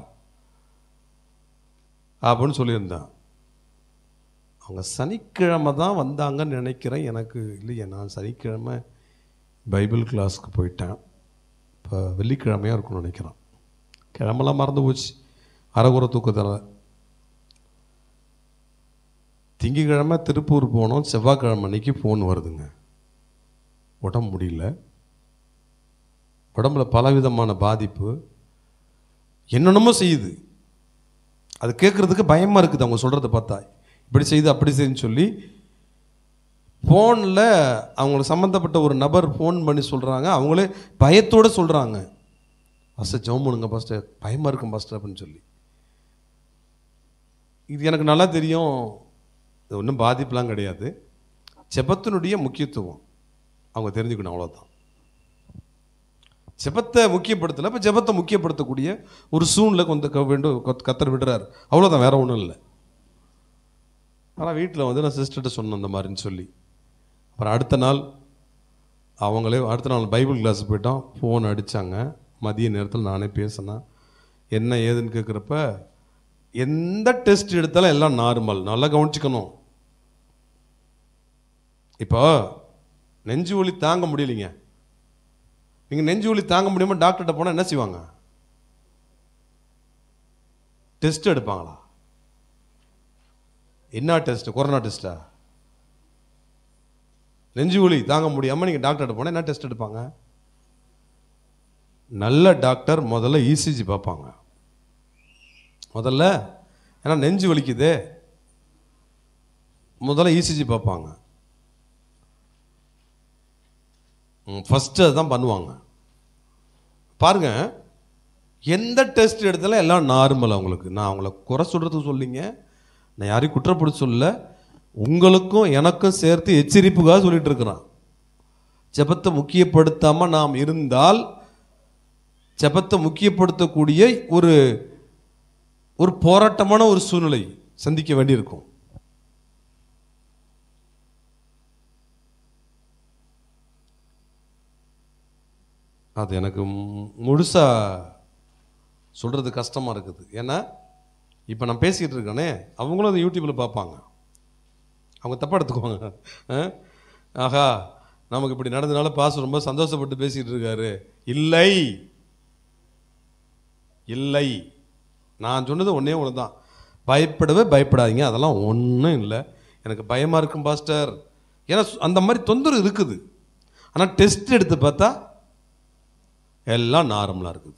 [SPEAKER 2] அப்படின்னு சொல்லியிருந்தான். அவங்க சனிக்கிழமை தான் வந்தாங்கன்னு நினைக்கிறேன். எனக்கு இல்லையே, நான் சனிக்கிழமை பைபிள் கிளாஸ்க்கு போயிட்டேன். இப்போ வெள்ளிக்கிழமையாக இருக்கும்னு நினைக்கிறேன். கிழமெல்லாம் மறந்து போச்சு, அரைகுறை தூக்கத்தில். திங்கக்கிழமை திருப்பூர் போனோம், செவ்வாய்க்கிழமை அன்னைக்கு ஃபோன் வருதுங்க. உடம்பு முடியல, உடம்புல பலவிதமான பாதிப்பு, என்னென்னமோ செய்யுது. அது கேட்குறதுக்கு பயமாக இருக்குது. அவங்க சொல்கிறத பார்த்தா இப்படி செய்து அப்படி செய்யுன்னு சொல்லி ஃபோனில் அவங்களுக்கு சம்மந்தப்பட்ட ஒரு நபர் ஃபோன் பண்ணி சொல்கிறாங்க. அவங்களே பயத்தோடு சொல்கிறாங்க, பாஸ்டர் ஜெபம் பண்ணுங்க பாஸ்டர், பயமாக இருக்கும் பாஸ்டர் அப்படின்னு சொல்லி. இது எனக்கு நல்லா தெரியும், இது ஒன்றும் பாதிப்புலாம் கிடையாது. ஜெபத்தினுடைய முக்கியத்துவம் அவங்க தெரிஞ்சுக்கணும், அவ்வளோதான். ஜெபத்தை முக்கியப்படுத்தலை, இப்போ ஜெபத்தை முக்கியப்படுத்தக்கூடிய ஒரு சூழ்நிலை கொஞ்சம் வேண்டும் கத்தர் விடுறாரு, அவ்வளோதான், வேற ஒன்றும் இல்லை. ஆனால் வீட்டில் வந்து நான் சிஸ்டர்கிட்ட சொன்னேன் அந்த மாதிரின்னு சொல்லி. அப்புறம் அடுத்த நாள் அவங்களே அடுத்த நாள் பைபிள் கிளாஸ் போயிட்டோம். ஃபோன் அடித்தாங்க மதிய நேரத்தில். நானே பேசினேன், என்ன ஏதுன்னு கேட்குறப்ப எந்த டெஸ்ட் எடுத்தாலும் எல்லாம் நார்மல். நல்லா கவனிச்சுக்கணும். இப்போ நெஞ்சு வலி தாங்க முடியலைங்க, நீங்கள் நெஞ்சு வலி தாங்க முடியாமல் டாக்டர்கிட்ட போனால் என்ன செய்வாங்க? டெஸ்ட் எடுப்பாங்களா? என்ன டெஸ்ட்? கொரோனா டெஸ்ட்டா? நெஞ்சு வலி தாங்க முடியாமல் நீங்கள் டாக்டர்கிட்ட போனால் என்ன டெஸ்ட் எடுப்பாங்க? நல்ல டாக்டர் முதல்ல இசிஜி பார்ப்பாங்க. முதல்ல ஏன்னா நெஞ்சு வலிக்குது, முதல்ல இசிஜி பார்ப்பாங்க. ஃபஸ்ட்டு அதுதான் பண்ணுவாங்க. பாருங்க, எந்த டெஸ்ட் எடுத்தாலும் எல்லாம் நார்மல் அவங்களுக்கு. நான் அவங்கள குறை சொல்கிறது சொல்லிங்க, நான் யாரையும் குற்றப்படுத்த சொல்ல, உங்களுக்கும் எனக்கும் சேர்த்து எச்சரிப்புக்காக சொல்லிட்டு இருக்கிறான். ஜெபத்தை முக்கியப்படுத்தாமல் நாம் இருந்தால் ஜெபத்தை முக்கியப்படுத்தக்கூடிய ஒரு ஒரு போராட்டமான ஒரு சூழ்நிலை சந்திக்க வேண்டியிருக்கும். அது எனக்கு முழுசா சொல்றது கஷ்டமா இருக்குது. ஏன்னா இப்போ நான் பேசிக்கிட்டு இருக்கேனே, அவங்களும் அதை யூடியூப்பில் பார்ப்பாங்க, அவங்க தப்பாக எடுத்துக்குவாங்க. ஆஹா, நமக்கு இப்படி நடந்ததுனால பாஸ் ரொம்ப சந்தோஷப்பட்டு பேசிக்கிட்டு இருக்காரு. இல்லை இல்லை, நான் சொன்னது ஒன்றே ஒன்று தான், பயப்படவே பயப்படாதீங்க. அதெல்லாம் ஒன்றும் இல்லை, எனக்கு பயமாக இருக்கும் பாஸ்டர், ஏன்னா அந்த மாதிரி தொந்தரவு இருக்குது. ஆனால் டெஸ்ட் எடுத்து பார்த்தா எல்லாம் நார்மலாக இருக்குது.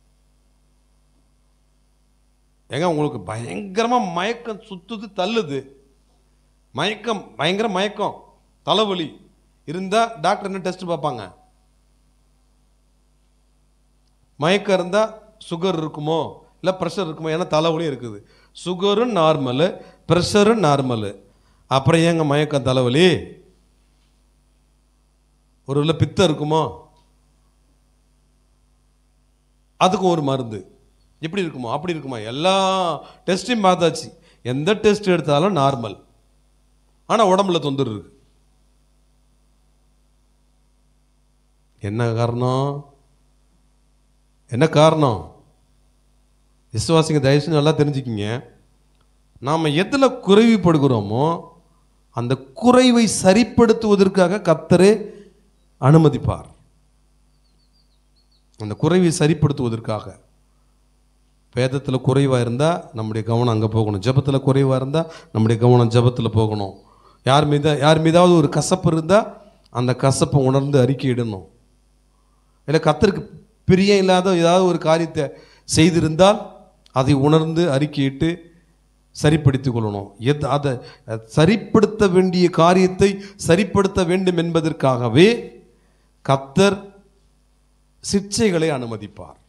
[SPEAKER 2] ஏங்க உங்களுக்கு பயங்கரமாக மயக்கம் சுத்துது, தள்ளுது, மயக்கம், பயங்கர மயக்கம், தலைவலி இருந்தால் டாக்டர் என்ன டெஸ்ட் பார்ப்பாங்க? மயக்கம் இருந்தால் சுகர் இருக்குமோ இல்லை ப்ரெஷர் இருக்குமோ? ஏன்னா தலைவலியும் இருக்குது. சுகரும் நார்மலு, ப்ரெஷரும் நார்மலு, அப்புறம் ஏங்க மயக்கம் தலைவலி? ஒரு வேளை பித்தம் இருக்குமோ? அதுக்கும் ஒரு மருந்து. எப்படி இருக்குமோ அப்படி இருக்குமா? எல்லா டெஸ்ட்டையும் பார்த்தாச்சு, எந்த டெஸ்ட் எடுத்தாலும் நார்மல், ஆனால் உடம்புல தொந்தரவு இருக்கு. என்ன காரணம்? என்ன காரணம்? விசுவாசிங்க தயவுசெய்து நல்லா தெரிஞ்சுக்கிங்க. நாம் எதில் குறைவுபடுகிறோமோ அந்த குறைவை சரிப்படுத்துவதற்காக கர்த்தரே அனுமதிப்பார். அந்த குறைவை சரிப்படுத்துவதற்காக. வேதத்தில் குறைவாக இருந்தால் நம்முடைய கவனம் அங்கே போகணும், ஜெபத்தில் குறைவாக இருந்தால் நம்முடைய கவனம் ஜெபத்தில் போகணும். யார் மீது யார் மீதாவது ஒரு கசப்பு இருந்தால் அந்த கசப்பை உணர்ந்து அறிக்கையிடணும். இல்லை கர்த்தருக்கு பிரியம் இல்லாத ஏதாவது ஒரு காரியத்தை செய்திருந்தால் அதை உணர்ந்து அறிக்கையிட்டு சரிப்படுத்திக் கொள்ளணும். எத் அதை சரிப்படுத்த வேண்டிய காரியத்தை சரிப்படுத்த வேண்டும் என்பதற்காகவே கர்த்தர் சிக்ஷைகளை அனுமதிப்பார்.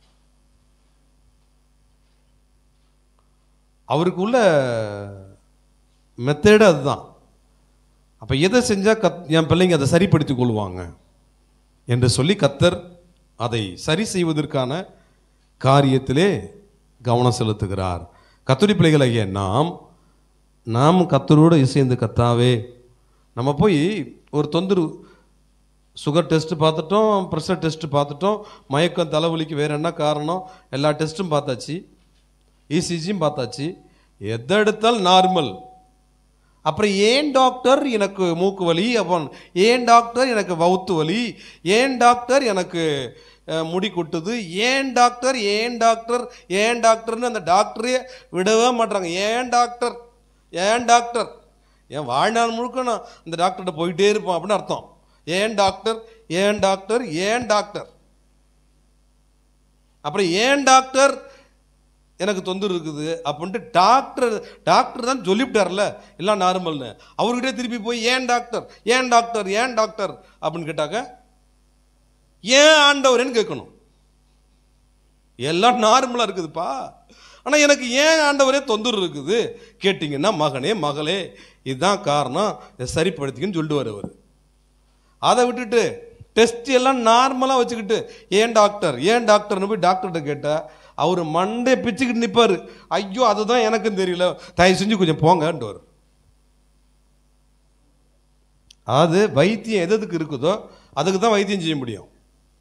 [SPEAKER 2] அவருக்கு உள்ள மெத்தேடு அதுதான். அப்போ எதை செஞ்சால் கத் என் பிள்ளைங்க அதை சரிப்படுத்திக் கொள்வாங்க என்று சொல்லி கர்த்தர் அதை சரி செய்வதற்கான காரியத்திலே கவனம் செலுத்துகிறார். கர்த்தருடைய பிள்ளைகளாகிய நாம் நாம் கர்த்தரோடு இசைந்து, கர்த்தாவே நம்ம போய் ஒரு தொந்தரவு, சுகர் டெஸ்ட்டு பார்த்துட்டோம், ப்ரெஷர் டெஸ்ட்டு பார்த்துட்டோம், மயக்கம் தலைவலிக்கு வேறு என்ன காரணம் எல்லா டெஸ்ட்டும் பார்த்தாச்சு, இசிஜியும் பார்த்தாச்சு, எதை எடுத்தாலும் நார்மல். அப்புறம் ஏன் டாக்டர் எனக்கு மூக்கு வலி, அப்போ ஏன் டாக்டர் எனக்கு வவுத்து வலி, ஏன் டாக்டர் எனக்கு முடி கொட்டுது, ஏன் டாக்டர் ஏன் டாக்டர் ஏன் டாக்டர்னு அந்த டாக்டரே விடவே மாட்டாங்க. ஏன் டாக்டர் ஏன் டாக்டர், என் வாழ்நாள் முழுக்க நான் அந்த டாக்டர்கிட்ட போயிட்டே இருப்போம் அப்படின்னு அர்த்தம். ஏன் டாக்டர் ஏன் டாக்டர் ஏன் டாக்டர். அப்புறம் ஏன் டாக்டர் எனக்கு தொந்தரவு இருக்குது அப்படின்ட்டு டாக்டர் டாக்டர் தான் சொல்லிவிட்டார்ல எல்லாம் நார்மல்னு, அவர்கிட்டே திருப்பி போய் ஏன் டாக்டர் ஏன் டாக்டர் ஏன் டாக்டர் அப்படின்னு கேட்டாக்க ஏன் ஆண்டவரேன்னு கேட்கணும். எல்லாம் நார்மலாக இருக்குதுப்பா, ஆனால் எனக்கு ஏன் ஆண்டவரே தொந்தரவு இருக்குது கேட்டிங்கன்னா, மகனே மகளே இதுதான் காரணம், இதை சரிப்படுத்திக்கன்னு சொல்லிட்டு வரவர். அதை விட்டுட்டு டெஸ்ட் எல்லாம் நார்மலாக வச்சுக்கிட்டு ஏன் டாக்டர் ஏன் டாக்டர்னு போய் டாக்டர்கிட்ட கேட்டால் அவர் மண்டே பிச்சுக்கிட்டு நிற்பார். ஐயோ அதுதான் எனக்கும் தெரியல, தயவு செஞ்சு கொஞ்சம் போங்கன்ட்டு வரும். அது வைத்தியம் எதுக்கு இருக்குதோ அதுக்கு தான் வைத்தியம் செய்ய முடியும்.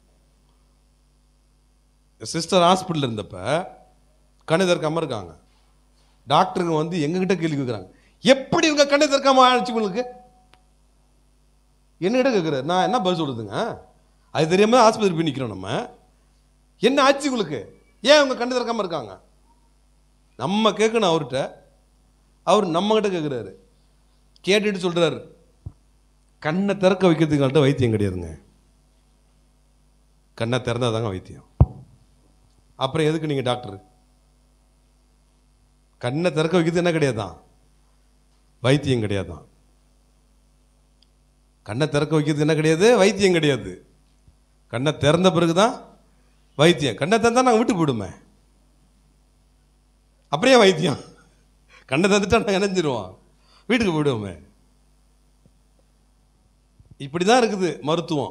[SPEAKER 2] சிஸ்டர் ஹாஸ்பிட்டல் இருந்தப்ப கண்ணு திறக்காம இருக்காங்க. டாக்டருங்க வந்து எங்ககிட்ட கேள்வி கேட்குறாங்க, எப்படி இவங்க கண்ணு திறக்காம ஆயிடுச்சு உங்களுக்கு என்னகிட்ட கேட்குறாரு. நான் என்ன பதில் சொல்லுதுங்க, அது தெரியாம ஆஸ்பத்திரி போய் நிற்கிறோம். நம்ம என்ன ஆச்சு உங்களுக்கு, ஏன் அவங்க கண்ணு திறக்காம இருக்காங்க நம்ம கேட்கணும் அவர்கிட்ட. அவர் நம்மகிட்ட கேட்குறாரு, கேட்டுட்டு சொல்றாரு கண்ணை திறக்க வைக்கிறதுக்கால்ட்ட வைத்தியம் கிடையாதுங்க, கண்ணை திறந்தாதாங்க வைத்தியம். அப்புறம் எதுக்கு நீங்கள் டாக்டர்? கண்ணை திறக்க வைக்கிறது என்ன கிடையாதான், வைத்தியம் கிடையாதான். கண்ணை திறக்க வைக்கிறது என்ன கிடையாது, வைத்தியம் கிடையாது. கண்ணை திறந்த பிறகுதான் வைத்தியம். கண்ணை திறந்தா நாங்கள் வீட்டுக்கு போயிடுமே, அப்படியே வைத்தியம். கண்ணை திறந்துட்டா நாங்கள் நினைஞ்சிருவோம், வீட்டுக்கு போயிடுவோமே. இப்படி தான் இருக்குது மருத்துவம்.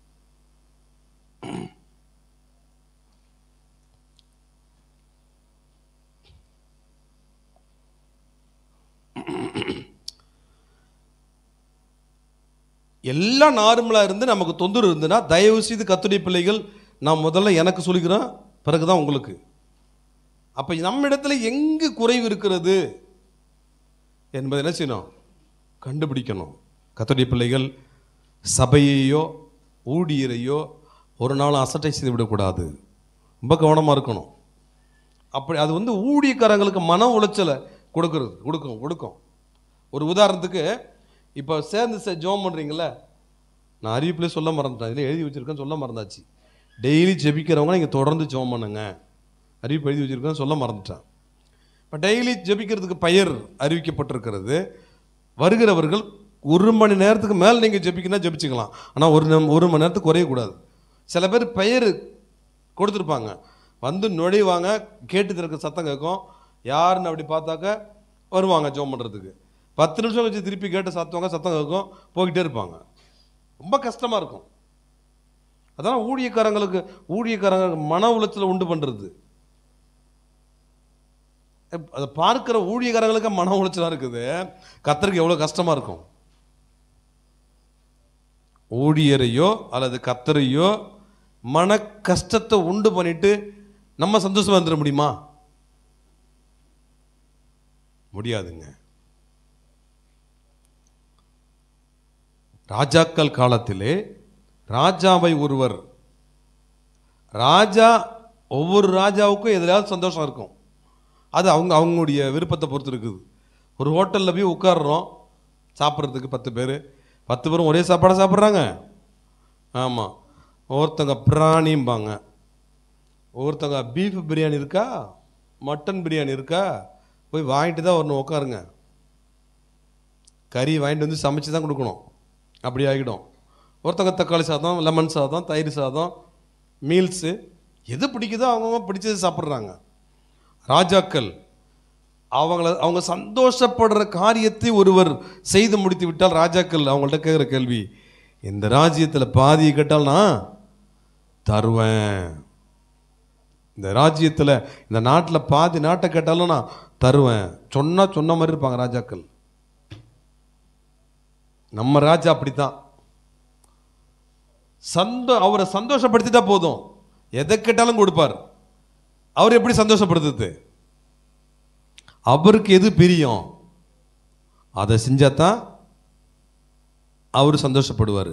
[SPEAKER 2] எல்லாம் நார்மலாக இருந்து நமக்கு தொந்தரவு இருந்துன்னா தயவு செய்து கர்த்தருடைய பிள்ளைகள், நான் முதல்ல எனக்கு சொல்லிக்கிறேன், பிறகுதான் உங்களுக்கு. அப்போ நம்ம இடத்துல எங்கு குறைவு இருக்கிறது என்பதை என்ன செய்யணும், கண்டுபிடிக்கணும். கர்த்தருடைய பிள்ளைகள் சபையையோ ஊழியரையோ ஒரு நாள் அசட்டை செய்து விடக்கூடாது, ரொம்ப கவனமாக இருக்கணும். அப்படி அது வந்து ஊழியக்காரங்களுக்கு மன உளைச்சலை கொடுக்கறது கொடுக்கும் கொடுக்கும் ஒரு உதாரணத்துக்கு, இப்போ சேர்ந்து சே ஜோம் பண்ணுறீங்கள, நான் அறிவிப்பிலே சொல்ல மறந்துட்டேன், இதில் எழுதி வச்சுருக்கேன் சொல்ல மறந்தாச்சு. டெய்லி ஜெபிக்கிறவங்க நீங்கள் தொடர்ந்து ஜோம் பண்ணுங்க, அறிவிப்பு எழுதி வச்சுருக்கேன் சொல்ல மறந்துட்டேன். இப்போ டெய்லி ஜெபிக்கிறதுக்கு பெயர் அறிவிக்கப்பட்டிருக்கிறது. வருகிறவர்கள் ஒரு மணி நேரத்துக்கு மேலே நீங்கள் ஜெபிக்கணும் ஜெபிச்சுக்கலாம், ஆனால் ஒரு ஒரு மணி நேரத்துக்கு குறையக்கூடாது. சில பேர் பெயர் கொடுத்துருப்பாங்க, வந்து நுழைவாங்க, கேட்டு திறக்க சத்தம் கேட்கும், யாருன்னு அப்படி பார்த்தாக்க வருவாங்க ஜோம் பண்ணுறதுக்கு. பத்து நிமிஷம் வச்சு திருப்பி கேட்டு சத்துவாங்க, சத்தம் கேட்கும், போய்கிட்டே இருப்பாங்க. ரொம்ப கஷ்டமாக இருக்கும். அதெல்லாம் ஊழியக்காரங்களுக்கு ஊழியக்காரங்களுக்கு மன உளைச்சலை உண்டு பண்ணுறது. அதை பார்க்குற ஊழியக்காரங்களுக்கு மன உளைச்சலாக இருக்குது, கர்த்தருக்கு எவ்வளோ கஷ்டமாக இருக்கும். ஊழியரையோ அல்லது கர்த்தரையோ மன கஷ்டத்தை உண்டு பண்ணிட்டு நம்ம சந்தோஷமாக இருந்துட முடியுமா? முடியாதுங்க. ராஜாக்கள் காலத்திலே ராஜாவை ஒருவர், ராஜா ஒவ்வொரு ராஜாவுக்கும் எதிராவது சந்தோஷம் இருக்கும், அது அவங்க அவங்களுடைய விருப்பத்தை பொறுத்து இருக்குது. ஒரு ஹோட்டலில் போய் உட்காடுறோம் சாப்பிட்றதுக்கு, பத்து பேர் பத்து பேரும் ஒரே சாப்பாடை சாப்பிட்றாங்க. ஆமாம், ஒருத்தங்க பிராணிம்பாங்க, ஒருத்தங்க பீஃப் பிரியாணி இருக்கா மட்டன் பிரியாணி இருக்கா, போய் வாங்கிட்டு தான் வரணும், உட்காருங்க. கறி வாங்கிட்டு வந்து சமைச்சு தான் கொடுக்கணும், அப்படி ஆகிடும். ஒருத்தங்க தக்காளி சாதம், லெமன் சாதம், தயிர் சாதம், மீல்ஸு, எது பிடிக்குதோ அவங்கவுங்க பிடிச்சது சாப்பிட்றாங்க. ராஜாக்கள் அவங்கள அவங்க சந்தோஷப்படுற காரியத்தை ஒருவர் செய்து முடித்து விட்டால் ராஜாக்கள் அவங்கள்ட்ட கேட்குற கேள்வி, இந்த ராஜ்யத்தில் பாதியை கேட்டால் நான் தருவேன், இந்த ராஜ்யத்தில் இந்த நாட்டில் பாதி நாட்டை கேட்டாலும் நான் தருவேன் சொன்னா சொன்ன மாதிரி இருப்பாங்க ராஜாக்கள். நம்ம ராஜா அப்படித்தான். சந்தோ அவரை சந்தோஷப்படுத்திட்டா போதும், எதை கேட்டாலும் கொடுப்பார். அவர் எப்படி சந்தோஷப்படுத்துது? அவருக்கு எது பிரியம் அதை செஞ்சாதான் அவர் சந்தோஷப்படுவார்.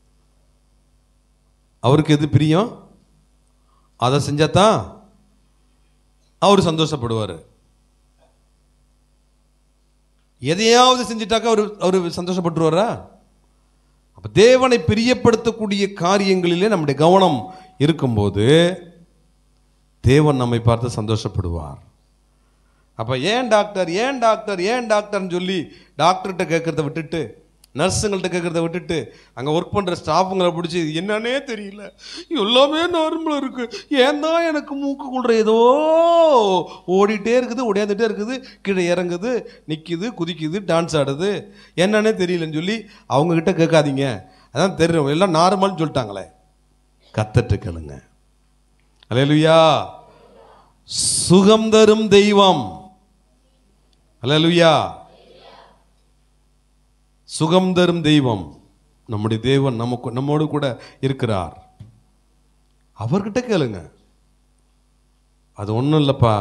[SPEAKER 2] அவருக்கு எது பிரியம் அதை செஞ்சாதான் அவர் சந்தோஷப்படுவார். எதையாவது செஞ்சிட்டாக்கா அவர் அவர் சந்தோஷப்பட்டுருவாரா? அப்ப தேவனை பிரியப்படுத்தக்கூடிய காரியங்களிலே நம்முடைய கவனம் இருக்கும்போது தேவன் நம்மை பார்த்து சந்தோஷப்படுவார். அப்ப ஏன் டாக்டர் ஏன் டாக்டர் ஏன் டாக்டர்னு சொல்லி டாக்டர்கிட்ட கேட்கறத விட்டுட்டு, நர்ஸுங்கள்ட்ட கேட்கறத விட்டுட்டு, அங்கே ஒர்க் பண்ணுற ஸ்டாஃபுங்களை பிடிச்சி என்னன்னே தெரியல, எல்லாமே நார்மலாக இருக்கு, ஏன் தான் எனக்கு மூக்கு கொள்ற ஏதோ ஓடிட்டே இருக்குது, ஓடியாந்துட்டே இருக்குது, கீழே இறங்குது, நிற்கிது, குதிக்குது, டான்ஸ் ஆடுது, என்னன்னே தெரியலன்னு சொல்லி அவங்கக்கிட்ட கேட்காதீங்க, அதான் தெரியும் எல்லாம் நார்மல்னு சொல்லிட்டாங்களே. கத்தட்டு கேளுங்க. அல்லேலூயா. சுகம் தரும் தெய்வம். அல்லேலூயா. சுகம் தரும் தெய்வம் நம்முடைய தேவன் நமக்கு நம்மோடு கூட இருக்கிறார். அவர்கிட்ட கேளுங்க. அது ஒன்றும் இல்லைப்பா,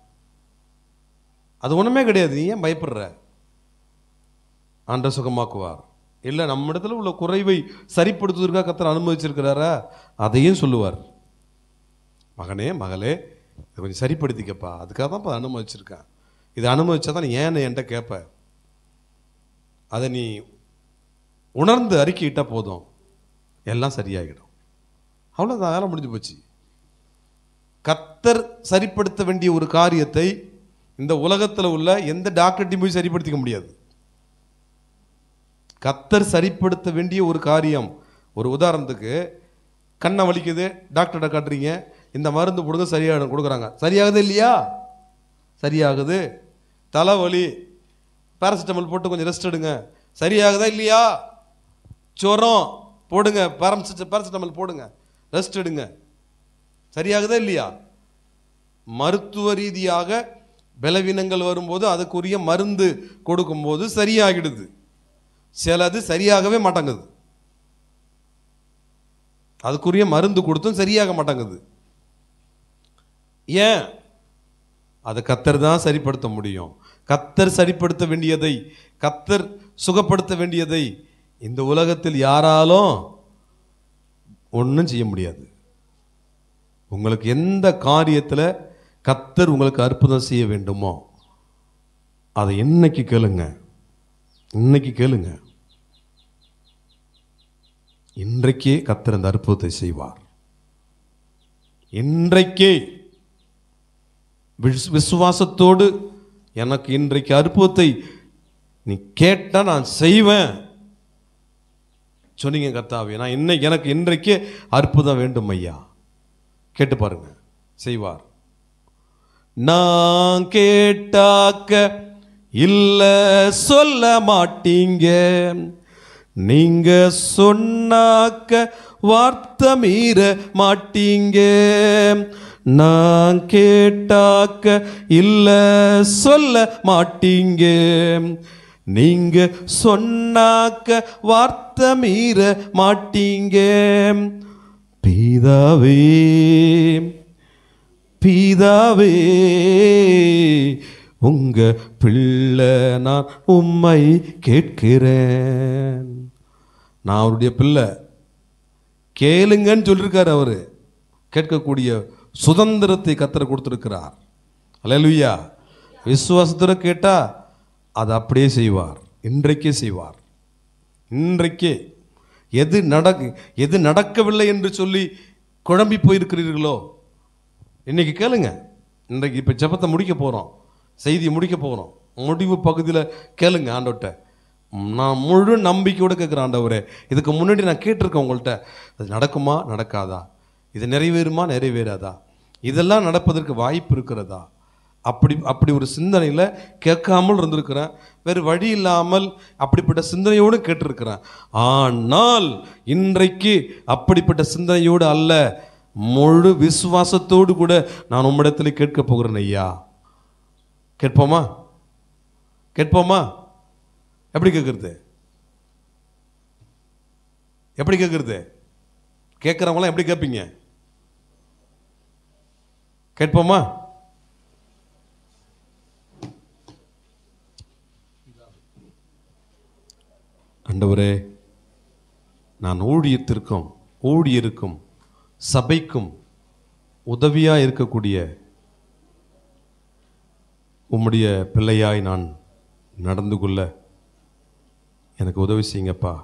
[SPEAKER 2] அது ஒன்றுமே கிடையாது, நீ ஏன் பயப்படுற? ஆண்டவர் சுகமாக்குவார். இல்லை நம்ம இடத்துல உள்ள குறைவை சரிப்படுத்துவதற்காக கர்த்தர் அனுமதிச்சிருக்கிறாரா, அதையும் சொல்லுவார். மகனே மகளே இதை கொஞ்சம் சரிப்படுத்திக்கப்பா, அதுக்காக தான் அனுமதிச்சிருக்கேன், இதை அனுமதிச்சா தான் நீ ஏன்னு என்கிட்ட கேட்ப, அதை நீ உணர்ந்து அறிக்கையிட்டால் போதும், எல்லாம் சரியாகிடும். அவ்வளோதான், வேலை முடிஞ்சு போச்சு. கர்த்தர் சரிப்படுத்த வேண்டிய ஒரு காரியத்தை இந்த உலகத்தில் உள்ள எந்த டாக்டர்ட்டையும் போய் சரிப்படுத்திக்க முடியாது. கர்த்தர் சரிப்படுத்த வேண்டிய ஒரு காரியம், ஒரு உதாரணத்துக்கு கண்ணை வலிக்குது, டாக்டர்கிட்ட காட்டுறீங்க, இந்த மருந்து போடுங்க சரியாகிடும் கொடுக்குறாங்க, சரியாகுது இல்லையா? சரியாகுது. தலைவலி, பேராசிட்டமால் போட்டு கொஞ்சம் ரெஸ்ட் எடுங்க, சரியாகுதா இல்லையா? ஜுரம் போடுங்க, பேராசிட்ட பேராசிட்டமால் போடுங்க, ரெஸ்ட் எடுங்க, சரியாகுதா இல்லையா? மருத்துவ ரீதியாக பலவீனங்கள் வரும்போது அதுக்குரிய மருந்து கொடுக்கும்போது சரியாகிடுது. சிலது சரியாகவே மாட்டாங்குது, அதுக்குரிய மருந்து கொடுத்தும் சரியாக மாட்டாங்குது. ஏன்? அதை கர்த்தர் தான் சரிப்படுத்த முடியும். கர்த்தர் சரிப்படுத்த வேண்டியதை, கர்த்தர் சுகப்படுத்த வேண்டியதை இந்த உலகத்தில் யாராலும் ஒன்றும் செய்ய முடியாது. உங்களுக்கு எந்த காரியத்தில் கர்த்தர் உங்களுக்கு அற்புதம் செய்ய வேண்டுமோ அதை இன்னைக்கு கேளுங்க, இன்னைக்கு கேளுங்க. இன்றைக்கே கர்த்தர் அந்த அற்புதத்தை செய்வார். இன்றைக்கே விசுவாசத்தோடு எனக்கு இன்றைக்கு அற்புதத்தை நீ கேட்டா நான் செய்வேன் சொன்னீங்க, கர்த்தாவே நான் இன்னைக்கு எனக்கு இன்றைக்கே அற்புதம் வேண்டும் ஐயா, கேட்டு பாருங்க, செய்வார். நான் கேட்டாக்க இல்ல சொல்ல மாட்டீங்க, நீங்க சொன்னாக்க வார்த்தை மீற மாட்டீங்க. நான் கேட்டாக்க இல்ல சொல்ல மாட்டீங்க, நீங்க சொன்னாக்க வார்த்தை மீற மாட்டீங்க. பிதாவே பிதாவே உங்க பிள்ளை நான் உம்மை கேட்கிறேன். நான் அவருடைய பிள்ளை, கேளுங்கன்னு சொல்லியிருக்காரு. அவரு கேட்கக்கூடிய சுதந்திரத்தை கர்த்தர் கொடுத்திருக்கிறார். அல்லேலூயா. விசுவாசத்தோட கேட்டா அதை அப்படியே செய்வார், இன்றைக்கே செய்வார். இன்றைக்கே எது நடக்கு எது நடக்கவில்லை என்று சொல்லி குழம்பி போயிருக்கிறீர்களோ இன்னைக்கு கேளுங்க. இன்றைக்கு இப்போ ஜெபத்தை முடிக்க போகிறோம், செய்தியை முடிக்க போகிறோம், முடிவு பகுதியில் கேளுங்க ஆண்டவர்கிட்ட. நான் முழு நம்பிக்கையோடு கேட்குறேன், ஆண்டவரே இதுக்கு முன்னாடி நான் கேட்டிருக்கேன் உங்கள்கிட்ட, அது நடக்குமா நடக்காதா, இது நிறைவேறுமா நிறைவேறாதா, இதெல்லாம் நடப்பதற்கு வாய்ப்பு இருக்கிறதா, அப்படி அப்படி ஒரு சிந்தனையில் கேட்காமல் இருந்திருக்கிறேன். வேறு வழி இல்லாமல் அப்படிப்பட்ட சிந்தனையோடு கேட்டிருக்கிறேன். ஆனால் இன்றைக்கு அப்படிப்பட்ட சிந்தனையோடு அல்ல, முழு விசுவாசத்தோடு கூட நான் உம்மிடத்தில் கேட்க போகிறேன் ஐயா. கேட்போமா? கேட்போமா? எப்படி கேட்கறது? எப்படி கேட்கறது? கேட்குறவங்களாம் எப்படி கேட்பீங்க? கேட்போமா? ஆண்டவரே, நான் ஊழியத்திற்கும் ஊழியருக்கும் சபைக்கும் உதவியா இருக்கக்கூடிய உம்முடைய பிள்ளையாய் நான் நடந்து கொள்ள எனக்கு உதவி செய்யுங்கப்பா.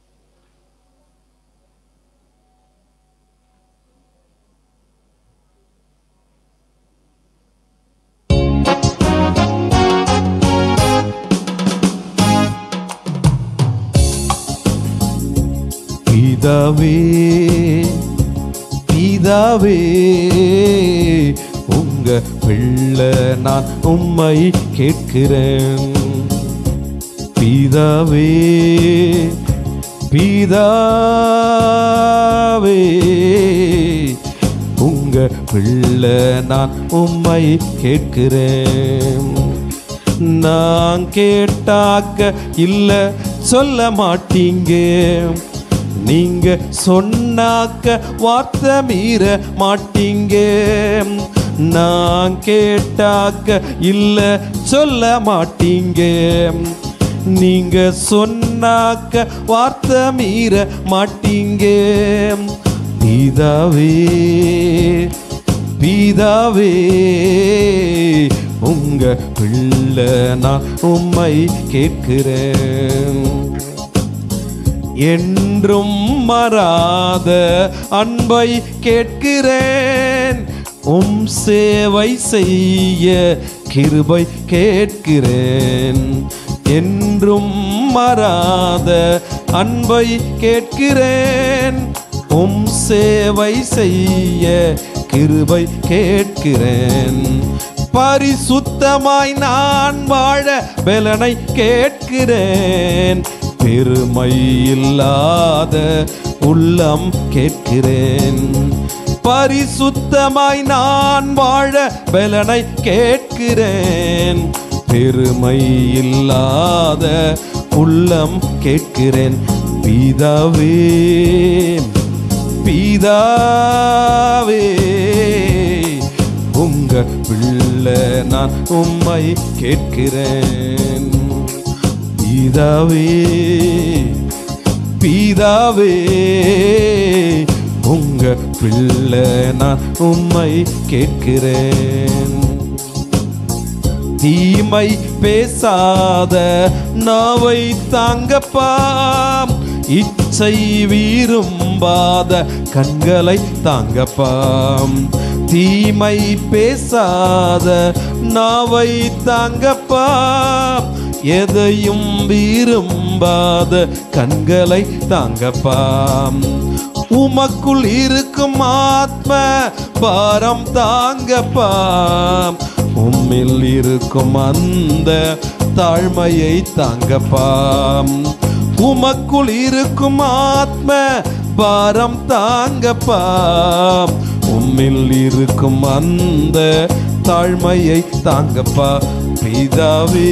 [SPEAKER 2] பிதாவே பிதாவே உங்க பிள்ளை நான் உம்மை கேட்கிறேன். பிதாவே பிதாவே உங்க பிள்ளை நான் உம்மை கேட்கிறேன். நான் கேட்டாக்க இல்ல சொல்ல மாட்டீங்க, நீங்க சொன்னாக்க வார்த்தை மீற மாட்டீங்க. நான் கேட்டாக்க இல்ல சொல்ல மாட்டீங்க, நீங்க சொன்னாக்க வார்த்தை மீற மாட்டீங்க. பிதாவே பிதாவே உங்க பிள்ளை நான் உம்மை கேட்கிறேன். என்றும் மறாத அன்பை கேட்கிறேன், உம் சேவை செய்ய கிருபை கேட்கிறேன். என்றும் மறாத அன்பை கேட்கிறேன், உம் சேவை செய்ய கிருபை கேட்கிறேன். பரிசுத்தமாய் நான் வாழ பலனை கேட்கிறேன், பெருமை இல்லாத உள்ளம் கேட்கிறேன். பரிசுத்தமாய் நான் வாழ பலனை கேட்கிறேன், பெருமை இல்லாத உள்ளம் கேட்கிறேன். பிதாவே பிதாவே உங்க பிள்ளை நான் உம்மை கேட்கிறேன். பிதாவே பிதாவே உங்க பிள்ளை நான் உம்மை கேட்கிறேன். தீமை பேசாத நாவை தாங்கப்பா, இச்சை விரும்பாத கண்களை தாங்கப்பா. தீமை பேசாத நாவை தாங்கப்பா, எதையும் விரும்பாத கண்களை தாங்கப்பா. உமக்குள் இருக்கும் ஆத்ம பாரம் தாங்கப்பா, உம்மில் இருக்கும் அந்த தாழ்மையை தாங்கப்பா. உமக்குள் இருக்கும் ஆத்ம பாரம் தாங்கப்பா, உம்மில் இருக்கும் அந்த தாழ்மையை தாங்கப்பா. பிதாவே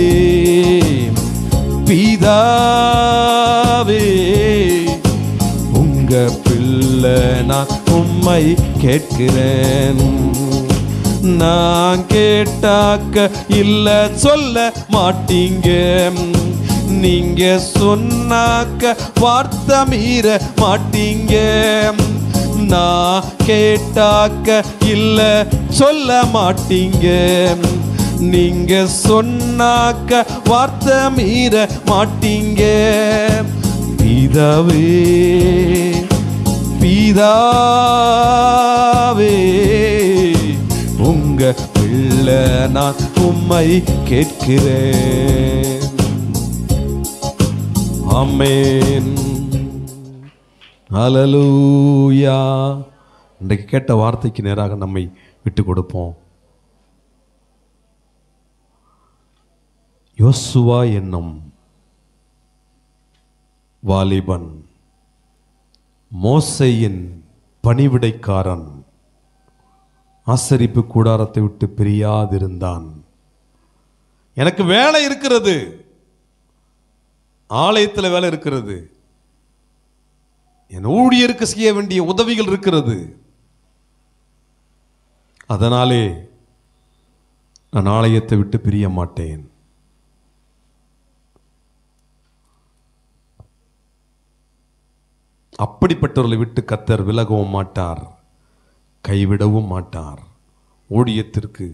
[SPEAKER 2] பிதாவே உங்க பிள்ளை நான் உம்மை கேட்கிறேன். நான் கேட்டாக்க இல்ல சொல்ல மாட்டீங்க, நீங்க சொன்னாக்க வார்த்தை மீற மாட்டீங்க. நான் கேட்டாக்க இல்ல சொல்ல மாட்டீங்க, நீங்க சொன்னாக்க வார்த்தை மீற மாட்டீங்க. பிதாவே பிதாவே உங்க பிள்ளை நான் உம்மை கேட்கிறேன். ஆமென். ஹல்லேலூயா. இன்றைக்கு கேட்ட வார்த்தைக்கு நேராக நம்மை விட்டு கொடுப்போம். யோசுவா என்னும் வாலிபன், மோசேயின் பணிவிடைக்காரன், ஆசரிப்பு கூடாரத்தை விட்டு பிரியாதிருந்தான். எனக்கு வேலை இருக்கிறது, ஆலயத்தில் வேலை இருக்கிறது, என் ஊழியருக்கு செய்ய வேண்டிய உதவிகள் இருக்கிறது, அதனாலே நான் ஆலயத்தை விட்டு பிரிய மாட்டேன். அப்படிப்பட்டவர்களை விட்டு கர்த்தர் விலகவும் மாட்டார், கைவிடவும் மாட்டார். ஊழியத்திற்கு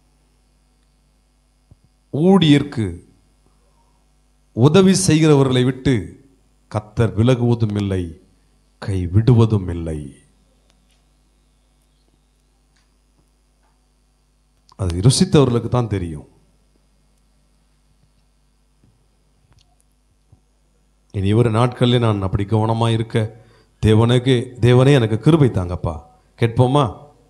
[SPEAKER 2] ஊழியருக்கு உதவி செய்கிறவர்களை விட்டு கர்த்தர் விலகுவதும் இல்லை, கைவிடுவதும் இல்லை. அது ருசித்தவர்களுக்கு தான் தெரியும். இனி ஒரு நாட்களில் நான் அப்படி கவனமாக இருக்க தேவனுக்கு தேவனே எனக்கு கிருபை தாங்கப்பா கேட்போமா?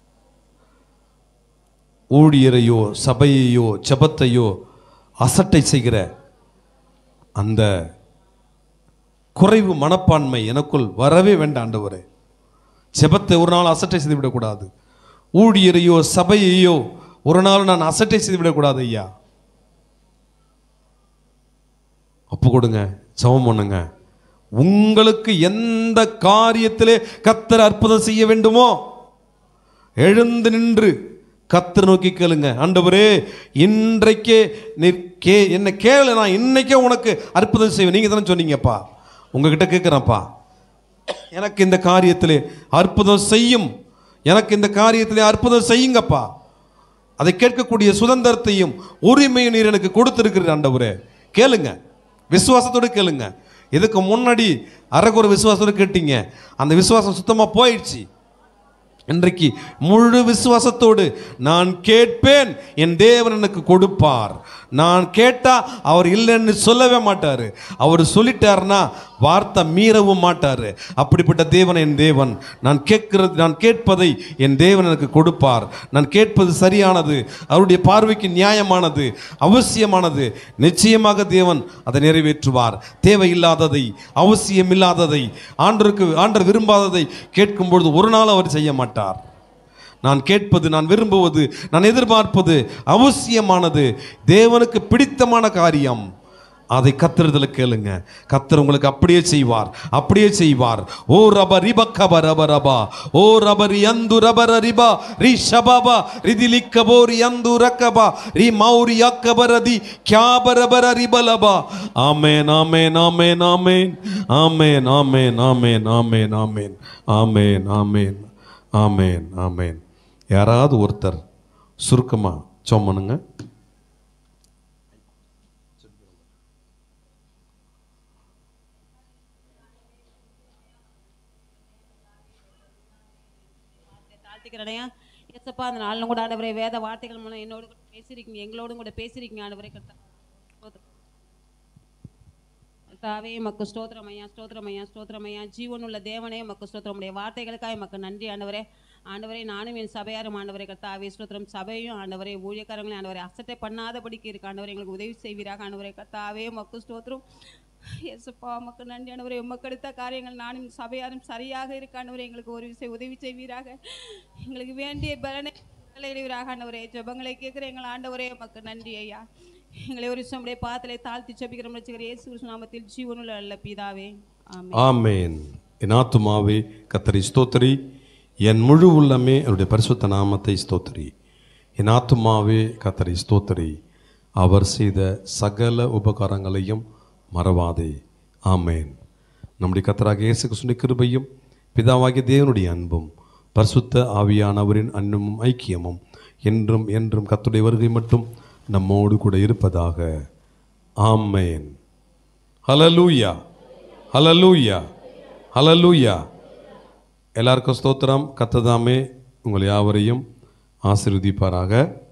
[SPEAKER 2] ஊழியரையோ சபையையோ ஜெபத்தையோ அசட்டை செய்கிற அந்த குறைவு மனப்பான்மை எனக்குள் வரவே வேண்டாம் ஆண்டவரே. ஜெபத்தை ஒரு நாள் அசட்டை செய்து விடக்கூடாது, ஊழியரையோ சபையையோ ஒரு நாள் நான் அசட்டை செய்து விடக்கூடாது ஐயா. ஒப்பு கொடுங்க, ஜெபம் பண்ணுங்க. உங்களுக்கு எந்த காரியத்திலே கர்த்தர் அற்புதம் செய்ய வேண்டுமோ எழுந்து நின்று கர்த்தர் நோக்கி கேளுங்க. ஆண்டவரே இன்றைக்கே நீ கே என்ன கேளு, நான் இன்னைக்கே உனக்கு அற்புதம் செய்வேன். நீங்க தானே சொன்னீங்கப்பா, உங்ககிட்ட கேட்குறேன்ப்பா, எனக்கு இந்த காரியத்திலே அற்புதம் செய்யும், எனக்கு இந்த காரியத்திலே அற்புதம் செய்யுங்கப்பா. அதை கேட்கக்கூடிய சுதந்திரத்தையும் உரிமையும் நீர் எனக்கு கொடுத்திருக்கிறீர் ஆண்டவரே. கேளுங்க, விசுவாசத்தோடு கேளுங்க. இதுக்கு முன்னாடி அரைக்குறை விசுவாசத்தோடு கேட்டீங்க, அந்த விசுவாசம் சுத்தமாக போயிடுச்சு. இன்றைக்கு முழு விசுவாசத்தோடு நான் கேட்பேன், என் தேவன் எனக்கு கொடுப்பார். நான் கேட்டா அவர் இல்லைன்னு சொல்லவே மாட்டார், அவர் சொல்லிட்டார்னா வார்த்தை மீறவும் மாட்டார். அப்படிப்பட்ட தேவன் என் தேவன். நான் கேட்கிறது நான் கேட்பதை என் தேவன் எனக்கு கொடுப்பார். நான் கேட்பது சரியானது, அவருடைய பார்வைக்கு நியாயமானது, அவசியமானது. நிச்சயமாக தேவன் அதை நிறைவேற்றுவார். தேவையில்லாததை, அவசியமில்லாததை, ஆண்டருக்கு ஆண்டர் விரும்பாததை கேட்கும் பொழுது ஒரு நாள் அவர் செய்ய மாட்டார். நான் கேட்பது, நான் விரும்புவது, நான் எதிர்பார்ப்பது அவசியமானது, தேவனுக்கு பிடித்தமான காரியம். அதை கர்த்தரிடத்தில் கேளுங்க, கர்த்தர் உங்களுக்கு அப்படியே செய்வார், அப்படியே செய்வார். ஓ ரப ரிபக்கப ரப ரபா, ஓ ரபரி யந்து ரபர ரிபா ரி ஷபபா ரிதிலிக்கபோரி யந்து ரக்கபா ரி மௌரி யக்கபரதி கியாபரபர ரிபலபா. ஆமென், ஆமென், ஆமென், ஆமென், ஆமென், ஆமென், ஆமென், ஆமென், ஆமென், ஆமென், ஆமென், ஆமென், ஆமென். யாராவது ஒருத்தர் சுருக்கமா ஜெபம் பண்ணுங்க.
[SPEAKER 9] தாழ்த்திக்கிறேன் ஏசப்பா. அந்த நாளிலும் கூட ஆண்டவரே வேத வார்த்தைகள் மூலம் என்னோடு கூட பேசியிருக்கீங்க, எங்களோடும் கூட பேசியிருக்கீங்க ஆண்டவரே. கர்த்தாவே மக்கு ஸ்தோத்திரமையா, ஸ்தோத்திரமையா, ஸ்தோத்திரமையா. ஜீவனுள்ள தேவனே மக்கு ஸ்தோத்திரம். உடைய வார்த்தைகளுக்காக மக்கு நன்றி ஆண்டவரே. ஆண்டவரே நானும் என் சபையாரும் ஆண்டவரே கர்த்தாவே ஸ்தோத்திரம். சபையும் ஆண்டவரே ஊழியக்காரங்களையும் ஆண்டவரே அசட்டை பண்ணாதபடிக்கு இருக்கு ஆண்டவரே. எங்களுக்கு உதவி செய்வீராக ஆண்டவரே கர்த்தாவே மக்கு ஸ்தோத்திரம். ஏசப்பா மக்கு நன்றி ஆண்டவரே. உமக்கு எடுத்த காரியங்கள் நானும் சபையாரும் சரியாக இருக்க ஆண்டவரே. எங்களுக்கு ஒரு விஷயம் உதவி செய்வீராக. எங்களுக்கு வேண்டிய பலனை இடைவீராக ஆண்டவரே. ஜெபங்களை கேட்குற எங்கள் ஆண்டவரே மக்கு நன்றி ஐயா. எங்களை ஒரு நம்முடைய பாதத்திலே தாழ்த்தி ஜெபிக்கிறோம் ரட்சகர் இயேசு கிறிஸ்து நாமத்தில் ஜீவனுள்ள நல்ல பிதாவே ஆமென்.
[SPEAKER 2] ஆமென். என் ஆத்துமாவே கர்த்தரை ஸ்தோத்திரி, என் முழு உள்ளமே அவருடைய பரிசுத்த நாமத்தை ஸ்தோத்திரி. என் ஆத்துமாவே கர்த்தரை ஸ்தோத்திரி, அவர் செய்த சகல உபகாரங்களையும் மறவாதே. ஆமென். நம்முடைய கர்த்தராகிய இயேசு கிறிஸ்துவின் கிருபையும் பிதாவாகிய தேவனுடைய அன்பும் பரிசுத்த ஆவியானவரின் அன்பும் ஐக்கியமும் என்றும் என்றும் கர்த்தருடைய வருகை மட்டும் நம்மோடு கூட இருப்பதாக. ஆமென். ஹல்லேலூயா, ஹல்லேலூயா, ஹல்லேலூயா. எல்லாருக்கும் ஸ்தோத்திரம். கர்த்தர் தாமே உங்கள் யாவரையும் ஆசீர்வதிப்பாராக.